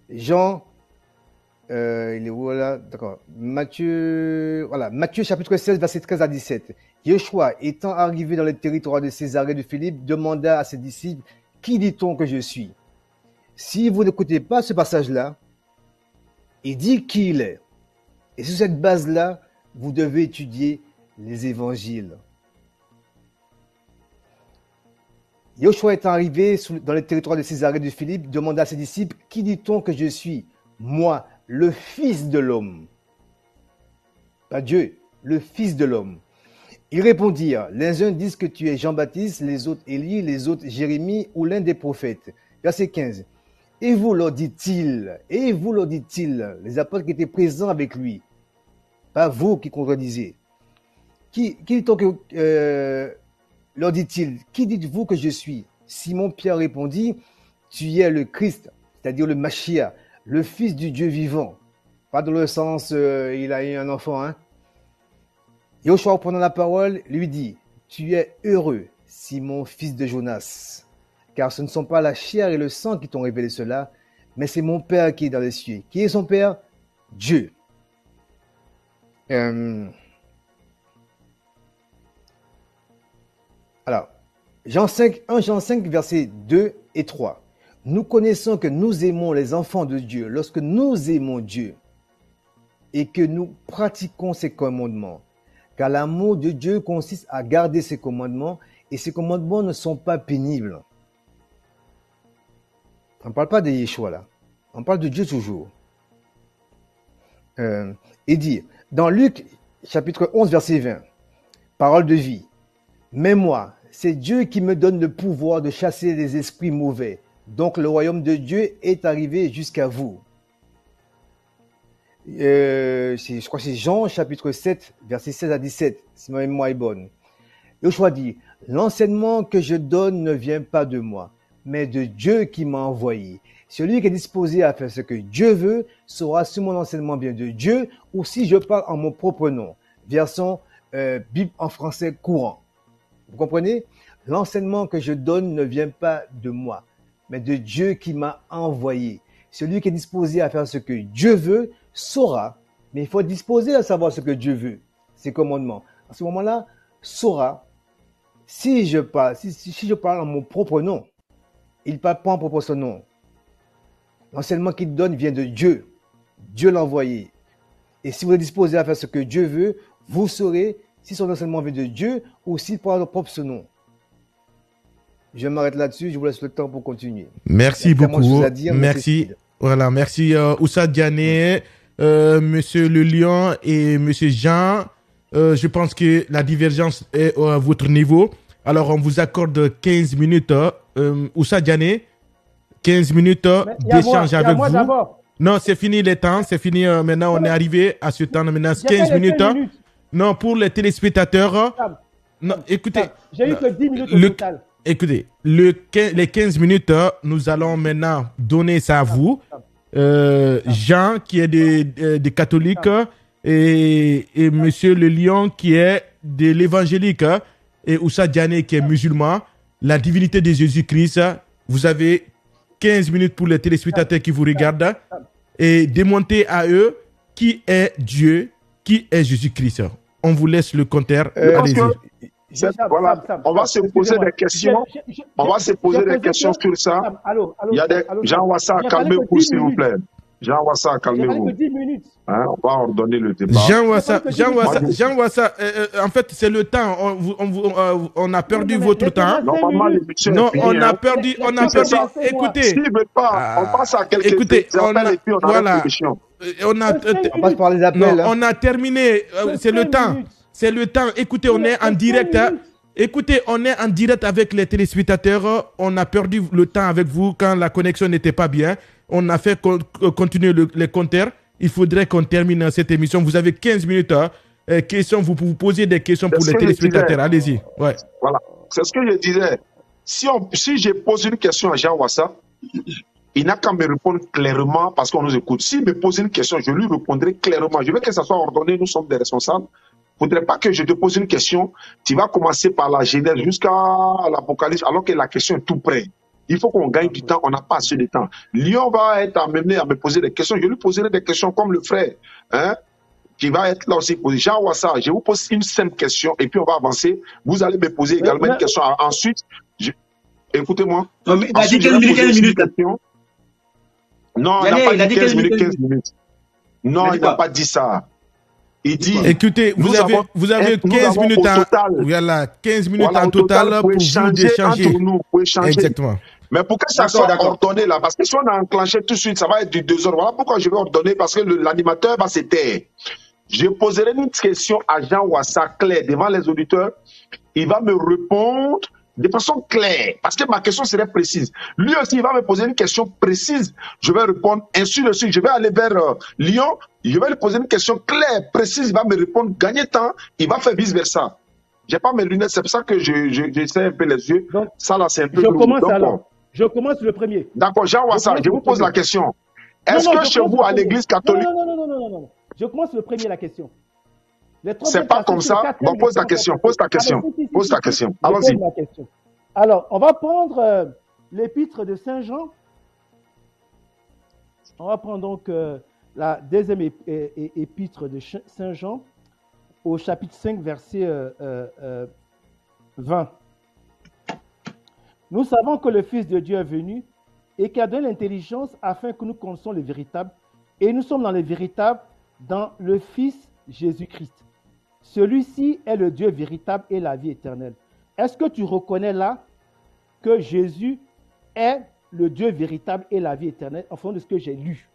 il est où là? D'accord. Matthieu chapitre 16, verset 13 à 17. Yeshua, étant arrivé dans le territoire de Césarée de Philippe, demanda à ses disciples, « Qui dit-on que je suis ?» Si vous n'écoutez pas ce passage-là, il dit qui il est. Et sur cette base-là, vous devez étudier les évangiles. Yeshua étant arrivé dans le territoire de Césarée de Philippe, demanda à ses disciples, « Qui dit-on que je suis? Moi, le Fils de l'homme. » Pas Dieu, le Fils de l'homme. Ils répondirent, les uns disent que tu es Jean-Baptiste, les autres Élie, les autres Jérémie ou l'un des prophètes. Verset 15. Et vous, leur dit-il, les apôtres qui étaient présents avec lui, pas vous qui contredisez. Leur dit-il, qui dites-vous que je suis? Simon-Pierre répondit, tu es le Christ, c'est-à-dire le Mashiach, le Fils du Dieu vivant. Pas dans le sens, il a eu un enfant, hein. Yeshua, prenant la parole, lui dit, tu es heureux, Simon, fils de Jonas, car ce ne sont pas la chair et le sang qui t'ont révélé cela, mais c'est mon Père qui est dans les cieux. Qui est son Père? Dieu. Alors, 1 Jean 5, versets 2 et 3. Nous connaissons que nous aimons les enfants de Dieu lorsque nous aimons Dieu et que nous pratiquons ses commandements. Car l'amour de Dieu consiste à garder ses commandements et ses commandements ne sont pas pénibles. On ne parle pas de Yeshua là, on parle de Dieu toujours. Et dit, dans Luc chapitre 11 verset 20, parole de vie, mais moi, c'est Dieu qui me donne le pouvoir de chasser les esprits mauvais. Donc le royaume de Dieu est arrivé jusqu'à vous. Je crois que c'est Jean chapitre 7, verset 16 à 17, si ma mémoire est bonne. Yeshua dit, l'enseignement que je donne ne vient pas de moi, mais de Dieu qui m'a envoyé. Celui qui est disposé à faire ce que Dieu veut saura si mon enseignement vient de Dieu ou si je parle en mon propre nom. Version Bible en français courant. Vous comprenez? L'enseignement que je donne ne vient pas de moi, mais de Dieu qui m'a envoyé. Celui qui est disposé à faire ce que Dieu veut saura, mais il faut être disposé à savoir ce que Dieu veut, ses commandements. À ce moment-là, saura, si je parle en mon propre nom, il ne parle pas en propre son nom. L'enseignement qu'il donne vient de Dieu. Dieu l'a envoyé. Et si vous êtes disposé à faire ce que Dieu veut, vous saurez si son enseignement vient de Dieu ou s'il parle en propre son nom. Je m'arrête là-dessus, je vous laisse le temps pour continuer. Merci beaucoup. Merci. Voilà, merci Oussa Diané, Monsieur Le Lion et Monsieur Jean. Je pense que la divergence est à votre niveau. Alors, on vous accorde 15 minutes. Oussa Diané, 15 minutes d'échange avec vous. Non, c'est fini les temps. C'est fini. Maintenant, on est arrivé à ce temps. Maintenant, 15 minutes. Non, pour les téléspectateurs. Non, écoutez. J'ai eu que 10 minutes au total. Écoutez, les 15 minutes, nous allons maintenant donner ça à vous. Jean, qui est des catholiques, et Monsieur Le Lion, qui est de l'évangélique, et Oussa Diané, qui est musulman. La divinité de Jésus-Christ, vous avez 15 minutes pour les téléspectateurs qui vous regardent, et démonter à eux qui est Dieu, qui est Jésus-Christ. On vous laisse le compteur. Allez-y. Voilà, on va se poser des questions. On va se poser des questions sur ça. Il y a des Jean Wassa, calmez-vous s'il vous plaît. Jean Wassa, calmez-vous. Hein, on va ordonner le débat. Jean Wassa, en fait, c'est le temps. On a perdu votre temps. Normalement, non, on a perdu. Écoutez. S'il veut pas, on passe à quelques appels et puis on a une question. On passe par les appels. Non, on a terminé. C'est le temps. C'est le temps. Écoutez, on est en direct. Écoutez, on est en direct avec les téléspectateurs. On a perdu le temps avec vous quand la connexion n'était pas bien. On a fait continuer les compteurs. Il faudrait qu'on termine cette émission. Vous avez 15 minutes. Questions, vous pouvez poser des questions pour les téléspectateurs. Allez-y. Ouais. Voilà. C'est ce que je disais. Si je pose une question à Jean Wassa, il n'a qu'à me répondre clairement parce qu'on nous écoute. S'il me pose une question, je lui répondrai clairement. Je veux que ça soit ordonné. Nous sommes des responsables. Il ne faudrait pas que je te pose une question, tu vas commencer par la Genèse jusqu'à l'Apocalypse, alors que la question est tout près. Il faut qu'on gagne du temps, on n'a pas assez de temps. Lyon va être amené à me poser des questions, je lui poserai des questions comme le frère, hein, qui va être là aussi posé. Jean Wassa, je vous pose une simple question et puis on va avancer. Vous allez me poser également une question. Ensuite, écoutez-moi. Non, mais il a dit 15 minutes. Non, il n'a pas dit 15 minutes. Non, il n'a pas dit ça. Il dit, écoutez, vous avez 15 minutes voilà, 15 minutes en total pour vous d'échanger. Exactement. Mais pour que ça soit ordonné là, parce que si on a enclenché tout de suite, ça va être du 2 heures. Voilà pourquoi je vais ordonner, parce que l'animateur va se taire. Je poserai une question à Jean Wassa claire devant les auditeurs. Il va me répondre de façon claire, parce que ma question serait précise. Lui aussi, il va me poser une question précise. Je vais répondre ainsi de suite. Je vais aller vers Lyon. Je vais lui poser une question claire, précise. Il va me répondre, gagner temps. Il va faire vice versa. J'ai pas mes lunettes, c'est pour ça que j'essaie un peu les yeux. Donc, ça là, c'est un peu. Je commence le premier. D'accord, Jean Wassa, je vous pose la question. Est-ce que chez vous, à l'église catholique. Non. Je commence le premier, la question. C'est pas comme ça. Bon, pose ta question. Pose ta question. Pose ta question. Allons-y. Alors, on va prendre l'épître de Saint Jean. On va prendre donc la deuxième épître de Saint Jean au chapitre 5, verset 20. Nous savons que le Fils de Dieu est venu et qu'il a donné l'intelligence afin que nous connaissions le véritable. Et nous sommes dans le véritable, dans le Fils Jésus-Christ. Celui-ci est le Dieu véritable et la vie éternelle. Est-ce que tu reconnais là que Jésus est le Dieu véritable et la vie éternelle en fonction de ce que j'ai lu?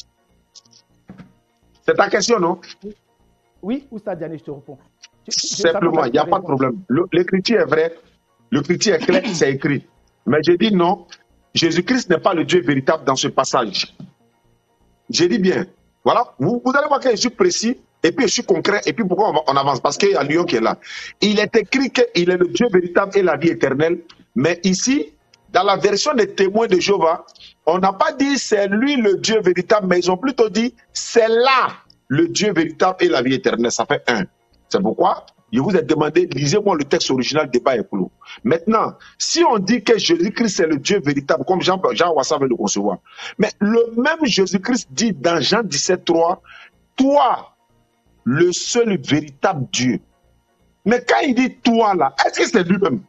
C'est ta question, non? Oui, Oussa Diané, je te réponds. Simplement, il n'y a pas de problème. L'écriture est vraie, l'écriture est claire, c'est écrit. Mais j'ai dit non, Jésus-Christ n'est pas le Dieu véritable dans ce passage. J'ai dit bien. Voilà, vous allez voir que je suis précis. Et puis je suis concret, et puis pourquoi on avance? Parce qu'il y a Lyon qui est là. Il est écrit qu'il est le Dieu véritable et la vie éternelle. Mais ici, dans la version des témoins de Jéhovah, on n'a pas dit c'est lui le Dieu véritable, mais ils ont plutôt dit c'est là le Dieu véritable et la vie éternelle. Ça fait un. C'est pourquoi Je vous ai demandé, lisez-moi le texte original, débat est clos. Maintenant, si on dit que Jésus-Christ c'est le Dieu véritable, comme Jean Wassa veut le concevoir, mais le même Jésus-Christ dit dans Jean 17,3, toi, le seul véritable Dieu. Mais quand il dit toi là, est-ce que c'est lui-même?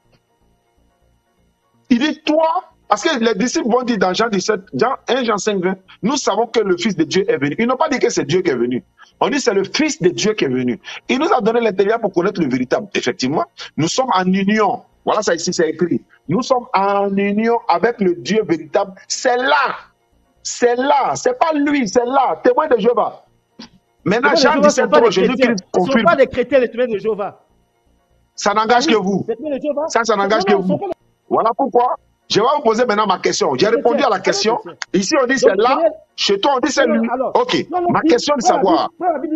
Il dit toi, parce que les disciples vont dire dans Jean 17, 1 Jean 5, 20, nous savons que le Fils de Dieu est venu. Ils n'ont pas dit que c'est Dieu qui est venu. On dit c'est le Fils de Dieu qui est venu. Il nous a donné l'intelligence pour connaître le véritable. Effectivement, nous sommes en union. Voilà ça ici, c'est écrit. Nous sommes en union avec le Dieu véritable. C'est là. C'est là. C'est pas lui, c'est là. Témoin de Jéhovah. Maintenant, Jean 17, 3, Jésus-Christ confirme. Ce ne sont pas des chrétiens, les témoins de Jéhovah. Ça n'engage que vous. Ça n'engage que vous. Voilà pourquoi. Je vais vous poser maintenant ma question. J'ai répondu à la question. Ici, on dit c'est là. Chez toi, on dit c'est lui. Ok. Ma question est de savoir.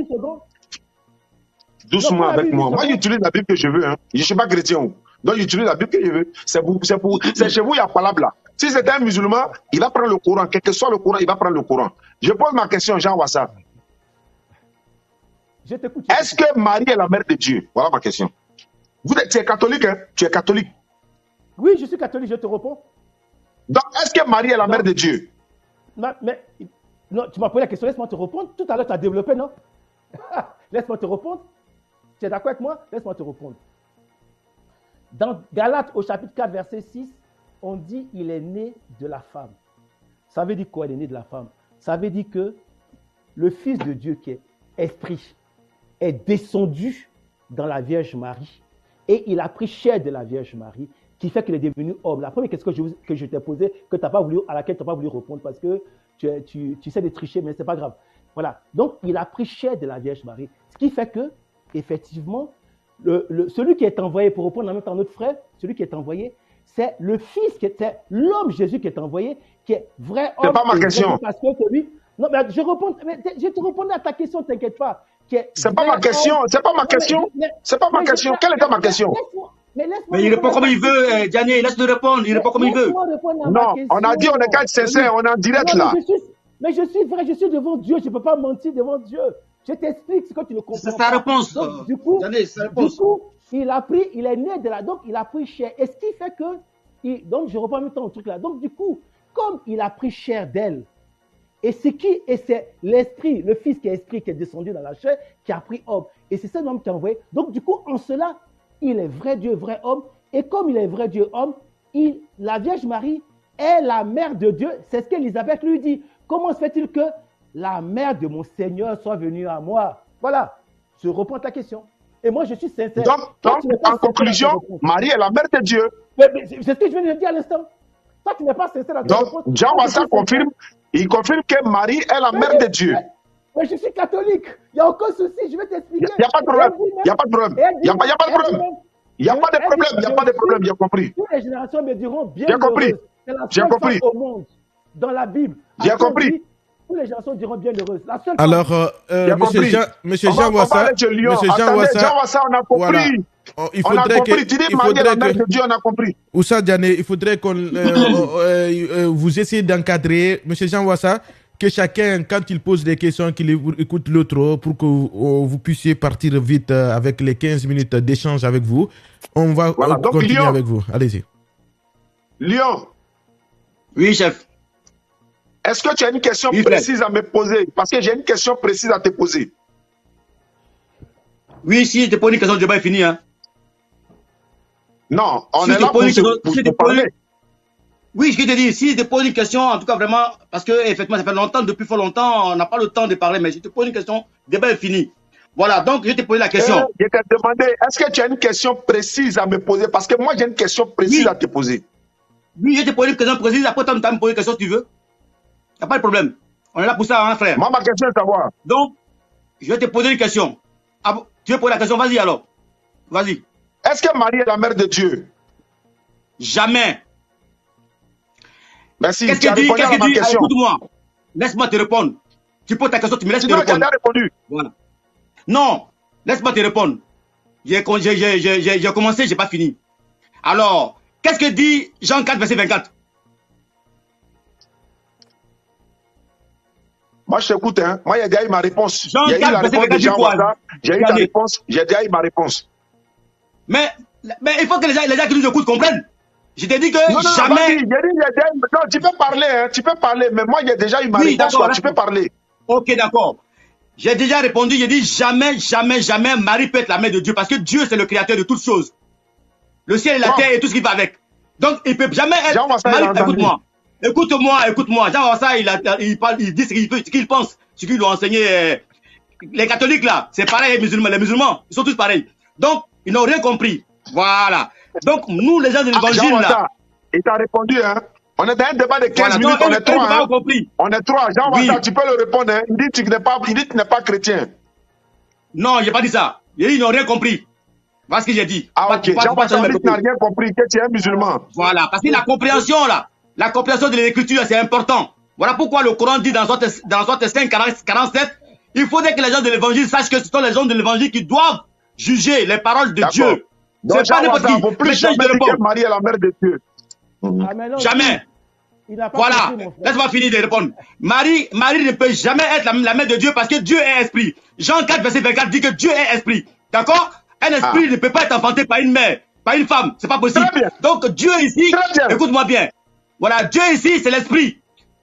Doucement avec moi. Moi, j'utilise la Bible que je veux. Hein. Je ne suis pas chrétien. Donc, j'utilise la Bible que je veux. C'est chez vous, il y a pas là. Si c'est un musulman, il va prendre le Coran. Quel que soit le Coran, il va prendre le Coran. Je pose ma question, Jean Wassa. Est-ce que Marie est la mère de Dieu? Voilà ma question. Tu es catholique, hein? Tu es catholique. Oui, je suis catholique, je te réponds. Donc, est-ce que Marie est la mère de Dieu? Mais non, tu m'as posé la question, laisse-moi te répondre. Tout à l'heure, tu as développé, non? Laisse-moi te répondre. Tu es d'accord avec moi? Laisse-moi te répondre. Dans Galates, au chapitre 4, verset 6, on dit il est né de la femme. Ça veut dire quoi, il est né de la femme? Ça veut dire que le Fils de Dieu, qui est esprit, est descendu dans la Vierge Marie et il a pris chair de la Vierge Marie, qui fait qu'il est devenu homme. La première question que je t'ai posée, à laquelle tu n'as pas voulu répondre parce que tu sais de tricher, mais ce n'est pas grave. Voilà. Donc, il a pris chair de la Vierge Marie. Ce qui fait que, effectivement, celui qui est envoyé, pour répondre en même temps à notre frère, celui qui est envoyé, c'est le Fils, c'est l'homme Jésus qui est envoyé, qui est vrai homme. C'est pas ma question. Parce que celui... Non, mais je te répondais à ta question, t'inquiète pas. C'est pas ma question, c'est pas ma question. C'est pas ma question. Quelle était ma question? Mais il répond comme il veut, Diané, laisse-le répondre, il répond comme il veut. Non, on a dit on est quatre sincères, on est en direct là. Mais je suis vrai, je suis devant Dieu, je ne peux pas mentir devant Dieu. Je t'explique ce que tu ne comprends pas. C'est sa réponse. Donc, du coup, il est né de là, donc il a pris chair. Et ce qui fait que, donc je reprends en même temps le truc là. Donc du coup, comme il a pris chair d'elle, et c'est l'esprit, le Fils qui est esprit, qui est descendu dans la chair, qui a pris homme. Et c'est cet homme qui a envoyé. Donc du coup, en cela, il est vrai Dieu, vrai homme. Et comme il est vrai Dieu, homme, la Vierge Marie est la mère de Dieu. C'est ce qu'Élisabeth lui dit. Comment se fait-il que la mère de mon Seigneur soit venue à moi? Voilà. Je reprends ta question. Et moi, je suis sincère. Donc en conclusion, Marie est la mère de Dieu. C'est ce que je viens de dire à l'instant. Toi, tu n'es pas sincère à ta réponse. Donc, Jean Wassa confirme, il confirme que Marie est la mère de Dieu. Mais je suis catholique. Il n'y a aucun souci. Je vais t'expliquer. Il n'y a pas de problème. Il n'y a pas de problème. Il n'y a pas de problème. Il n'y a pas de problème. Il n'y a pas de problème. J'ai compris. Toutes les générations me diront bien. J'ai compris. J'ai compris. Au monde, dans la Bible. J'ai compris. Toutes les générations diront bien heureuse. Alors, monsieur Jean Wassa, Jean Wassa, on a compris. Il faudrait que tu dis Marie est la mère de Dieu, on a compris. Oussa Diané, il faudrait qu'on vous essayez d'encadrer, monsieur Jean Wassa, que chacun, quand il pose des questions, qu'il écoute l'autre pour que vous puissiez partir vite avec les 15 minutes d'échange avec vous. On va continuer avec vous. Allez-y. Lyon. Oui, chef. Est-ce que tu as une question précise à me poser? Parce que j'ai une question précise à te poser. Oui, si je te pose une question, le débat est fini. Hein. Non, on est là pour parler. Oui, je te dis, si je te pose une question, en tout cas vraiment, parce que effectivement, ça fait longtemps, depuis fort longtemps, on n'a pas le temps de parler, mais je te pose une question, le débat est fini. Voilà, donc je te pose la question. Je t'ai demandé, est-ce que tu as une question précise à me poser? Parce que moi, j'ai une question précise à te poser. Oui, je te pose une question précise, après tu as me poser une question si tu veux. Il n'y a pas de problème. On est là pour ça, hein, frère. Moi, ma question est de savoir. Donc, je vais te poser une question. Ah, tu veux poser la question? Vas-y alors. Vas-y. Est-ce que Marie est la mère de Dieu? Jamais. Merci. Qu'est-ce que tu dis? Écoute-moi. Laisse-moi te répondre. Tu poses ta question, tu me laisses te répondre. Tu as répondu. Voilà. Non, laisse-moi te répondre. J'ai commencé, j'ai pas fini. Alors, qu'est-ce que dit Jean 4, verset 24? Moi, je t'écoute, hein. Moi, il y a déjà eu ma réponse. Jean 4, verset 24, dit quoi? J'ai eu ta réponse. J'ai déjà eu ma réponse. Mais il faut que les gens qui nous écoutent comprennent. Je t'ai dit que jamais. Non, tu peux parler, hein, tu peux parler, mais moi, il y a déjà eu ma réponse, tu peux parler. Ok, d'accord. J'ai déjà répondu, j'ai dit jamais, jamais, jamais Marie peut être la mère de Dieu, parce que Dieu, c'est le créateur de toutes choses. Le ciel et la terre et tout ce qui va avec. Donc, il peut jamais être. Marie, écoute-moi. Jean Wassa, il parle, il dit ce qu'il pense, ce qu'il doit enseigner. Les catholiques, là, c'est pareil, les musulmans, ils sont tous pareils. Donc, ils n'ont rien compris. Voilà. Donc, nous, les gens de l'évangile, là. Il t'a répondu, hein. On est dans un débat de 15 minutes, on est trois. Hein. On est trois. Jean Wassa, tu peux le répondre. Hein. Il dit que tu n'es pas chrétien. Non, j'ai pas dit ça. Ils n'ont rien compris. Voilà ce que j'ai dit. Ah, ok. Jean Wassa n'a rien compris, que tu es un musulman. Voilà. Parce que la compréhension, là, la compréhension de l'écriture, c'est important. Voilà pourquoi le Coran dit dans Sourate 5, 47, il faudrait que les gens de l'évangile sachent que ce sont les gens de l'évangile qui doivent juger les paroles de Dieu. C'est pas n'importe qui. Il ne faut plus jamais dire que Marie est la mère de Dieu. Jamais. Voilà. Laisse-moi finir de répondre. Marie ne peut jamais être la mère de Dieu parce que Dieu est esprit. Jean 4, verset 24 dit que Dieu est esprit. D'accord? Un esprit ne peut pas être enfanté par une mère, par une femme. C'est pas possible. Donc Dieu ici, écoute-moi bien. Voilà, Dieu ici, c'est l'esprit.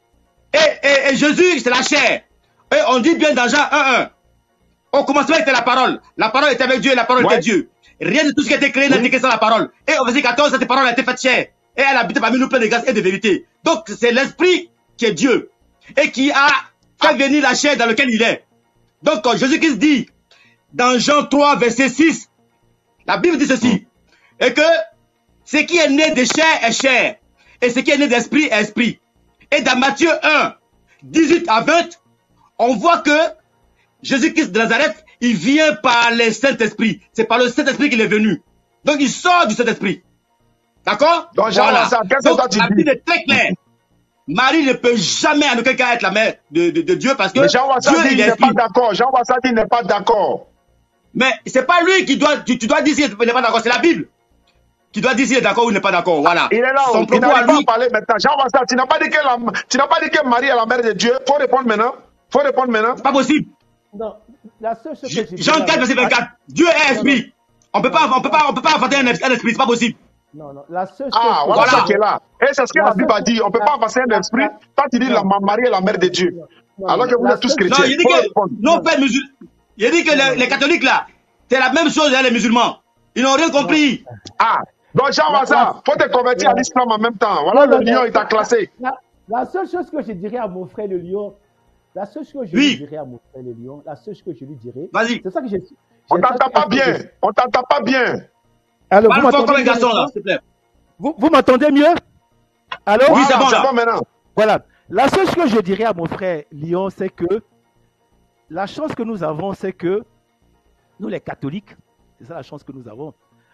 Et Jésus, c'est la chair. Et on dit bien dans Jean 1:1. Au commencement était la parole. La parole était avec Dieu et la parole était Dieu. Rien de tout ce qui a été créé n'a été créé sans la parole. Et au verset 14, cette parole a été faite chair. Et elle habite parmi nous plein de grâce et de vérité. Donc c'est l'esprit qui est Dieu. Et qui a fait venir la chair dans laquelle il est. Donc quand Jésus-Christ dit, dans Jean 3, verset 6, la Bible dit ceci. Et que ce qui est né de chair est chair. Et ce qui est né d'esprit est esprit. Et dans Matthieu 1, 18 à 20, on voit que Jésus-Christ de Nazareth, il vient par le Saint-Esprit. C'est par le Saint-Esprit qu'il est venu. Donc il sort du Saint-Esprit. D'accord? Donc, voilà. Donc la Bible est très claire. Marie ne peut jamais en aucun cas être la mère de Dieu parce que Jean Wassa dit qu'il n'est pas d'accord. Jean Wassa dit qu'il n'est pas d'accord. Mais c'est pas lui qui doit, tu dois dire s'il n'est pas d'accord, c'est la Bible qui doit dire s'il est d'accord ou il n'est pas d'accord. Voilà. Il est là, il n'arrive pas à parler maintenant. Jean Wassa, tu n'as pas dit que Marie est la mère de Dieu. Faut répondre maintenant. C'est pas possible. Non, la seule chose que Jean 4, verset 24. Dieu est esprit. On peut pas inventer un esprit, c'est pas possible. Non, la seule chose. Voilà ce qui est là. Et c'est ce que la Bible a dit. On ne peut pas inventer un esprit. Toi, tu dis que Marie est la mère de Dieu. Alors que vous êtes tous chrétiens. Non, il dit que nos pères musulmans. Il dit que les catholiques là, c'est la même chose, les musulmans. Ils n'ont rien compris. Donc Jean Wassa, faut te convertir à l'islam en même temps. Voilà, le lion est classé. La seule chose que je dirais à mon frère le lion, la seule chose que je lui dirais, vas-y. C'est ça que j'ai. On t'entend pas bien. On t'entend pas bien. Alors, parle fort comme un garçon là, s'il te plaît. Vous m'entendez mieux? Alors, oui, c'est bon là. Maintenant. Voilà. La seule chose que je dirais à mon frère Lyon, c'est que la chance que nous avons, c'est que nous les catholiques, c'est ça la chance que nous avons.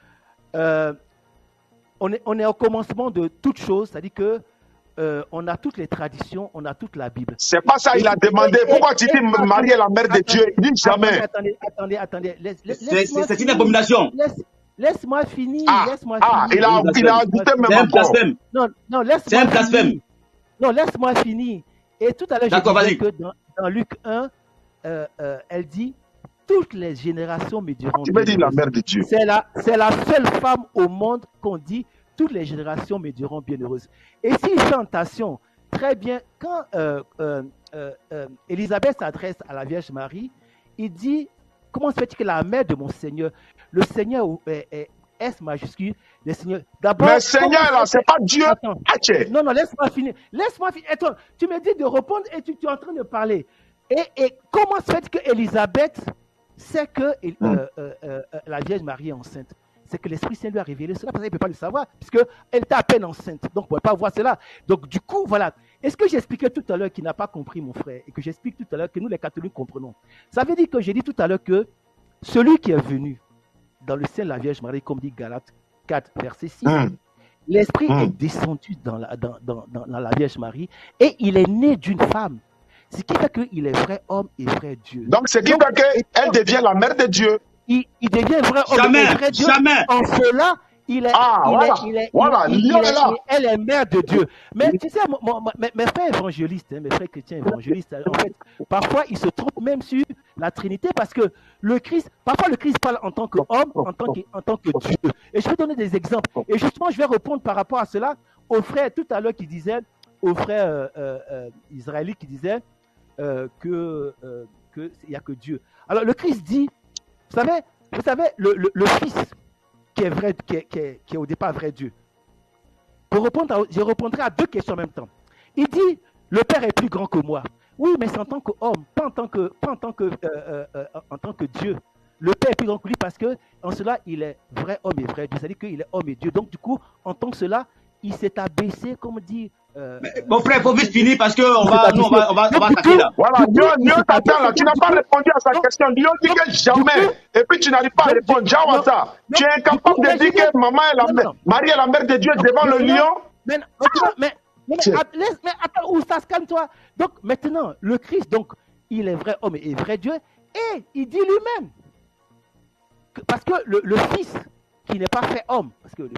On est au commencement de toute chose, c'est-à-dire que on a toutes les traditions, on a toute la Bible. C'est pas ça, il a demandé. Pourquoi tu dis Marie est la mère de Dieu? Il dit jamais. Attendez. C'est une abomination. Laisse-moi finir. Il a ajouté même encore. Non, laisse-moi finir. Non, laisse-moi finir. Et tout à l'heure, je disais que dans Luc 1, elle dit toutes les générations me diront. Tu me dis la mère de Dieu. C'est la seule femme au monde qu'on dit toutes les générations me diront bienheureuse. Et si tentation, très bien, quand Élisabeth s'adresse à la Vierge Marie, il dit comment se fait-il que la mère de mon Seigneur, le Seigneur est S majuscule, le Seigneur. D'abord. Mais Seigneur là, c'est pas Dieu. Non, laisse-moi finir. Attends, tu me dis de répondre et tu es en train de parler. Et comment se fait que Élisabeth sait que la Vierge Marie est enceinte? C'est que l'Esprit Saint lui a révélé cela, parce qu'elle ne peut pas le savoir, puisqu'elle était à peine enceinte. Donc, on ne pouvait pas voir cela. Donc, du coup, voilà. Est-ce que j'expliquais tout à l'heure qu'il n'a pas compris, mon frère, et que j'explique tout à l'heure que nous, les catholiques, comprenons? Ça veut dire que j'ai dit tout à l'heure que celui qui est venu dans le sein de la Vierge Marie, comme dit Galates 4, verset 6, l'Esprit est descendu dans la Vierge Marie, et il est né d'une femme. Ce qui fait qu'il est vrai homme et vrai Dieu. Donc, ce qui fait qu'elle devient la mère de Dieu. Il devient vrai homme et vrai Dieu. Jamais. En cela, Elle est mère de Dieu. Mais tu sais, mes frères évangélistes, mes frères chrétiens évangélistes, en fait, parfois ils se trompent même sur la Trinité parce que parfois le Christ parle en tant qu'homme, en tant que Dieu. Et je vais donner des exemples. Et justement, je vais répondre par rapport à cela aux frères tout à l'heure qui disaient, aux frères israélites qui disaient qu'il n'y a que Dieu. Alors le Christ dit, vous savez, le Fils qui est vrai, qui est au départ vrai Dieu. Je répondrai à deux questions en même temps. Il dit, le Père est plus grand que moi. Oui, mais c'est en tant qu'homme, pas en tant que Dieu. Le Père est plus grand que lui parce que en cela, il est vrai homme et vrai Dieu. C'est-à-dire qu'il est homme et Dieu. Donc du coup, en tant que cela, il s'est abaissé, comme dit. Mon frère, il faut vite finir parce qu'on va attaquer là. Voilà, Dieu t'attend là. Tu n'as pas répondu à sa question. Dieu dit que jamais. Et puis tu n'arrives pas à répondre. Jawasa, tu es incapable de dire que Marie est la mère de Dieu devant le lion. Mais attends, Oustaz, calme-toi. Donc maintenant, le Christ, donc, il est vrai homme et vrai Dieu. Et il dit lui-même. Parce que le Fils qui n'est pas fait homme,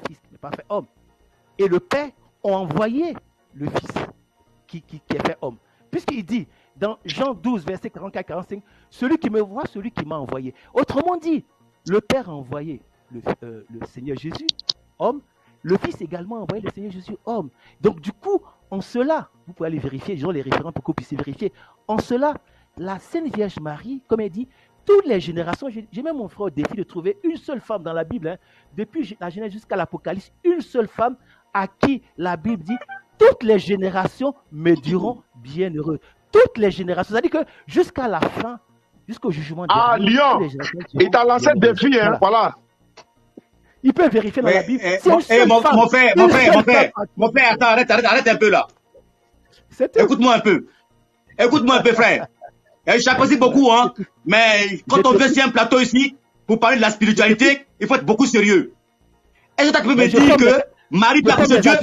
et le Père ont envoyé le Fils qui est fait homme. Puisqu'il dit dans Jean 12, verset 44-45, celui qui me voit, celui qui m'a envoyé. Autrement dit, le Père a envoyé le Seigneur Jésus, homme. Le Fils également a envoyé le Seigneur Jésus, homme. Donc du coup, en cela, vous pouvez aller vérifier, disons les référents pour que vous puissiez vérifier. En cela, la Sainte Vierge Marie, comme elle dit, toutes les générations, j'ai même mon frère au défi de trouver une seule femme dans la Bible, depuis la Genèse jusqu'à l'Apocalypse, une seule femme à qui la Bible dit toutes les générations me diront bienheureux. Toutes les générations, c'est-à-dire que jusqu'à la fin, jusqu'au jugement dernier. Lyon, il t'a lancé des défi, voilà. Il peut vérifier dans la Bible. Mon frère, attends, arrête un peu là. Écoute-moi un peu, frère. J'apprécie beaucoup, hein. Mais quand on vient sur un plateau ici, pour parler de la spiritualité, il faut être beaucoup sérieux. Est-ce que tu peux me dire que Marie peut accoucher de Dieu?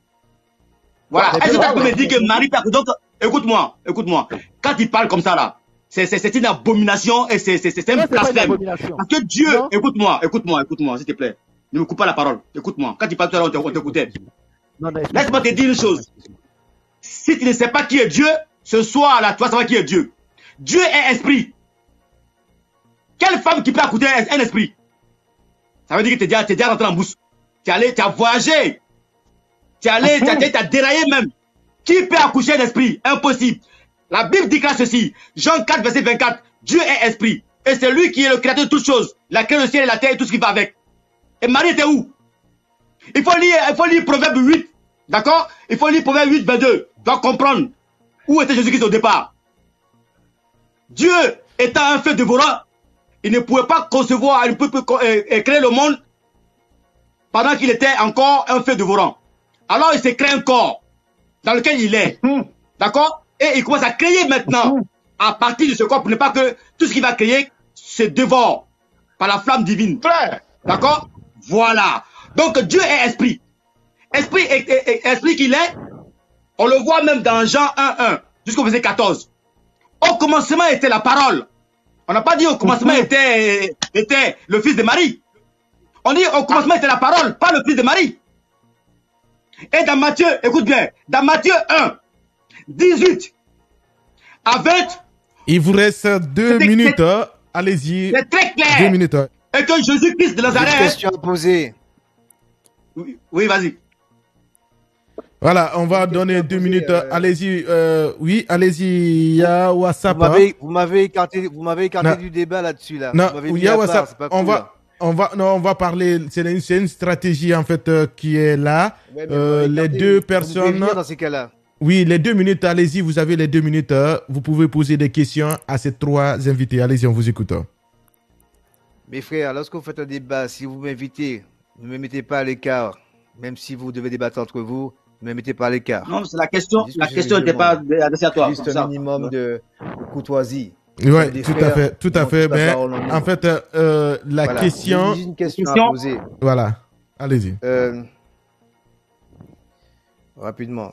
Voilà. Est-ce que tu peux me dire que Marie peut accoucher? Donc, écoute-moi. Quand il parle comme ça là, c'est une abomination et c'est un blasphème. Parce que Dieu, écoute-moi, s'il te plaît. Ne me coupe pas la parole. Écoute-moi. Quand il parle tout à l'heure, on t'écoutait. Laisse-moi te dire une chose. Si tu ne sais pas qui est Dieu, ce soir là, tu vas savoir qui est Dieu. Dieu est esprit. Quelle femme qui peut accoucher un esprit? Ça veut dire que tu es déjà rentré en bourse. Tu as voyagé. Tu as déraillé même. Qui peut accoucher un esprit? Impossible. La Bible déclare ceci. Jean 4, verset 24. Dieu est esprit. Et c'est lui qui est le créateur de toutes choses. La créé le ciel et la terre et tout ce qui va avec. Et Marie était où? Il faut lire Proverbe 8. D'accord? Il faut lire Proverbe 8, 22. Tu dois comprendre où était Jésus-Christ au départ. Dieu étant un feu dévorant, il ne pouvait pas concevoir, il ne peut créer le monde pendant qu'il était encore un feu dévorant. Alors il s'est créé un corps dans lequel il est. D'accord? Et il commence à créer maintenant à partir de ce corps pour ne pas que tout ce qu'il va créer se dévore par la flamme divine. D'accord? Voilà. Donc Dieu est esprit. Esprit qu'il est, on le voit même dans Jean 1:1 jusqu'au verset 14. Au commencement était la parole. On n'a pas dit au commencement était le fils de Marie. On dit au commencement était la parole, pas le fils de Marie. Et dans Matthieu, écoute bien, dans Matthieu 1, 18 à 20. Il vous reste 2 minutes. Allez-y. C'est très clair. 2 minutes. Et que Jésus-Christ de Nazareth. Une question à poser. Oui, vas-y. Voilà, on va donner 2 minutes. Allez-y. Oui, allez-y. Il y a WhatsApp. Vous m'avez écarté du débat là-dessus là. Non, il y a WhatsApp. On va parler. C'est une stratégie en fait qui est là. Ouais, les deux personnes. Dans ces cas-là. Oui, les 2 minutes. Allez-y, vous avez les 2 minutes. Vous pouvez poser des questions à ces 3 invités. Allez-y, on vous écoute. Mes frères, lorsque vous faites un débat, si vous m'invitez, ne me mettez pas à l'écart. Même si vous devez débattre entre vous, ne me mettez pas à l'écart. Non, c'est la question. La question n'était pas adressée à toi. Juste un minimum de courtoisie. Oui, tout à fait. Mais en fait, la question. J'ai une question à poser. Voilà, allez-y. Rapidement.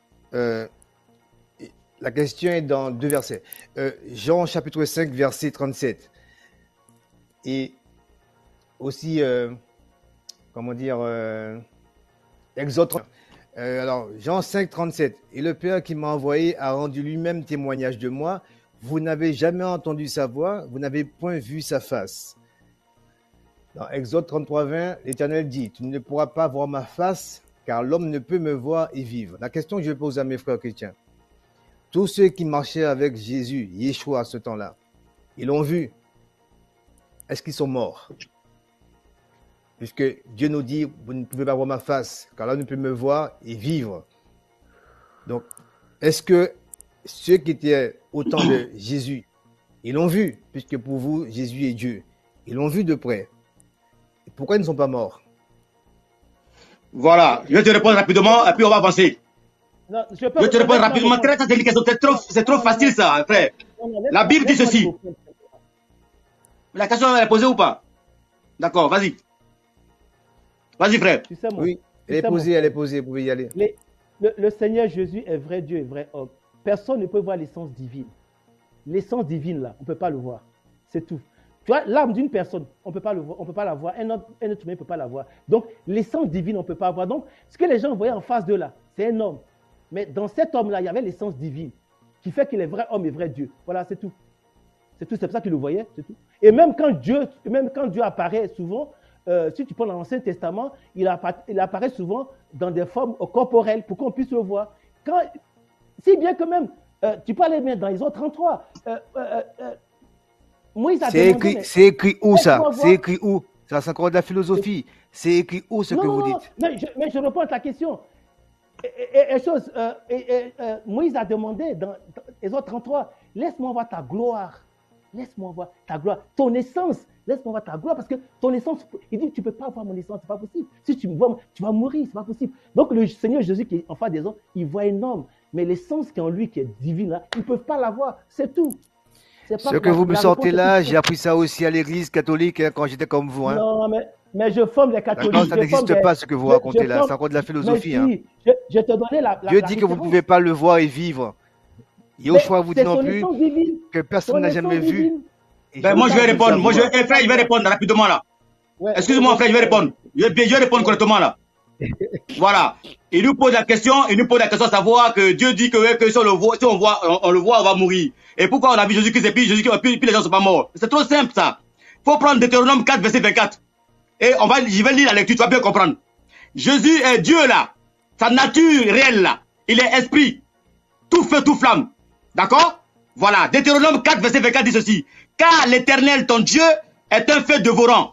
La question est dans 2 versets. Jean chapitre 5, verset 37. Et aussi comment dire, Exode. Alors, Jean 5, 37. Et le Père qui m'a envoyé a rendu lui-même témoignage de moi. Vous n'avez jamais entendu sa voix, vous n'avez point vu sa face. Dans Exode 33, 20, l'Éternel dit, tu ne pourras pas voir ma face, car l'homme ne peut me voir et vivre. La question que je pose à mes frères chrétiens, tous ceux qui marchaient avec Jésus, Yeshua à ce temps-là, ils l'ont vu. Est-ce qu'ils sont morts? Puisque Dieu nous dit, vous ne pouvez pas voir ma face, car l'homme ne peut me voir et vivre. Donc, est-ce que ceux qui étaient au temps de Jésus, ils l'ont vu, puisque pour vous, Jésus est Dieu. Ils l'ont vu de près. Et pourquoi ils ne sont pas morts? Voilà, je vais te répondre rapidement et puis on va avancer. Non, Je vais te répondre rapidement. C'est trop facile ça, frère. La Bible dit ceci. La question elle est posée ou pas? D'accord, vas-y. Vas-y, frère. Tu sais, moi, Oui, elle est posée, vous pouvez y aller. Le Seigneur Jésus est vrai Dieu et vrai homme. Personne ne peut voir l'essence divine. L'essence divine, là, on ne peut pas le voir. C'est tout. Tu vois, l'âme d'une personne, on ne peut pas le voir, on peut pas la voir. Un autre humain ne peut pas la voir. Donc, l'essence divine, on ne peut pas voir. Donc, ce que les gens voyaient en face d'eux, là, c'est un homme. Mais dans cet homme-là, il y avait l'essence divine qui fait qu'il est vrai homme et vrai Dieu. Voilà, c'est tout. C'est tout. C'est pour ça qu'il le voyait, c'est tout. Et même quand Dieu apparaît souvent, si tu prends l'Ancien Testament, il apparaît souvent dans des formes corporelles pour qu'on puisse le voir. Si bien que même, tu peux aller dans Exode 33, Moïse a demandé... C'est écrit où ça? C'est écrit où? Ça, c'est encore de la philosophie. C'est écrit où ce que vous dites? Mais je réponds à ta question. Moïse a demandé dans Exode 33, laisse-moi voir ta gloire. Laisse-moi voir ta gloire, ton essence. Laisse-moi voir ta gloire parce que ton essence, il dit, tu ne peux pas voir mon essence, c'est pas possible. Si tu me vois, tu vas mourir, c'est pas possible. Donc le Seigneur Jésus qui est en face des hommes, il voit un homme, mais l'essence qui est en lui, qui est divine, là, ils ne peuvent pas la voir, c'est tout. Ce que vous me sortez là, j'ai appris ça aussi à l'église catholique quand j'étais comme vous. Hein. Non, mais je forme les catholiques. Ça n'existe pas ce que vous racontez là, c'est encore de la philosophie. Hein. Je te donnais la Dieu dit que vous ne pouvez pas le voir et vivre. Yoshua vous dit non plus que personne n'a jamais vu. Ben, moi, je vais répondre. Frère, je vais répondre rapidement là. Ouais, excuse-moi, frère, je vais répondre. Je vais répondre correctement là. Voilà. Il nous pose la question à savoir que Dieu dit que si on le voit, on le voit, on va mourir. Et pourquoi on a vu Jésus-Christ et puis les gens ne sont pas morts? C'est trop simple ça. Faut prendre Deutéronome 4, verset 24. Et je vais lire la lecture, tu vas bien comprendre. Jésus est Dieu là. Sa nature réelle là. Il est esprit. Tout feu, tout flamme. D'accord? Voilà. Deutéronome 4, verset 24 dit ceci. Car l'Éternel, ton Dieu, est un feu dévorant.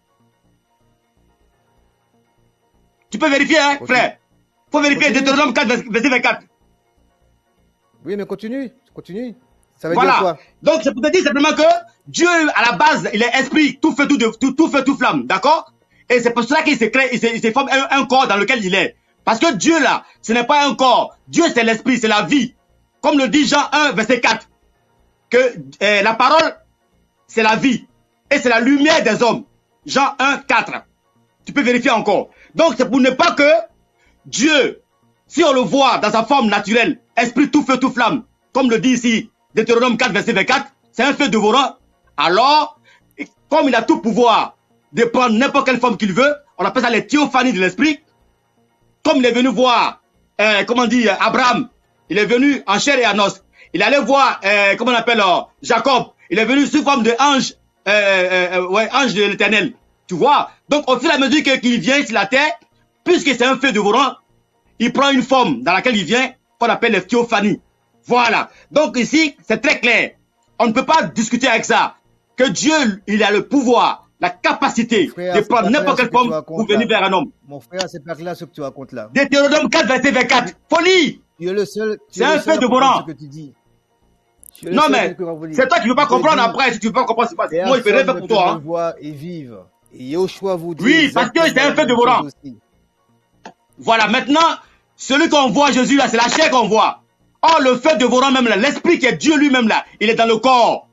Tu peux vérifier, hein, frère? Faut vérifier Deutéronome 4, verset 24. Oui, mais continue. Ça veut voilà. Dire quoi? Donc, c'est pour te dire simplement que Dieu, à la base, il est esprit, tout feu, tout flamme. D'accord? Et c'est pour cela qu'il s'est créé, il s'est formé un corps dans lequel il est. Parce que Dieu, là, ce n'est pas un corps. Dieu, c'est l'esprit, c'est la vie. Comme le dit Jean 1, verset 4. Que la parole, c'est la vie. Et c'est la lumière des hommes. Jean 1, 4. Tu peux vérifier encore. Donc, c'est pour ne pas que Dieu, si on le voit dans sa forme naturelle, esprit tout feu, tout flamme, comme le dit ici, Deutéronome 4, verset 24, c'est un feu dévorant. Alors, comme il a tout pouvoir de prendre n'importe quelle forme qu'il veut, on appelle ça les théophanies de l'esprit. Comme il est venu voir, Abraham, il est venu en chair et en os. Il allait voir, comment on appelle, Jacob. Il est venu sous forme de ange, ange de l'Éternel. Tu vois? Donc, au fur et à mesure qu'il vient sur la terre, puisque c'est un feu dévorant, il prend une forme dans laquelle il vient, qu'on appelle les théophanies. Voilà. Donc ici, c'est très clair. On ne peut pas discuter avec ça. Que Dieu, il a le pouvoir, la capacité de prendre n'importe quelle forme pour venir vers un homme. Mon frère, c'est pas là ce que tu racontes là. Deutéronome 4, verset 24. Folie! Tu es le seul. C'est un feu dévorant. Non, mais c'est toi qui ne veux pas comprendre après. Si tu ne veux pas comprendre, c'est pas. Moi, je vais rien faire pour toi. Voir et vivre. Et Yoshua vous dit. Oui, parce que c'est un feu dévorant. Voilà, maintenant, celui qu'on voit, Jésus, là, c'est la chair qu'on voit. Or, le feu dévorant même là, l'esprit qui est Dieu lui-même là, il est dans le corps.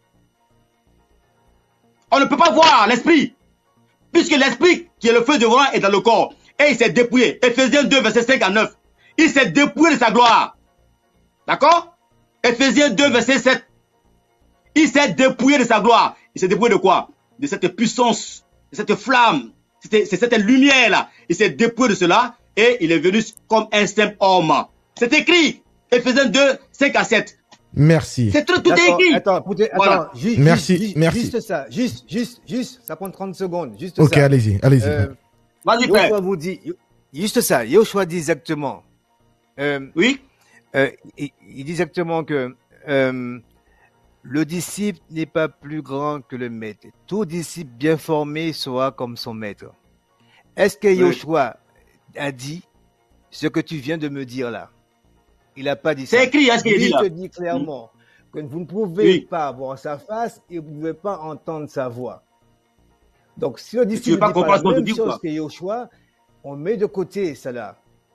On ne peut pas voir l'esprit. Puisque l'esprit qui est le feu dévorant est dans le corps. Et il s'est dépouillé. Ephésiens 2, verset 5 à 9. Il s'est dépouillé de sa gloire. D'accord? Ephésiens 2, verset 7. Il s'est dépouillé de sa gloire. Il s'est dépouillé de quoi? De cette puissance, de cette flamme C'est cette lumière-là. Il s'est dépouillé de cela et il est venu comme un simple homme. C'est écrit. Éphésiens 2, 5 à 7. Merci. C'est tout est écrit. Attends, Voilà. Merci. Juste ça. Juste. Ça prend 30 secondes. Juste Ok, ça. allez-y. Vas-y, frère. Yoshua vous dit, juste ça. Yoshua dit exactement. Oui. Il dit exactement que le disciple n'est pas plus grand que le maître. Tout disciple bien formé sera comme son maître. Est-ce que Yoshua a dit ce que tu viens de me dire là? Il n'a pas dit ça. C'est écrit, ce qu'il dit là. Il te dit clairement que vous ne pouvez pas voir sa face et vous ne pouvez pas entendre sa voix. Donc, si le disciple veux pas dit pas comprendre la ce qu'on te même dit, chose quoi. que Yoshua, on met de côté cela.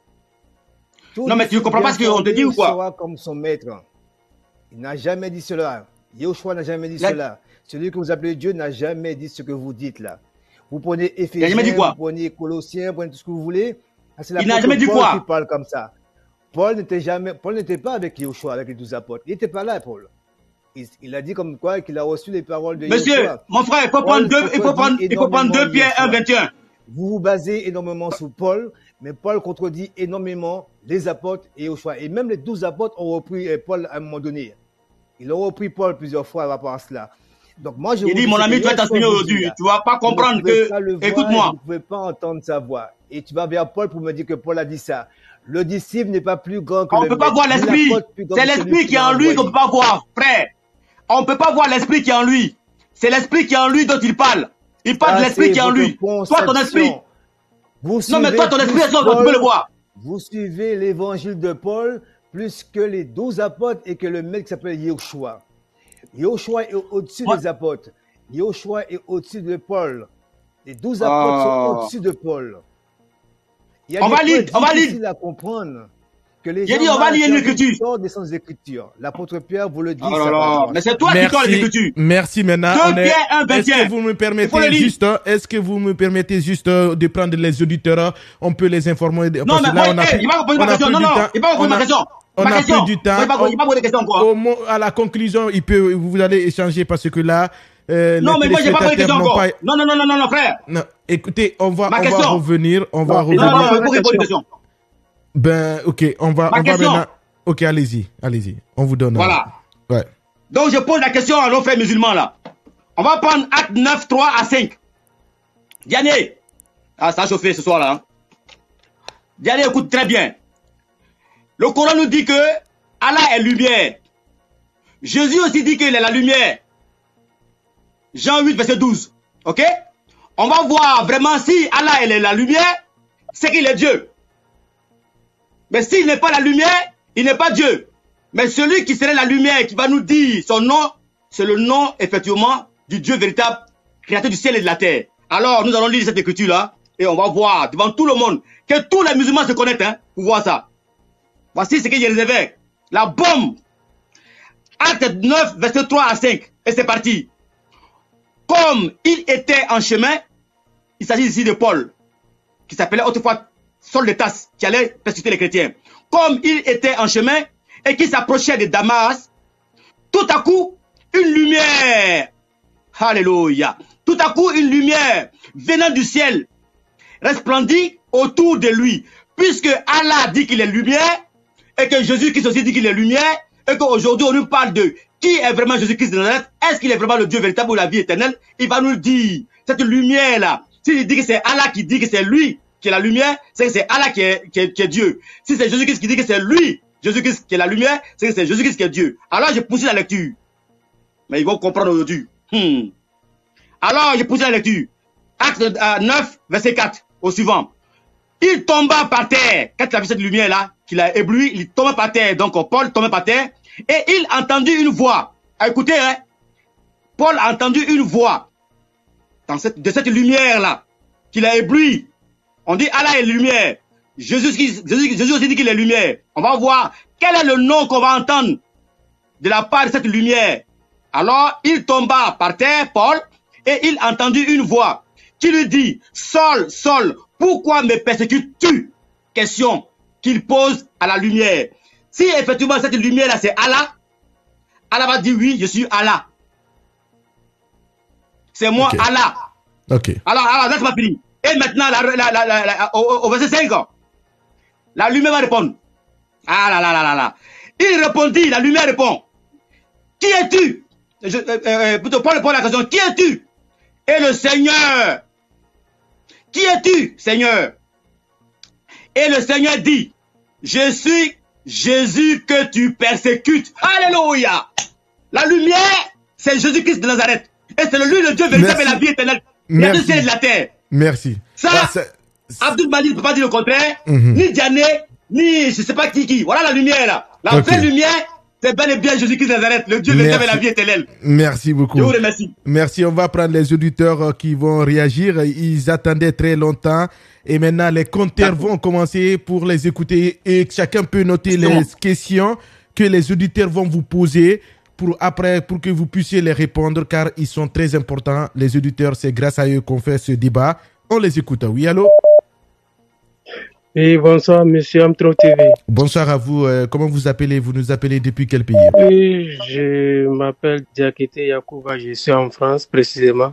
Tout Non, mais tu ne disciple comprends pas ce bien qu'on te dit ou formé quoi? sera comme son maître. Il n'a jamais dit cela. Yoshua n'a jamais dit cela. Celui que vous appelez Dieu n'a jamais dit ce que vous dites là. Vous prenez Éphésiens, vous prenez Colossiens, vous prenez tout ce que vous voulez. Il n'a jamais dit Paul quoi? qui parle comme ça. Paul n'était pas avec Yoshua, avec les 12 apôtres. Il n'était pas là, Paul. Il a dit comme quoi qu'il a reçu les paroles de Monsieur, Yoshua. mon frère, il faut prendre 2 Pierre 1, 21. Vous vous basez énormément sur Paul, mais Paul contredit énormément les apôtres et Yoshua. Et même les 12 apôtres ont repris Paul à un moment donné. Ils ont repris Paul plusieurs fois par rapport à cela. Donc moi, je Il dit, mon ami, tu vas t'assigner aujourd'hui. Tu vas pas comprendre que, écoute-moi. Vous ne pouvez pas entendre sa voix. Et tu vas vers Paul pour me dire que Paul a dit ça. Le disciple n'est pas plus grand que on ne peut pas voir l'esprit. C'est l'esprit qui est en lui qu'on ne peut pas voir, frère. On ne peut pas voir l'esprit qui est en lui. C'est l'esprit qui est en lui dont il parle. Il parle de l'esprit qui est en lui. Toi, ton esprit. Non, mais toi, ton esprit, tu peux le voir. Vous suivez l'évangile de Paul plus que les 12 apôtres et que le mec qui s'appelle Yoshua. Yoshua est au-dessus des apôtres. Yoshua est au-dessus de Paul. Les 12 apôtres sont au-dessus de Paul. On va lire. Difficile à comprendre que les gens on va lire l'écriture. Des sens d'écriture. L'apôtre Pierre vous le dit. Mais c'est toi qui parles l'écriture. Merci maintenant. Est-ce que vous me permettez juste de prendre les auditeurs? On peut les informer. Non, mais il va répondre ma question. Non, il va répondre ma question. On a plus du temps. Il va poser des questions encore. À la conclusion, vous allez échanger parce que là, non, mais moi, j'ai pas posé de question encore. Non, frère. Non, écoutez, on va revenir. On va revenir. Non, il faut qu'il pose une question. Ben, ok, on va maintenant. Ok, allez-y. On vous donne. Voilà. Ouais. Donc, je pose la question à nos frères musulmans, là. On va prendre Acte 9, 3 à 5. Diané. Ah, ça a chauffé ce soir-là. Hein. Diané, écoute très bien. Le Coran nous dit que Allah est lumière. Jésus aussi dit qu'il est la lumière. Jean 8, verset 12. Ok? On va voir vraiment si Allah est la lumière, c'est qu'il est Dieu. Mais s'il n'est pas la lumière, il n'est pas Dieu. Mais celui qui serait la lumière, qui va nous dire son nom, c'est le nom, effectivement, du Dieu véritable, créateur du ciel et de la terre. Alors, nous allons lire cette écriture-là, et on va voir devant tout le monde, que tous les musulmans se connaissent, hein, pour voir ça. Voici ce qu'il y a réservé. La bombe. Acte 9, verset 3 à 5. Et c'est parti. Comme il était en chemin, il s'agit ici de Paul, qui s'appelait autrefois Saul de Tarse, qui allait persécuter les chrétiens. Comme il était en chemin et qu'il s'approchait de Damas, tout à coup, une lumière, alléluia, tout à coup, une lumière venant du ciel resplendit autour de lui. Puisque Allah dit qu'il est lumière, et que Jésus-Christ aussi dit qu'il est lumière, et qu'aujourd'hui on nous parle de qui est vraiment Jésus-Christ de Nazareth, est-ce qu'il est vraiment le Dieu véritable ou la vie éternelle? Il va nous dire, cette lumière-là, s'il dit que c'est Allah qui dit que c'est lui qui est la lumière, c'est que c'est Allah qui est Dieu. Si c'est Jésus-Christ qui dit que c'est lui, Jésus-Christ qui est la lumière, c'est que c'est Jésus-Christ qui est Dieu. Alors je poursuis la lecture. Mais ils vont comprendre aujourd'hui. Alors je poursuis la lecture. Acte 9, verset 4, au suivant. Il tomba par terre, quand il a vu cette lumière-là, qu'il a ébloui, il tomba par terre, donc Paul tomba par terre, et il entendit une voix. Écoutez, hein, Paul a entendu une voix de cette lumière-là, qu'il a ébloui. On dit Allah est lumière. Jésus aussi dit qu'il est lumière. On va voir quel est le nom qu'on va entendre de la part de cette lumière. Alors, il tomba par terre, Paul, et il entendit une voix qui lui dit, Saul, Saul, pourquoi me persécutes-tu? Question qu'il pose à la lumière. Si effectivement cette lumière-là c'est Allah, Allah va dire oui, je suis Allah. C'est moi Allah. Ok. Alors, laisse-moi finir. Et maintenant, au verset 5, la lumière va répondre. Ah là là là là là. Il répondit, la lumière répond. Qui es-tu? Plutôt pas répondre à la question. Qui es-tu? Et le Seigneur. Qui es-tu, Seigneur? Et le Seigneur dit, je suis Jésus que tu persécutes. Alléluia. La lumière, c'est Jésus-Christ de Nazareth. Et c'est lui le Dieu véritable et la vie éternelle. Il y a le ciel et de la terre. Merci. Ça, Abdul Malik ne peut pas dire le contraire. Ni Diané, ni je ne sais pas qui. Voilà la lumière là. La vraie lumière, c'est bel et bien Jésus-Christ de Nazareth, le Dieu véritable et la vie éternelle. Merci beaucoup. Je vous remercie. Merci. On va prendre les auditeurs qui vont réagir. Ils attendaient très longtemps. Et maintenant, les compteurs vont commencer pour les écouter. Et chacun peut noter les questions que les auditeurs vont vous poser pour que vous puissiez les répondre, car ils sont très importants. Les auditeurs, c'est grâce à eux qu'on fait ce débat. On les écoute. Oui, allô? Oui, bonsoir, monsieur Amtro TV. Bonsoir à vous. Comment vous appelez? Vous nous appelez depuis quel pays? Oui, je m'appelle Diakite Yakouba, je suis en France précisément.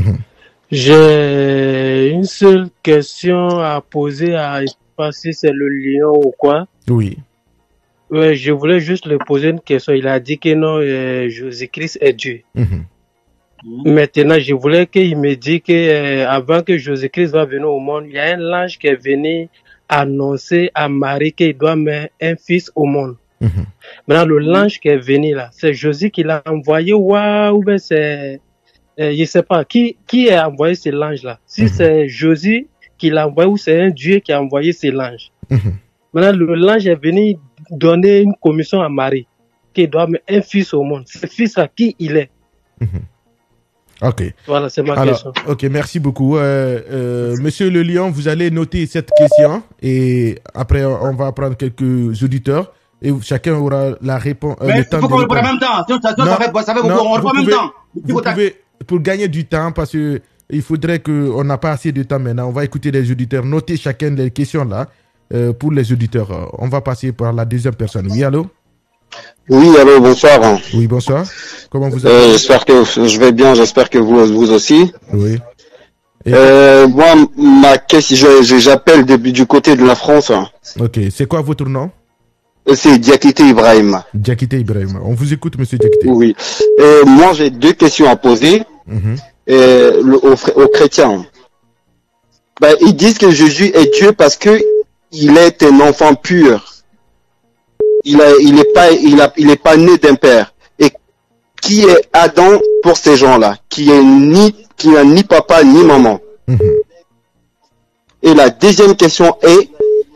J'ai une seule question à poser à passer, c'est le lion ou quoi? Oui. Ouais, je voulais juste lui poser une question. Il a dit que non, Jésus-Christ est Dieu. Maintenant, je voulais qu'il me dise que avant que Jésus-Christ va venir au monde, il y a un ange qui est venu annoncer à Marie qu'il doit mettre un fils au monde. Maintenant, le l'ange qui est venu là, c'est Jésus qui l'a envoyé, ou bien c'est, je sais pas, qui a envoyé ce l'ange là? Si c'est Jésus qui l'a envoyé ou c'est un Dieu qui a envoyé ce l'ange. Maintenant, le l'ange est venu donner une commission à Marie, qu'il doit mettre un fils au monde. Ce fils là, qui il est? Ok. Voilà, c'est ma question. Ok, merci beaucoup. Monsieur Le Lion, vous allez noter cette question et après on va prendre quelques auditeurs et chacun aura la réponse. Mais il faut qu'on réponde en même temps. Ça fait beaucoup. On répond en même temps. Vous pouvez, pour gagner du temps, parce que il faudrait qu'on n'a pas assez de temps maintenant. On va écouter les auditeurs. Notez chacun des questions là pour les auditeurs. On va passer par la deuxième personne. Oui, allô? Oui, allô, bonsoir. Oui, bonsoir. Comment vous allez? J'espère que je vais bien, j'espère que vous aussi. Oui. Moi, ma question, j'appelle du côté de la France. Ok, c'est quoi votre nom? C'est Diakite Ibrahim. Diakite Ibrahim. On vous écoute, monsieur Diakite. Oui. Moi, j'ai deux questions à poser aux chrétiens. Ils disent que Jésus est Dieu parce que il est un enfant pur. Il est pas né d'un père. Et qui est Adam pour ces gens-là, qui a ni papa ni maman. Et la deuxième question est,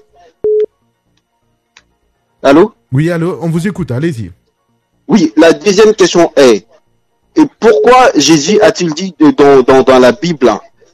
allô? Oui, allô, on vous écoute, allez-y. Oui, la deuxième question est, et pourquoi Jésus a-t-il dit dans la Bible,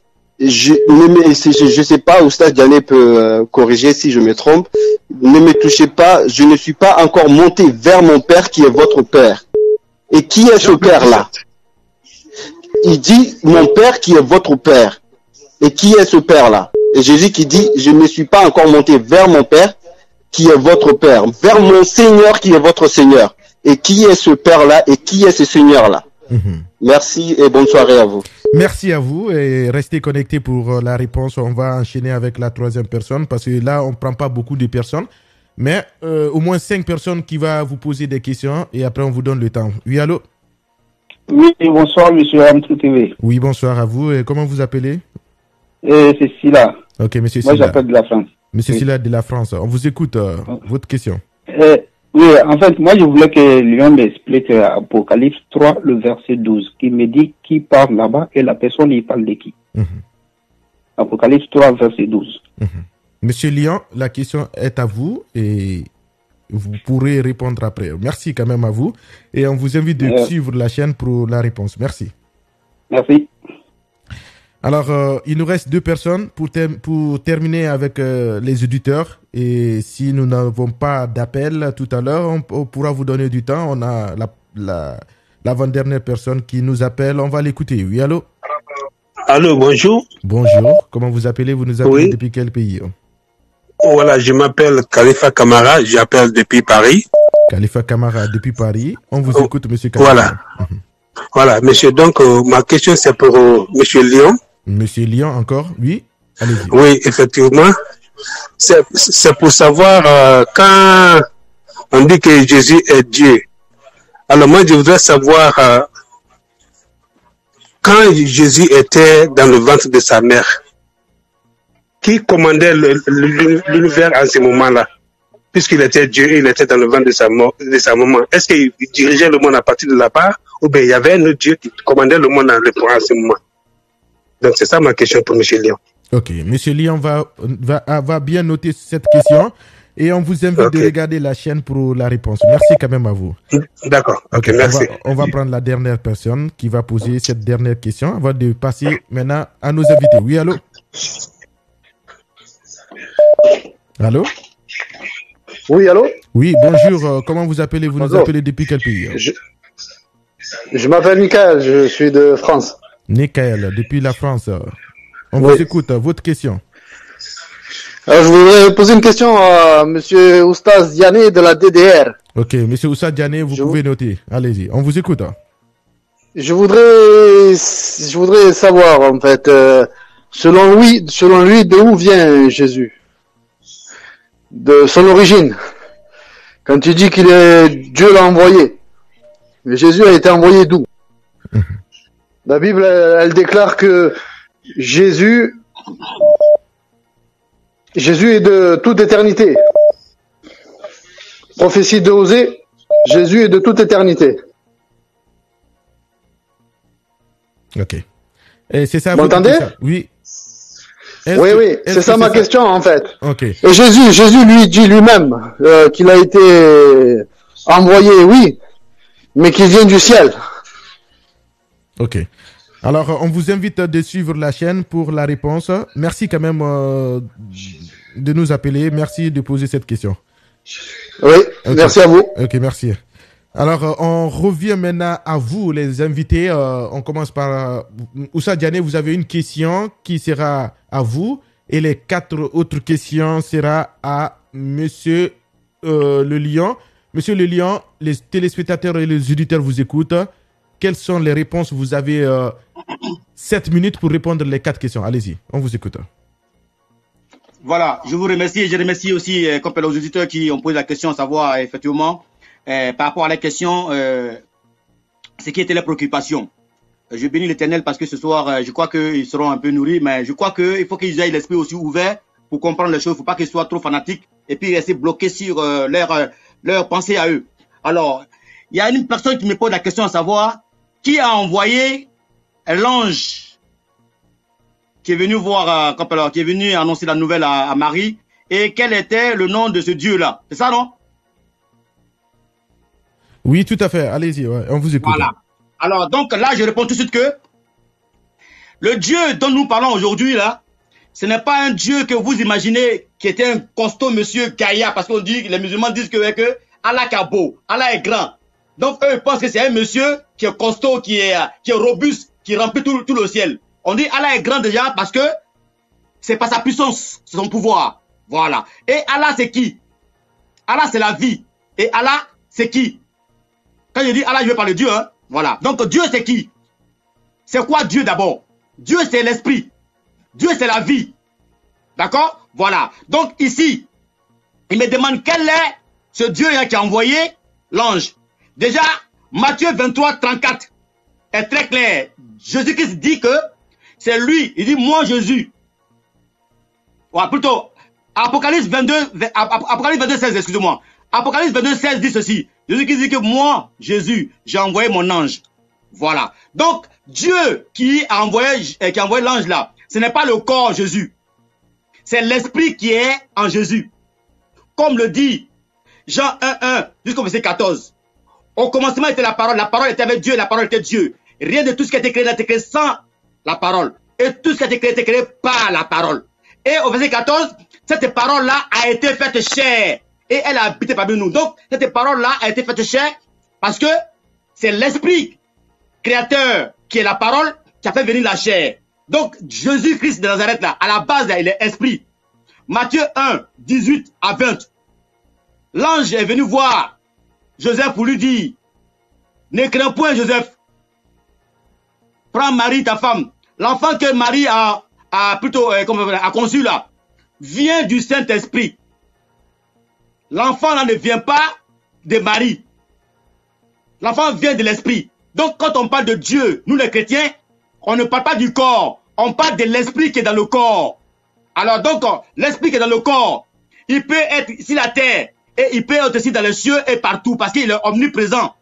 je sais pas, Oustaz Diané peut corriger si je me trompe, ne me touchez pas, je ne suis pas encore monté vers mon Père qui est votre Père. Et qui est ce Père-là? Il dit, mon Père qui est votre Père. Et qui est ce Père-là? Et Jésus qui dit, je ne suis pas encore monté vers mon Père qui est votre Père, vers mon Seigneur qui est votre Seigneur. Et qui est ce Père-là et qui est ce Seigneur-là? Merci et bonne soirée à vous. Merci à vous et restez connectés pour la réponse. On va enchaîner avec la troisième personne parce que là, on ne prend pas beaucoup de personnes. Mais au moins 5 personnes qui vont vous poser des questions et après on vous donne le temps. Oui, allô? Oui, bonsoir, monsieur Amtro TV. Oui, bonsoir à vous. Et comment vous appelez? C'est Silla. Ok, monsieur Silla. Moi, j'appelle de la France. Monsieur Silla de la France. On vous écoute. Votre question. Oui, en fait, moi, je voulais que Lyon m'explique Apocalypse 3, le verset 12, qui me dit qui parle là-bas et la personne, il parle de qui. Apocalypse 3, verset 12. Monsieur Lyon, la question est à vous et vous pourrez répondre après. Merci quand même à vous et on vous invite de suivre la chaîne pour la réponse. Merci. Merci. Alors, il nous reste 2 personnes pour terminer avec les auditeurs. Et si nous n'avons pas d'appel tout à l'heure, on pourra vous donner du temps. On a l'avant-dernière personne qui nous appelle. On va l'écouter. Oui, allô? Allô, bonjour. Bonjour. Comment vous appelez? Vous nous appelez depuis quel pays? Voilà, je m'appelle Khalifa Kamara. J'appelle depuis Paris. Khalifa Kamara depuis Paris. On vous écoute, monsieur Kamara. Voilà. Voilà, monsieur. Donc, ma question, c'est pour monsieur Lyon. Monsieur Lyon, encore? Oui. Oui, effectivement. C'est pour savoir quand on dit que Jésus est Dieu. Alors moi, je voudrais savoir quand Jésus était dans le ventre de sa mère, qui commandait l'univers en ce moment-là, puisqu'il était Dieu et il était dans le ventre de sa maman. Est-ce qu'il dirigeait le monde à partir de là-bas, ou bien il y avait un autre Dieu qui commandait le monde en ce moment? Donc c'est ça ma question pour M. Lyon. Ok, M. Lyon va bien noter cette question et on vous invite de regarder la chaîne pour la réponse. Merci quand même à vous. D'accord, ok, merci. On va prendre la dernière personne qui va poser cette dernière question avant de passer maintenant à nos invités. Oui, allô? Allô? Oui, allô? Oui, bonjour. Comment vous appelez? Vous nous appelez depuis quel pays? Je m'appelle Michael, je suis de France. Michael, depuis la France. On vous écoute. Votre question. Je voudrais poser une question à monsieur Oustaz Diané de la DDR. Ok, monsieur Oustaz Diané, vous pouvez noter. Allez-y, on vous écoute. Je voudrais savoir, en fait, selon lui, de où vient Jésus? De son origine. Quand tu dis qu'il est Dieu l'a envoyé. Mais Jésus a été envoyé d'où? La Bible, elle déclare que Jésus est de toute éternité. Prophétie de Osée, Jésus est de toute éternité. Ok. Et c'est ça. Vous m'entendez? Oui. Oui, c'est ça ma question en fait. Ok. Et Jésus lui dit lui-même qu'il a été envoyé, oui, mais qu'il vient du ciel. Ok. Alors, on vous invite de suivre la chaîne pour la réponse. Merci quand même de nous appeler. Merci de poser cette question. Oui, merci à vous. Ok, merci. Alors, on revient maintenant à vous, les invités. On commence par Oustaz Diané. Vous avez une question qui sera à vous. Et les 4 autres questions seront à Monsieur Le Lion. Monsieur Le Lion, les téléspectateurs et les auditeurs vous écoutent. Quelles sont les réponses? Vous avez 7 minutes pour répondre les 4 questions. Allez-y, on vous écoute. Voilà, je vous remercie et je remercie aussi comme aux auditeurs qui ont posé la question, à savoir effectivement par rapport à la question, ce qui était les préoccupations. Je bénis l'Éternel parce que ce soir, je crois qu'ils seront un peu nourris, mais je crois qu'il faut qu'ils aient l'esprit aussi ouvert pour comprendre les choses. Il ne faut pas qu'ils soient trop fanatiques et puis rester bloqués sur leur pensée à eux. Alors, il y a une personne qui me pose la question à savoir qui a envoyé l'ange qui est venu voir, qui est venu annoncer la nouvelle à Marie, et quel était le nom de ce Dieu-là. C'est ça, non? Oui, tout à fait. Allez-y, ouais, on vous écoute. Voilà. Alors, donc là, je réponds tout de suite que le Dieu dont nous parlons aujourd'hui, là, ce n'est pas un Dieu que vous imaginez qui était un costaud monsieur Gaïa, parce qu'on dit, les musulmans disent que Allah est beau, Allah est grand. Donc, eux, ils pensent que c'est un monsieur qui est costaud, qui est robuste, qui remplit tout le ciel. On dit Allah est grand déjà parce que c'est pas sa puissance, c'est son pouvoir. Voilà. Et Allah, c'est qui? Allah, c'est la vie. Et Allah, c'est qui? Quand je dis Allah, je veux parler de Dieu. Hein? Voilà. Donc, Dieu, c'est qui? C'est quoi Dieu d'abord? Dieu, c'est l'esprit. Dieu, c'est la vie. D'accord? Voilà. Donc, ici, il me demande quel est ce Dieu qui a envoyé l'ange. Déjà, Matthieu 23, 34 est très clair. Jésus-Christ dit que c'est lui. Il dit, moi, Jésus. Ouais, plutôt, Apocalypse 22, 16, excusez-moi. Apocalypse 22, 16 dit ceci. Jésus-Christ dit que moi, Jésus, j'ai envoyé mon ange. Voilà. Donc, Dieu qui a envoyé l'ange là, ce n'est pas le corps Jésus. C'est l'esprit qui est en Jésus. Comme le dit Jean 1, jusqu'au verset 14. Au commencement était la parole était avec Dieu, la parole était Dieu. Rien de tout ce qui a été créé n'a été créé sans la parole. Et tout ce qui a été créé par la parole. Et au verset 14, cette parole-là a été faite chair. Et elle a habité parmi nous. Donc, cette parole-là a été faite chair parce que c'est l'esprit créateur qui est la parole qui a fait venir la chair. Donc, Jésus-Christ de Nazareth, là, à la base, là, il est esprit. Matthieu 1, 18 à 20. L'ange est venu voir Joseph pour lui dire, ne crains point, Joseph. Prends Marie, ta femme. L'enfant que Marie a a conçu là, vient du Saint-Esprit. L'enfant là ne vient pas de Marie. L'enfant vient de l'Esprit. Donc quand on parle de Dieu, nous les chrétiens, on ne parle pas du corps, on parle de l'Esprit qui est dans le corps. Alors donc, l'Esprit qui est dans le corps, il peut être ici la terre, et il peut être aussi dans les cieux et partout, parce qu'il est omniprésent.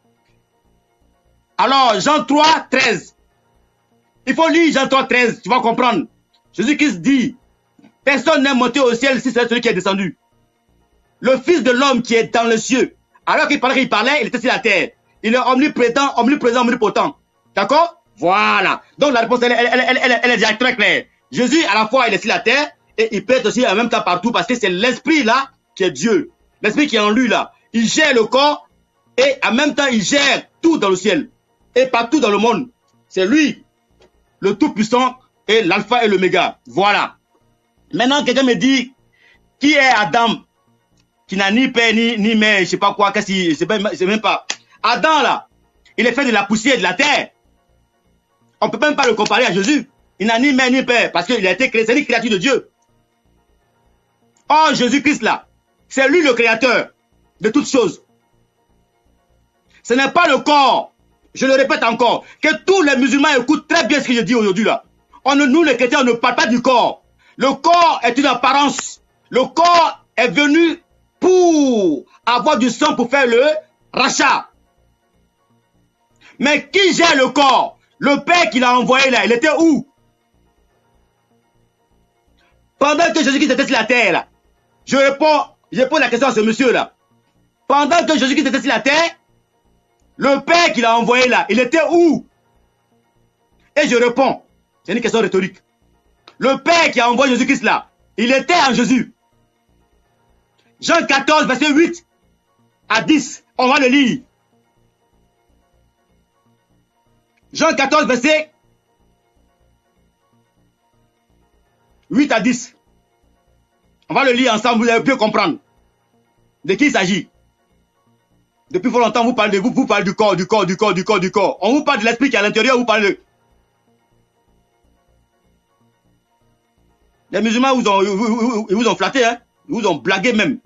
Alors, Jean 3, 13. Il faut lire Jean 3, 13, tu vas comprendre. Jésus-Christ dit, personne n'est monté au ciel si c'est celui qui est descendu. Le Fils de l'homme qui est dans les cieux. Alors qu'il parlait, il était sur la terre. Il est omniprésent, omnipotent. D'accord? Voilà. Donc la réponse, elle est déjà très claire. Jésus, à la fois, il est sur la terre, et il peut être aussi en même temps partout, parce que c'est l'Esprit là qui est Dieu. L'Esprit qui est en lui là. Il gère le corps, et en même temps, il gère tout dans le ciel. Et partout dans le monde. C'est lui, le Tout-Puissant, et l'Alpha et l'Oméga. Voilà. Maintenant, quelqu'un me dit, qui est Adam? Qui n'a ni père, ni mère, je sais pas quoi, c'est même pas. Adam là, il est fait de la poussière de la terre. On peut même pas le comparer à Jésus. Il n'a ni mère ni père, parce qu'il a été créé, c'est une créature de Dieu. Or, Jésus-Christ là, c'est lui le créateur de toutes choses. Ce n'est pas le corps. Je le répète encore, que tous les musulmans écoutent très bien ce que je dis aujourd'hui là. Nous les chrétiens, on ne parle pas du corps. Le corps est une apparence. Le corps est venu pour avoir du sang pour faire le rachat. Mais qui gère le corps? Le Père qui l'a envoyé là, il était où? Pendant que Jésus-Christ était sur la terre là, je pose la question à ce monsieur là. Pendant que Jésus-Christ était sur la terre, le Père qui l'a envoyé là, il était où? Et je réponds, c'est une question rhétorique. Le Père qui a envoyé Jésus-Christ là, il était en Jésus. Jean 14, verset 8 à 10, on va le lire. Jean 14, verset 8 à 10. On va le lire ensemble, vous allez mieux comprendre de qui il s'agit. Depuis fort longtemps, vous parlez du corps, du corps. On vous parle de l'esprit qui est à l'intérieur, vous parlez de... Les musulmans ils vous ont flatté, hein? Ils vous ont blagué même.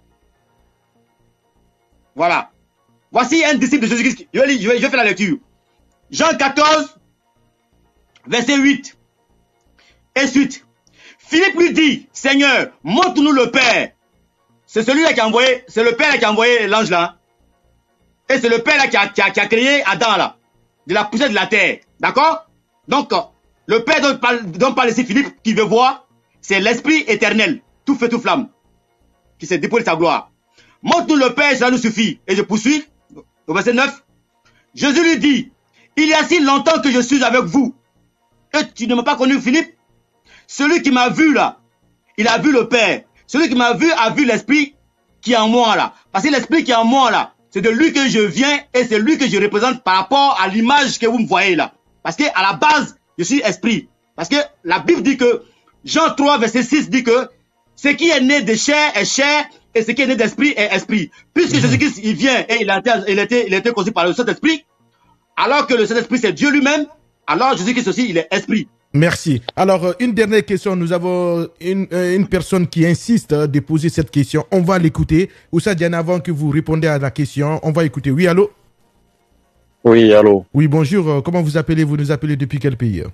Voilà. Voici un disciple de Jésus-Christ. Je vais faire la lecture. Jean 14, verset 8 et suite. Philippe lui dit, Seigneur, montre-nous le Père. C'est celui-là qui a envoyé, c'est le Père là qui a envoyé l'ange là. Et c'est le Père là qui a créé Adam là, de la poussière de la terre. D'accord? Donc, le Père dont parle ici Philippe, qui veut voir, c'est l'Esprit éternel, tout feu, tout flamme, qui s'est déployé de sa gloire. Montre-nous le Père, cela nous suffit. Et je poursuis, au verset 9. Jésus lui dit, il y a si longtemps que je suis avec vous. Et tu ne m'as pas connu, Philippe? Celui qui m'a vu là, il a vu le Père. Celui qui m'a vu a vu l'Esprit qui est en moi là. Parce que l'Esprit qui est en moi là, c'est de lui que je viens et c'est lui que je représente par rapport à l'image que vous me voyez là. Parce que à la base, je suis esprit. Parce que la Bible dit que, Jean 3, verset 6 dit que, ce qui est né de chair est chair et ce qui est né d'esprit est esprit. Puisque Jésus-Christ, il vient et il a été conçu par le Saint-Esprit, alors que le Saint-Esprit c'est Dieu lui-même, alors Jésus-Christ aussi, il est esprit. Merci. Alors, une dernière question. Nous avons une personne qui insiste de poser cette question. On va l'écouter. Oussa Diane, avant que vous répondiez à la question, on va écouter. Oui, allô? Oui, allô? Oui, bonjour. Comment vous appelez? Vous nous appelez depuis quel pays?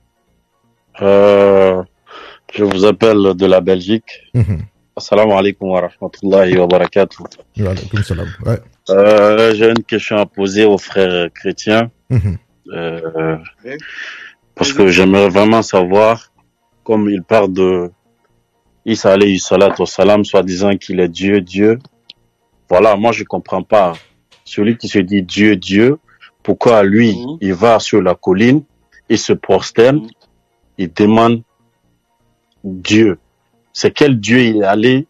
Je vous appelle de la Belgique. Assalamu alaikum wa rahmatullahi wa barakatuh. Wa alaikum salam. Ouais. J'ai une question à poser aux frères chrétiens. Parce que j'aimerais vraiment savoir, comme il parle de Isa alayhi salatu wa salam, soi-disant qu'il est Dieu. Voilà, moi je comprends pas. Celui qui se dit Dieu, pourquoi lui, il va sur la colline, il se prosterne, il demande Dieu. C'est quel Dieu il est allé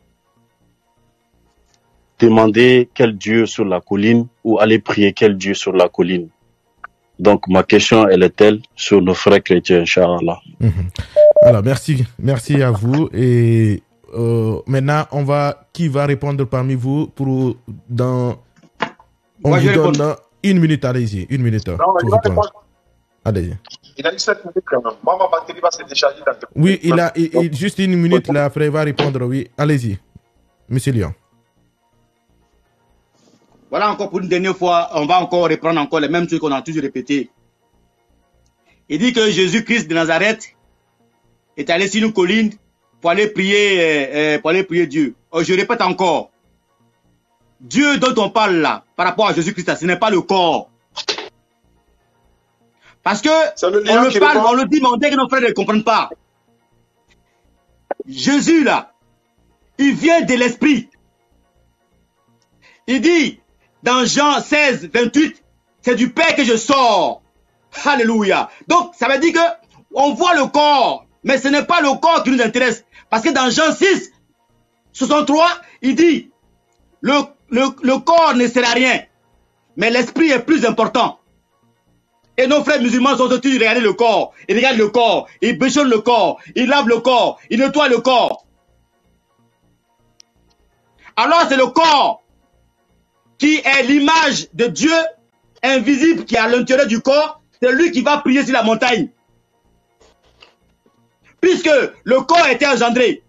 demander quel Dieu sur la colline ou aller prier quel Dieu sur la colline? Donc, ma question, elle est telle sur nos frères chrétiens, Inch'Allah. Alors, merci à vous. Et maintenant, qui va répondre parmi vous on vous donne 1 minute, allez-y, 1 minute. Non, Allez. Il a eu 7 minutes quand même. Moi, ma batterie va se décharger dans quelques Oui, minutes. il a juste une minute là, après il va répondre. Oui, allez-y, Monsieur Lyon. Voilà encore pour une dernière fois, on va encore reprendre encore les mêmes trucs qu'on a toujours répétés. Il dit que Jésus-Christ de Nazareth est allé sur une colline pour aller prier Dieu. Je répète encore. Dieu dont on parle là, par rapport à Jésus-Christ, ce n'est pas le corps. Parce que on le parle, on le dit, mais on dit que nos frères ne comprennent pas. Jésus là, il vient de l'esprit. Il dit dans Jean 16, 28, c'est du Père que je sors. Alléluia. Donc ça veut dire que on voit le corps, mais ce n'est pas le corps qui nous intéresse. Parce que dans Jean 6, 63, il dit le corps ne sert à rien, mais l'esprit est plus important. Et nos frères musulmans sont tous regarder le corps. Ils regardent le corps, ils béchonnent le corps, ils lavent le corps, ils nettoient le corps. Alors c'est le corps qui est l'image de Dieu invisible qui est à l'intérieur du corps. C'est lui qui va prier sur la montagne. Puisque le corps était engendré.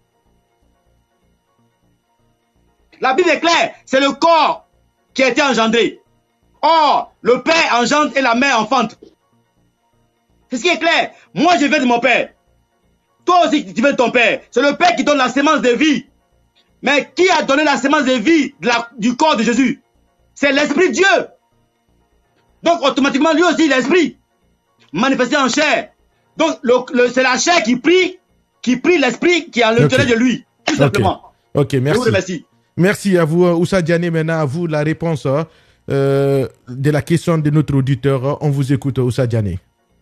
La Bible est claire, c'est le corps qui a été engendré. Or, le père engendre et la mère enfante. C'est ce qui est clair. Moi, je viens de mon père. Toi aussi, tu viens de ton père. C'est le père qui donne la sémence de vie. Mais qui a donné la sémence de vie du corps de Jésus? C'est l'Esprit de Dieu. Donc, automatiquement, lui aussi, l'Esprit, manifesté en chair. Donc, c'est la chair qui prie l'Esprit qui est à l'intérieur de lui. Tout simplement. Ok, merci. Je vous remercie. Merci à vous, Oussa Diané. Maintenant, à vous la réponse de la question de notre auditeur. On vous écoute, Oussa Diané.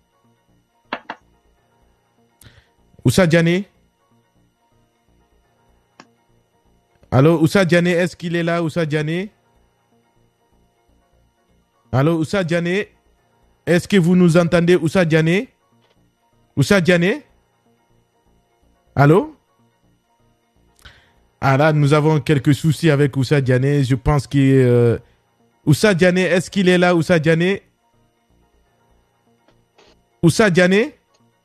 Oussa Diané? Allô, Oussa Diané, est-ce qu'il est là, Oussa Diané? Allô, Oussa Diané? Est-ce que vous nous entendez, Oussa Diané? Oussa Diané? Allô? Ah là, nous avons quelques soucis avec Oussa Diané. Je pense que... Oussa Diané, est-ce qu'il est là, Oussa Diané? Oussa Diané?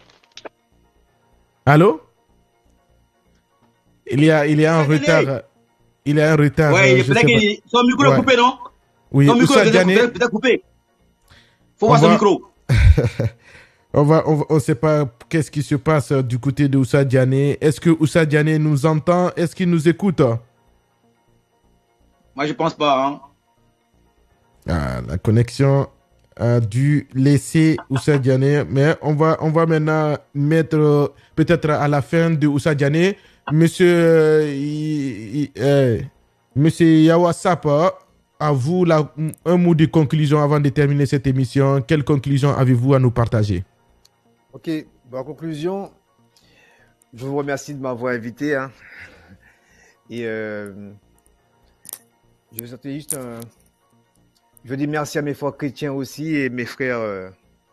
Allô? Il y a un retard. Il y a un retard. Oui, il fallait que son micro est coupé, non? Oui, son micro est coupé. Faut voir son micro. On ne sait pas qu'est-ce qui se passe du côté de Oussa Diané. Est-ce que Oussa Diané nous entend? Est-ce qu'il nous écoute? Moi, je pense pas. Hein. Ah, la connexion a dû laisser Oussa Diané. Mais on va maintenant mettre peut-être à la fin de Oussa Diané. Monsieur Yawasap, à vous un mot de conclusion avant de terminer cette émission. Quelle conclusion avez-vous à nous partager? Ok, en conclusion, je vous remercie de m'avoir invité. Hein. Et je vais sortir juste je dis merci à mes frères chrétiens aussi et mes frères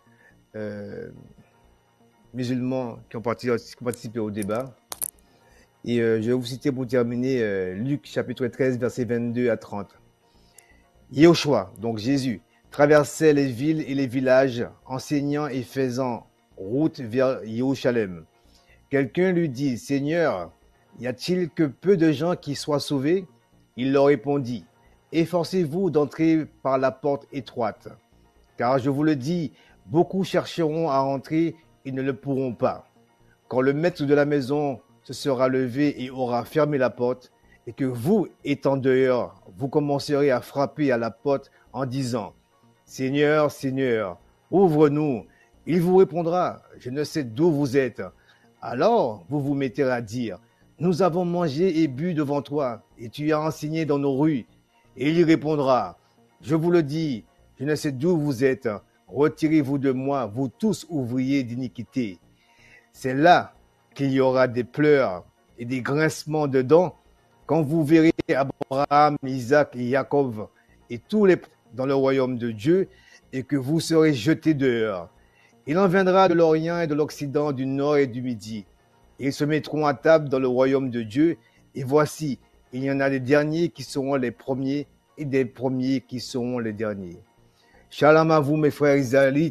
musulmans qui ont participé au débat. Et je vais vous citer pour terminer Luc chapitre 13, versets 22 à 30. Yahushua, donc Jésus, traversait les villes et les villages, enseignant et faisant route vers Jérusalem. Quelqu'un lui dit, Seigneur, y a-t-il que peu de gens qui soient sauvés? Il leur répondit, efforcez-vous d'entrer par la porte étroite, car je vous le dis, beaucoup chercheront à entrer et ne le pourront pas. Quand le maître de la maison se sera levé et aura fermé la porte, et que vous, étant dehors, vous commencerez à frapper à la porte en disant, Seigneur, Seigneur, ouvre-nous. Il vous répondra, je ne sais d'où vous êtes. Alors vous vous mettrez à dire, nous avons mangé et bu devant toi, et tu as enseigné dans nos rues. Et il répondra, je vous le dis, je ne sais d'où vous êtes. Retirez-vous de moi, vous tous ouvriers d'iniquité. C'est là qu'il y aura des pleurs et des grincements de dents quand vous verrez Abraham, Isaac et Jacob et tous les dans le royaume de Dieu et que vous serez jetés dehors. Il en viendra de l'Orient et de l'Occident, du Nord et du Midi. Ils se mettront à table dans le royaume de Dieu et voici, il y en a des derniers qui seront les premiers et des premiers qui seront les derniers. Shalom à vous mes frères israélites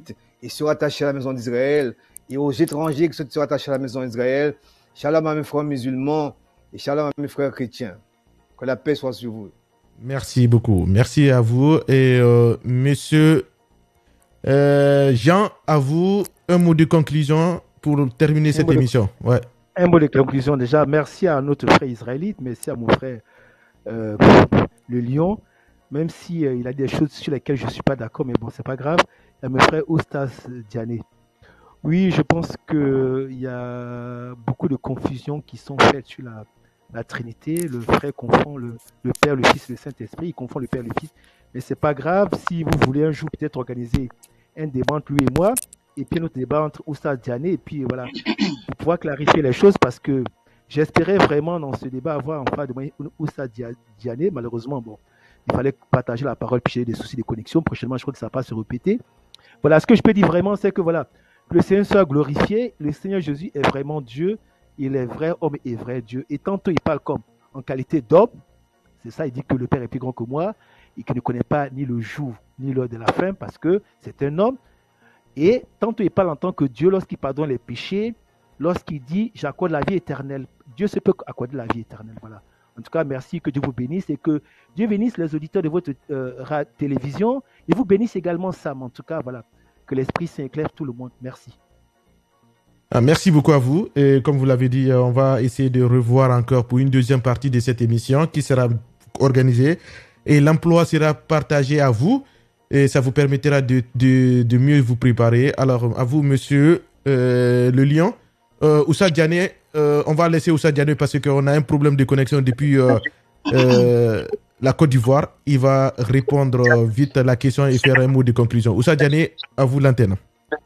et se rattacher à la maison d'Israël, et aux étrangers qui se rattachent à la maison d'Israël. Shalom à mes frères musulmans et shalom à mes frères chrétiens. Que la paix soit sur vous. Merci beaucoup. Merci à vous. Et monsieur Jean, à vous, un mot de conclusion pour terminer cette émission. Ouais. Un mot de conclusion déjà. Merci à notre frère israélite. Merci à mon frère le Lion. Même si il a des choses sur lesquelles je ne suis pas d'accord, mais bon, c'est pas grave. Il y a mon frère Oustas Diané. Oui, je pense qu'il y a beaucoup de confusions qui sont faites sur la Trinité. Le frère confond le Père, le Fils et le Saint-Esprit. Il confond le Père et le Fils. Mais c'est pas grave. Si vous voulez un jour peut-être organiser un débat entre lui et moi, et puis notre débat entre Oustas Diané, et puis voilà, pour pouvoir clarifier les choses, parce que j'espérais vraiment dans ce débat avoir en face de moi Oustas Diané. Malheureusement, bon, il fallait partager la parole, puis j'ai des soucis de connexion. Prochainement, je crois que ça va pas se répéter. Voilà, ce que je peux dire vraiment, c'est que voilà, le Seigneur soit glorifié. Le Seigneur Jésus est vraiment Dieu. Il est vrai homme et vrai Dieu. Et tantôt il parle comme en qualité d'homme, c'est ça, il dit que le Père est plus grand que moi et qu'il ne connaît pas ni le jour ni l'heure de la fin parce que c'est un homme. Et tantôt il parle en tant que Dieu lorsqu'il pardonne les péchés, lorsqu'il dit j'accorde la vie éternelle. Dieu se peut accorder la vie éternelle. Voilà. En tout cas, merci, que Dieu vous bénisse et que Dieu bénisse les auditeurs de votre télévision et vous bénisse également Sam. En tout cas, voilà. Que l'Esprit Saint éclaire tout le monde. Merci. Merci beaucoup à vous. Et comme vous l'avez dit, on va essayer de revoir encore pour une deuxième partie de cette émission qui sera organisée. Et l'emploi sera partagé à vous. Et ça vous permettra de mieux vous préparer. Alors, à vous, monsieur le Lion. Oussa Diané, on va laisser Oussa Diané parce qu'on a un problème de connexion depuis la Côte d'Ivoire. Il va répondre vite à la question et faire un mot de conclusion. Oussa Diané, à vous l'antenne.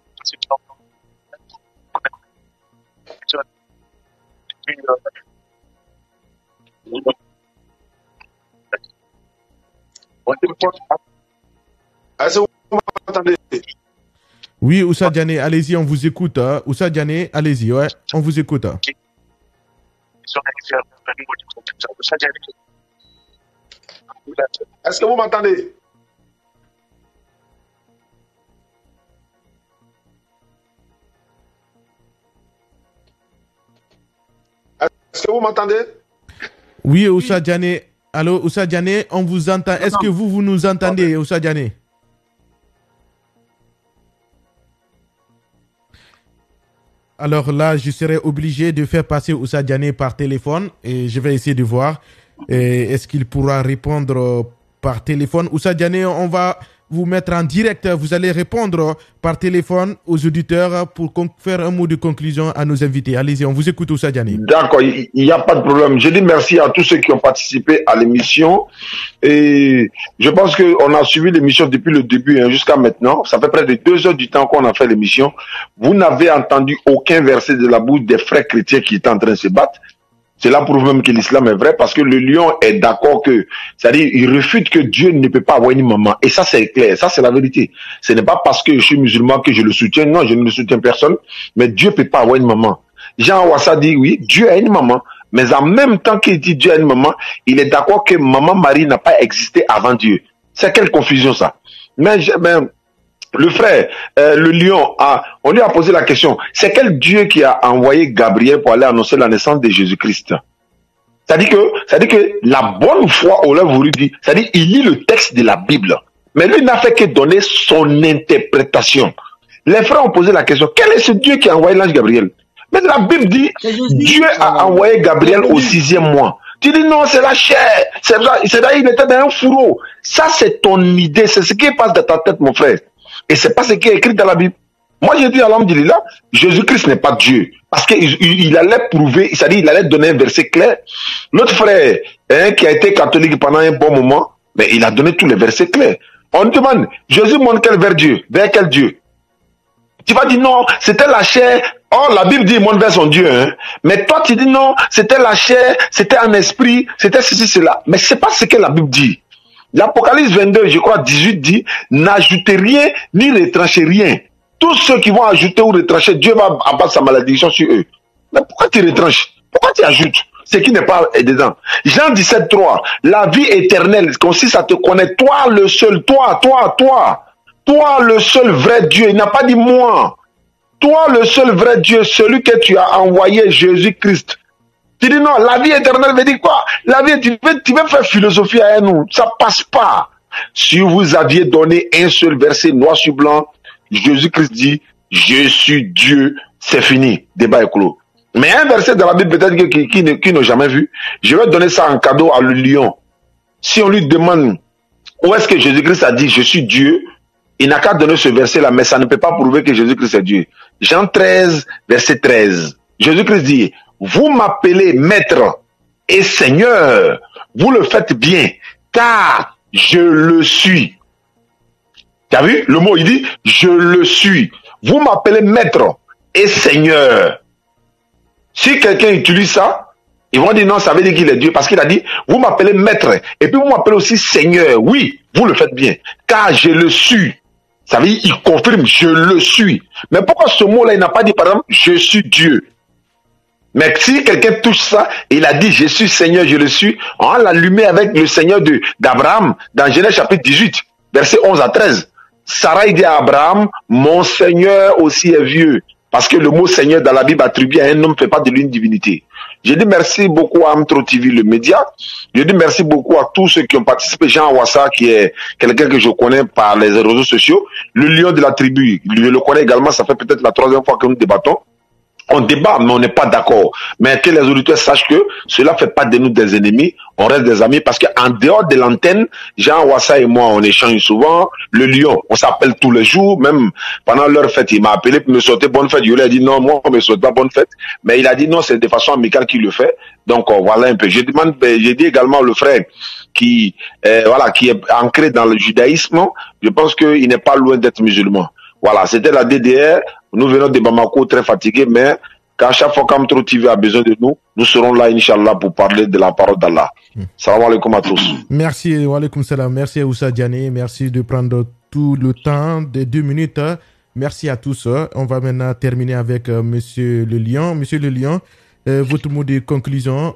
Est-ce que vous m'entendez? Oui, Oussa Diané, allez-y, on vous écoute. Hein. Oussa Diané, allez-y, ouais, on vous écoute. Hein. Est-ce que vous m'entendez? Est-ce que vous m'entendez? Oui, Oussa Diané. Allô, Oussa Diané, on vous entend. Est-ce que vous nous entendez, Oussa Diané? Alors là, je serai obligé de faire passer Oussa Diané par téléphone et je vais essayer de voir est-ce qu'il pourra répondre par téléphone. Oussa Diané, on va vous mettre en direct. Vous allez répondre par téléphone aux auditeurs pour faire un mot de conclusion à nos invités. Allez-y, on vous écoute, Oussa Diané. D'accord, il n'y a pas de problème. Je dis merci à tous ceux qui ont participé à l'émission. Et je pense qu'on a suivi l'émission depuis le début jusqu'à maintenant. Ça fait près de 2 heures du temps qu'on a fait l'émission. Vous n'avez entendu aucun verset de la bouche des frères chrétiens qui étaient en train de se battre. Cela prouve même que l'islam est vrai parce que le lion est d'accord que, c'est-à-dire, il refute que Dieu ne peut pas avoir une maman. Et ça, c'est clair. Ça, c'est la vérité. Ce n'est pas parce que je suis musulman que je le soutiens. Non, je ne le soutiens personne. Mais Dieu ne peut pas avoir une maman. Jean Wassa dit, oui, Dieu a une maman. Mais en même temps qu'il dit Dieu a une maman, il est d'accord que maman Marie n'a pas existé avant Dieu. C'est quelle confusion, ça? Mais le frère, le lion, on lui a posé la question, c'est quel Dieu qui a envoyé Gabriel pour aller annoncer la naissance de Jésus-Christ? C'est-à-dire que la bonne foi, on l'a voulu dire, c'est-à-dire il lit le texte de la Bible, mais lui n'a fait que donner son interprétation. Les frères ont posé la question, quel est ce Dieu qui a envoyé l'ange Gabriel? Mais la Bible dit, Dieu a envoyé Gabriel au 6e mois. Tu dis non, c'est la chair, c'est-à-dire il était dans un fourreau. Ça, c'est ton idée, c'est ce qui passe dans ta tête, mon frère. Et c'est pas ce qui est écrit dans la Bible. Moi, j'ai dit à Alhamdulillah, Jésus-Christ n'est pas Dieu. Parce qu'il allait prouver, c'est-à-dire il allait donner un verset clair. Notre frère, qui a été catholique pendant un bon moment, mais il a donné tous les versets clairs. On demande, Jésus montre quel vers Dieu? Vers quel Dieu? Tu vas dire non, c'était la chair. Oh, la Bible dit, il montre vers son Dieu, hein. Mais toi, tu dis non, c'était la chair, c'était un esprit, c'était ceci, cela. Mais c'est pas ce que la Bible dit. L'Apocalypse 22, je crois 18 dit, n'ajoutez rien, ni retranchez rien. Tous ceux qui vont ajouter ou retrancher, Dieu va abattre sa malédiction sur eux. Mais pourquoi tu retranches? Pourquoi tu ajoutes ce qui n'est pas dedans? Jean 17, 3, la vie éternelle consiste à te connaître, toi le seul, toi. toi le seul vrai Dieu. Il n'a pas dit moi. Toi le seul vrai Dieu, celui que tu as envoyé, Jésus-Christ. Tu dis non, la vie éternelle veut dire quoi? La vie, tu veux faire philosophie à nous. Ça passe pas. Si vous aviez donné un seul verset noir sur blanc, Jésus-Christ dit, je suis Dieu, c'est fini. Débat est clos. Mais un verset dans la Bible peut-être qui n'a jamais vu, je vais donner ça en cadeau à le lion. Si on lui demande où est-ce que Jésus-Christ a dit je suis Dieu, il n'a qu'à donner ce verset-là, mais ça ne peut pas prouver que Jésus-Christ est Dieu. Jean 13, verset 13. Jésus-Christ dit, vous m'appelez maître et Seigneur, vous le faites bien, car je le suis. Tu as vu? Le mot, il dit, je le suis. Vous m'appelez maître et Seigneur. Si quelqu'un utilise ça, ils vont dire non, ça veut dire qu'il est Dieu, parce qu'il a dit, vous m'appelez maître, et puis vous m'appelez aussi Seigneur. Oui, vous le faites bien, car je le suis. Ça veut dire, il confirme, je le suis. Mais pourquoi ce mot-là, il n'a pas dit, par exemple, je suis Dieu? Mais si quelqu'un touche ça, il a dit, je suis Seigneur, je le suis, on va l'allumer avec le Seigneur d'Abraham, dans Genèse chapitre 18, versets 11 à 13. Sarah dit à Abraham, mon Seigneur aussi est vieux. Parce que le mot Seigneur dans la Bible attribué à un homme ne fait pas de lui une divinité. Je dis merci beaucoup à Amtro TV, le média. Je dis merci beaucoup à tous ceux qui ont participé. Jean Awassa, qui est quelqu'un que je connais par les réseaux sociaux. Le lion de la tribu, je le connais également. Ça fait peut-être la 3e fois que nous débattons. On débat, mais on n'est pas d'accord. Mais que les auditeurs sachent que cela ne fait pas de nous des ennemis, on reste des amis, parce qu'en dehors de l'antenne, Jean Wassa et moi, on échange souvent. Le lion, on s'appelle tous les jours, même pendant leur fête, il m'a appelé pour me souhaiter bonne fête. Je lui ai dit non, moi, on me souhaite pas bonne fête. Mais il a dit non, c'est de façon amicale qu'il le fait. Donc, voilà un peu. J'ai dit également le frère qui est ancré dans le judaïsme. Je pense qu'il n'est pas loin d'être musulman. Voilà, c'était la DDR. Nous venons de Bamako très fatigués, mais qu'à chaque fois qu'Amtro TV a besoin de nous, nous serons là, Inch'Allah, pour parler de la parole d'Allah. Salam alaikum à tous. Merci, wa alaikum salam. Merci à Oussa Diané. Merci de prendre tout le temps des 2 minutes. Merci à tous. On va maintenant terminer avec Monsieur Le Lion. Monsieur Le Lion, votre mot de conclusion,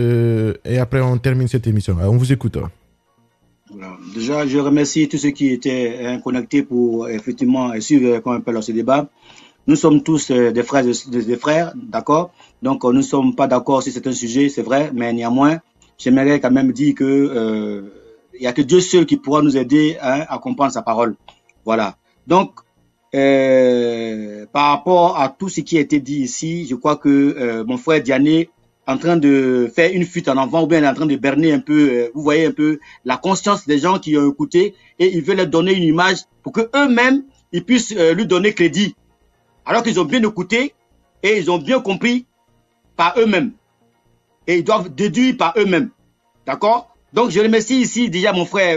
et après on termine cette émission. On vous écoute. Voilà. Déjà, je remercie tous ceux qui étaient connectés pour effectivement suivre ce débat. Nous sommes tous des frères, d'accord? Donc, nous ne sommes pas d'accord sur certains sujets, c'est vrai, mais néanmoins, j'aimerais quand même dire que il n'y a que Dieu seul qui pourra nous aider à comprendre sa parole. Voilà. Donc, par rapport à tout ce qui a été dit ici, je crois que mon frère Diané en train de faire une fuite en avant, ou bien en train de berner un peu, vous voyez un peu la conscience des gens qui ont écouté, et il veut leur donner une image pour que eux-mêmes ils puissent lui donner crédit, alors qu'ils ont bien écouté et ils ont bien compris par eux-mêmes, et ils doivent déduire par eux-mêmes, d'accord? Donc je remercie ici déjà mon frère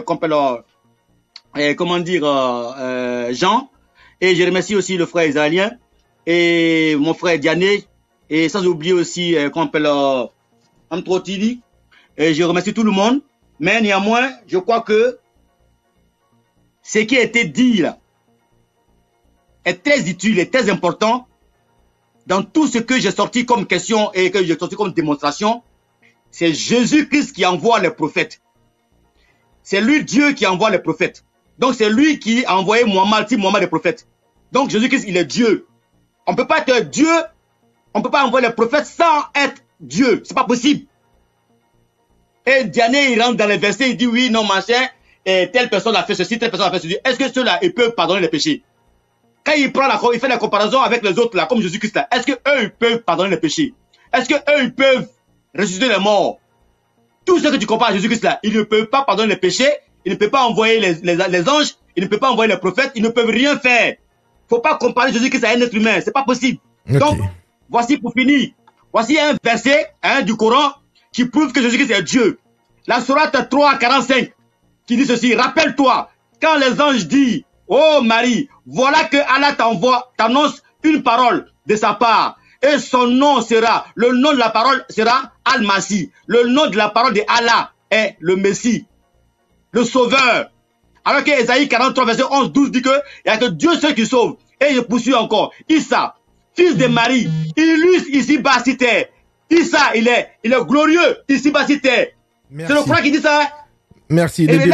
Jean, et je remercie aussi le frère israélien et mon frère Diané. Et sans oublier aussi Amtro TV. Et je remercie tout le monde. Mais néanmoins, je crois que ce qui a été dit là est très utile et très important dans tout ce que j'ai sorti comme question et que j'ai sorti comme démonstration. C'est Jésus-Christ qui envoie les prophètes. C'est lui Dieu qui envoie les prophètes. Donc c'est lui qui a envoyé Mohammed les prophètes. Donc Jésus-Christ, il est Dieu. On ne peut pas être Dieu. On ne peut pas envoyer les prophètes sans être Dieu. C'est pas possible. Et Diané, il rentre dans les versets, il dit oui, non, machin, et telle personne a fait ceci, telle personne a fait ceci. Est-ce que ceux-là, ils peuvent pardonner les péchés? Quand il fait la comparaison avec les autres, là, comme Jésus-Christ, là, est-ce qu'eux, ils peuvent pardonner les péchés? Est-ce qu'eux, ils peuvent ressusciter les morts? Tout ce que tu compares à Jésus-Christ, là, ils ne peuvent pas pardonner les péchés, ils ne peuvent pas envoyer les anges, ils ne peuvent pas envoyer les prophètes, ils ne peuvent rien faire. Faut pas comparer Jésus-Christ à un être humain, c'est pas possible. Okay. Donc, voici pour finir. Voici un verset du Coran qui prouve que Jésus-Christ est Dieu. La sourate 3:45 qui dit ceci. Rappelle-toi, quand les anges disent, oh Marie, voilà que Allah t'annonce une parole de sa part. Et son nom sera, le nom de la parole sera Al-Masih. Le nom de la parole de Allah est le Messie, le Sauveur. Alors que Ésaïe 43, verset 11-12 dit que il n'y a que Dieu seul qui sauve. Et je poursuis encore. Issa, fils de Marie, illustre ici-bas sur terre. Issa, il est glorieux ici-bas sur terre. C'est le Coran qui dit ça. Merci. Le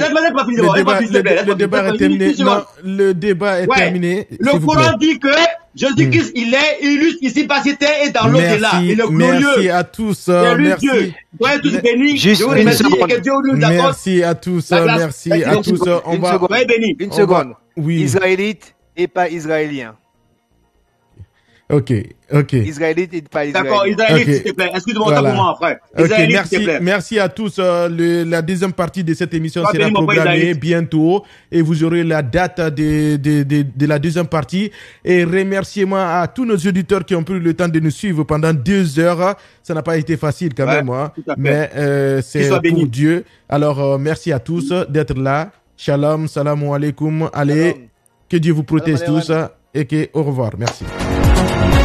débat est terminé. Non, le débat est terminé. Le Coran dit que Jésus-Christ, il est illustre ici parce qu'il est dans l'au-delà. Il est glorieux. Merci à tous. Merci. Tous bénis. Juste une seconde. Merci à tous. Merci à tous. On va. Une seconde. Oui. Israélite et pas israélien. Ok. Israélite et pas israélien. D'accord, israélite, s'il te plaît. Excuse-moi, autant pour moi, frère. Merci à tous. La deuxième partie de cette émission sera programmée bientôt et vous aurez la date de la deuxième partie. Et remerciements à tous nos auditeurs qui ont pris le temps de nous suivre pendant 2 heures. Ça n'a pas été facile quand même, hein. Mais c'est pour Dieu. Alors, merci à tous d'être là. Shalom, salam alaikum. Allez, que Dieu vous protège tous et au revoir. Merci.